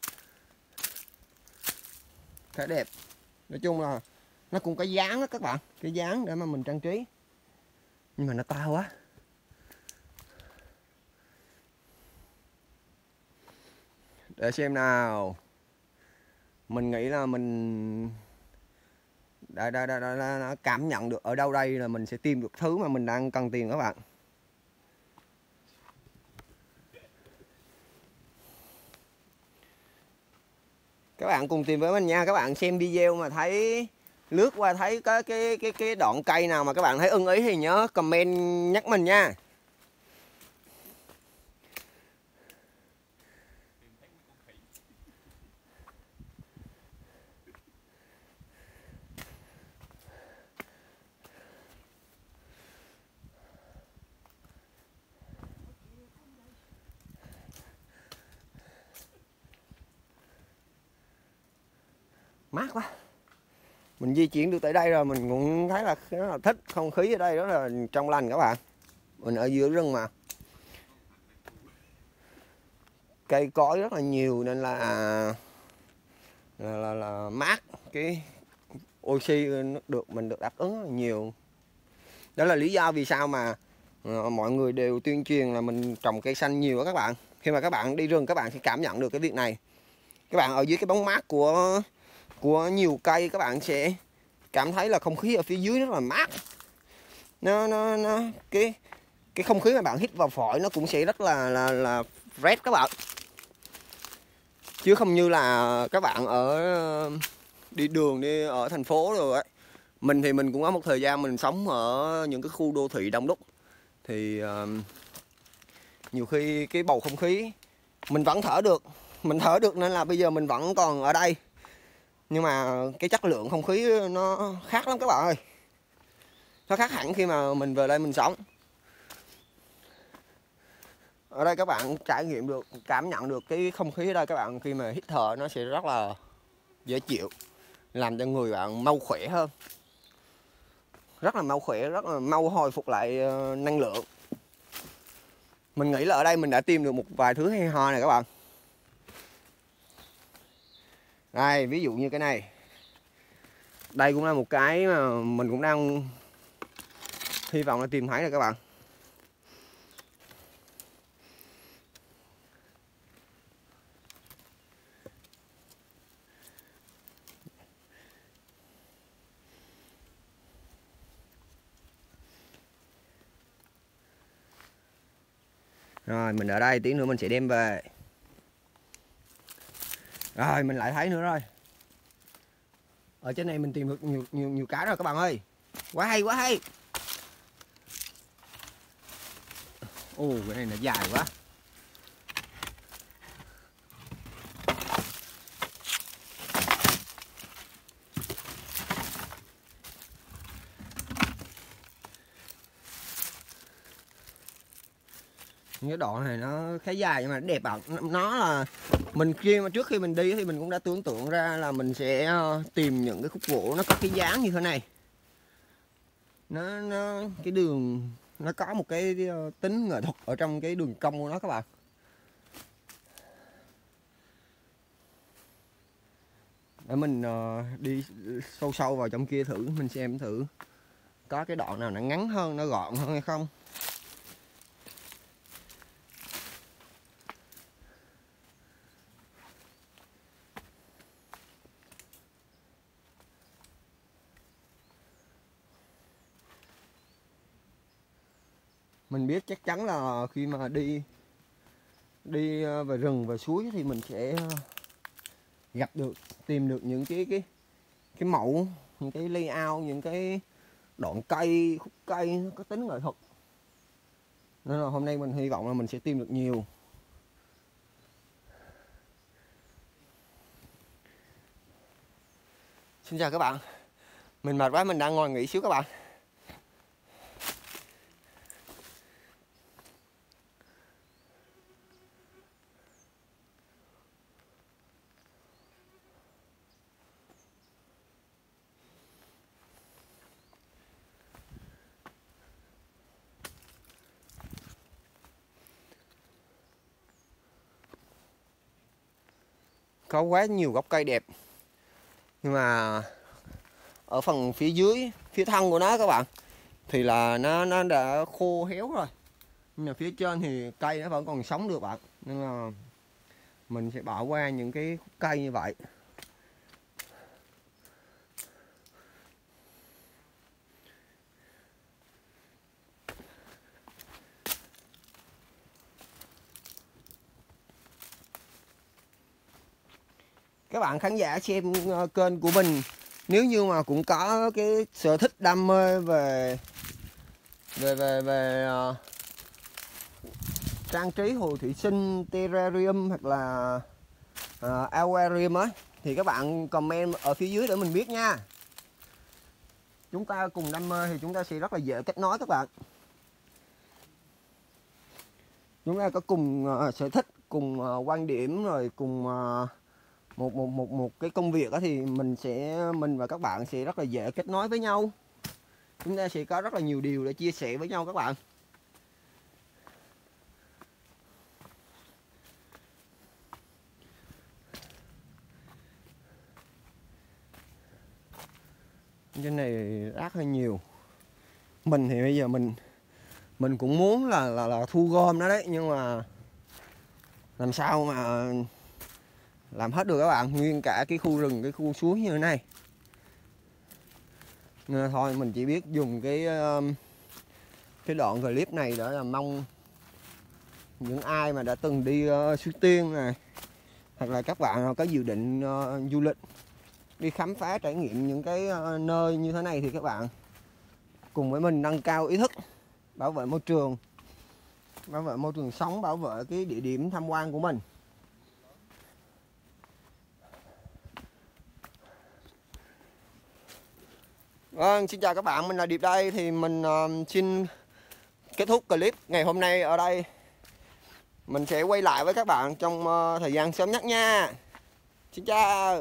Speaker 1: Khá đẹp. Nói chung là nó cũng có dáng đó các bạn, cái dáng để mà mình trang trí. Nhưng mà nó to quá. Để xem nào. Mình nghĩ là mình đã cảm nhận được ở đâu đây là mình sẽ tìm được thứ mà mình đang cần tìm các bạn. Các bạn cùng tìm với mình nha. Các bạn xem video mà thấy lướt qua thấy có cái đoạn cây nào mà các bạn thấy ưng ý thì nhớ comment nhắc mình nha. Mát quá. Mình di chuyển được tới đây rồi mình cũng thấy là rất là thích không khí ở đây rất là trong lành các bạn. Mình ở giữa rừng mà. Cây cối rất là nhiều nên là mát, cái oxy mình được đáp ứng rất là nhiều. Đó là lý do vì sao mà mọi người đều tuyên truyền là mình trồng cây xanh nhiều đó các bạn. Khi mà các bạn đi rừng các bạn sẽ cảm nhận được cái việc này. Các bạn ở dưới cái bóng mát của nhiều cây các bạn sẽ cảm thấy là không khí ở phía dưới rất là mát. Nó cái không khí mà bạn hít vào phổi nó cũng sẽ rất là fresh các bạn. Chứ không như là các bạn ở đi đường đi ở thành phố rồi ấy. Mình thì mình cũng có một thời gian mình sống ở những cái khu đô thị đông đúc thì nhiều khi cái bầu không khí mình vẫn thở được, nên là bây giờ mình vẫn còn ở đây. Nhưng mà cái chất lượng không khí nó khác lắm các bạn ơi. Nó khác hẳn khi mà mình về đây mình sống. Ở đây các bạn trải nghiệm được, cảm nhận được cái không khí ở đây các bạn khi mà hít thở nó sẽ rất là dễ chịu, làm cho người bạn mau khỏe hơn. Rất là mau khỏe, rất là mau hồi phục lại năng lượng. Mình nghĩ là ở đây mình đã tìm được một vài thứ hay ho này các bạn. Đây, ví dụ như cái này. Đây cũng là một cái mà mình cũng đang hy vọng là tìm thấy này các bạn. Rồi mình ở đây tí nữa mình sẽ đem về. Rồi mình lại thấy nữa rồi. Ở trên này mình tìm được nhiều cái rồi các bạn ơi. Quá hay quá hay. Ồ cái này nó dài quá. Cái đoạn này nó khá dài nhưng mà nó đẹp ạ. Nó là mình trước khi mình đi thì mình cũng đã tưởng tượng ra là mình sẽ tìm những cái khúc gỗ nó có cái dáng như thế này. Nó cái đường nó có một cái tính nghệ thuật ở trong cái đường cong của nó các bạn. Để mình đi sâu vào trong kia thử, mình xem thử có cái đoạn nào nó ngắn hơn, nó gọn hơn hay không. Mình biết chắc chắn là khi mà đi về rừng về suối thì mình sẽ tìm được những cái mẫu, những cái layout, những cái đoạn cây, khúc cây nó có tính nghệ thuật. Nên là hôm nay mình hy vọng là mình sẽ tìm được nhiều. Xin chào các bạn. Mình mệt quá, mình đang ngồi nghỉ xíu các bạn. có quá nhiều gốc cây đẹp. Nhưng mà ở phần phía dưới, phía thân của nó các bạn, thì là nó đã khô héo rồi. Nhưng mà phía trên thì cây nó vẫn còn sống được bạn. Nên là mình sẽ bỏ qua những cái khúc cây như vậy. Các bạn khán giả xem kênh của mình, nếu như mà cũng có cái sở thích đam mê về trang trí hồ thủy sinh, terrarium hoặc là aquarium á, thì các bạn comment ở phía dưới để mình biết nha. Chúng ta cùng đam mê thì chúng ta sẽ rất là dễ kết nối các bạn. Chúng ta có cùng sở thích, cùng quan điểm, rồi cùng một cái công việc đó, thì mình và các bạn sẽ rất là dễ kết nối với nhau. Chúng ta sẽ có rất là nhiều điều để chia sẻ với nhau các bạn. Trên này rác hơi nhiều. Mình thì bây giờ mình cũng muốn là thu gom nó đấy, nhưng mà làm sao mà làm hết được các bạn, nguyên cả cái khu rừng, cái khu suối như thế này. Nên thôi mình chỉ biết dùng cái đoạn clip này để là mong những ai mà đã từng đi Suối Tiên này, hoặc là các bạn có dự định du lịch, đi khám phá trải nghiệm những cái nơi như thế này, thì các bạn cùng với mình nâng cao ý thức bảo vệ môi trường sống, bảo vệ cái địa điểm tham quan của mình. Vâng, xin chào các bạn, mình là Điệp đây. Thì mình xin kết thúc clip ngày hôm nay ở đây. Mình sẽ quay lại với các bạn trong thời gian sớm nhất nha. Xin chào.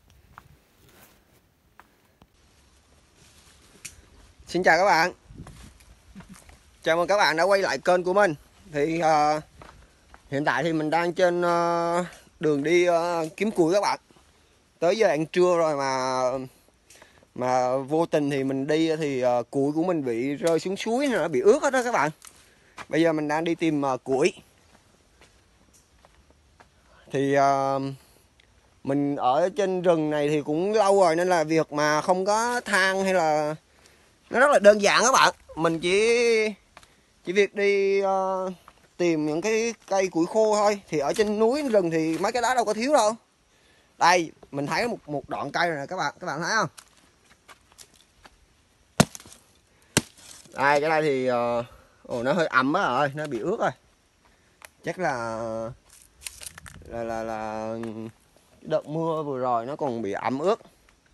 Speaker 1: Xin chào các bạn. Chào mừng các bạn đã quay lại kênh của mình. Thì hiện tại thì mình đang trên đường đi kiếm củi các bạn. Tới giờ ăn trưa rồi mà vô tình thì mình đi thì củi của mình bị rơi xuống suối, nó bị ướt hết đó các bạn. Bây giờ mình đang đi tìm củi. Thì mình ở trên rừng này thì cũng lâu rồi, nên là việc mà không có than hay là nó rất là đơn giản các bạn. Mình chỉ việc đi tìm những cái cây củi khô thôi. Thì ở trên núi rừng thì mấy cái đó đâu có thiếu đâu. Đây mình thấy một đoạn cây rồi nè các bạn thấy không? Đây cái này thì nó hơi ẩm á rồi, nó bị ướt rồi. Chắc là đợt mưa vừa rồi nó còn bị ẩm ướt.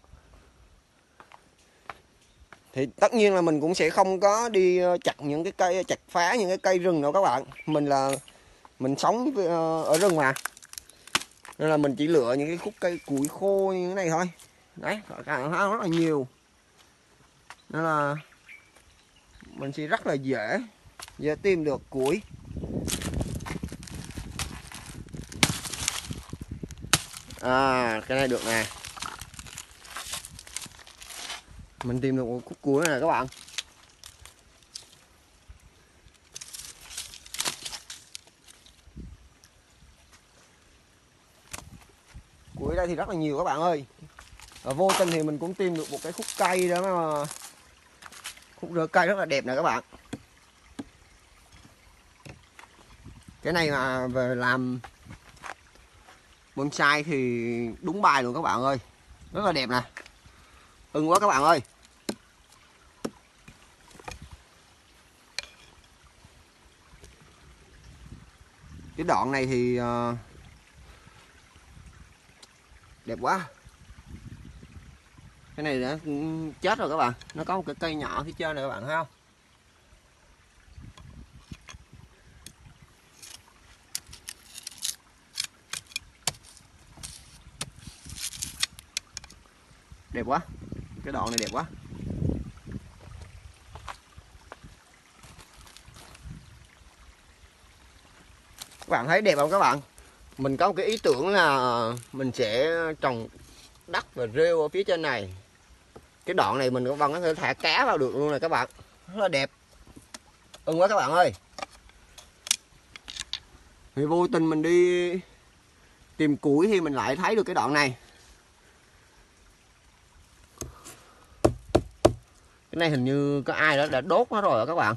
Speaker 1: Thì tất nhiên là mình cũng sẽ không có đi chặt những cái cây, chặt phá những cái cây rừng đâu các bạn. Mình sống ở rừng mà, nên là mình chỉ lựa những cái khúc cây củi khô như thế này thôi. Đấy, các bạn thấy rất là nhiều, nên là mình sẽ rất là dễ tìm được củi. Cái này được nè, mình tìm được một khúc củi này nè các bạn. Củi đây thì rất là nhiều các bạn ơi. Và vô tình thì mình cũng tìm được một cái khúc cây đó, mà khúc rễ cây rất là đẹp nè các bạn. Cái này mà về làm bonsai thì đúng bài luôn các bạn ơi, rất là đẹp nè, ưng quá các bạn ơi. Cái đoạn này thì đẹp quá. Cái này đã chết rồi các bạn, nó có một cái cây nhỏ phía trên này các bạn thấy không? Đẹp quá, cái đoạn này đẹp quá. Các bạn thấy đẹp không các bạn? Mình có một cái ý tưởng là mình sẽ trồng đất và rêu ở phía trên này. Cái đoạn này mình vẫn có thể thả cá vào được luôn này các bạn. Rất là đẹp. Ưng quá các bạn ơi. Thì vô tình mình đi tìm củi thì mình lại thấy được cái đoạn này. Cái này hình như có ai đó đã đốt nó rồi các bạn.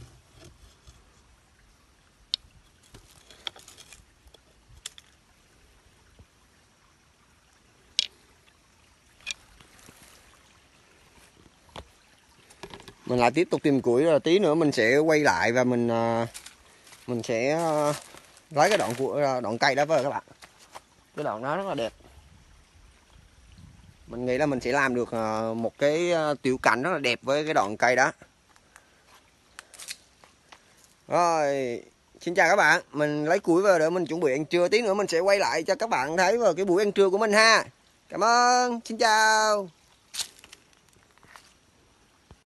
Speaker 1: Mình lại tiếp tục tìm củi, rồi tí nữa mình sẽ quay lại và mình sẽ lấy cái đoạn cây đó với các bạn. Cái đoạn đó rất là đẹp. Mình nghĩ là mình sẽ làm được một cái tiểu cảnh rất là đẹp với cái đoạn cây đó. Rồi, xin chào các bạn. Mình lấy củi về để mình chuẩn bị ăn trưa. Tí nữa mình sẽ quay lại cho các bạn thấy vào cái buổi ăn trưa của mình ha. Cảm ơn, xin chào.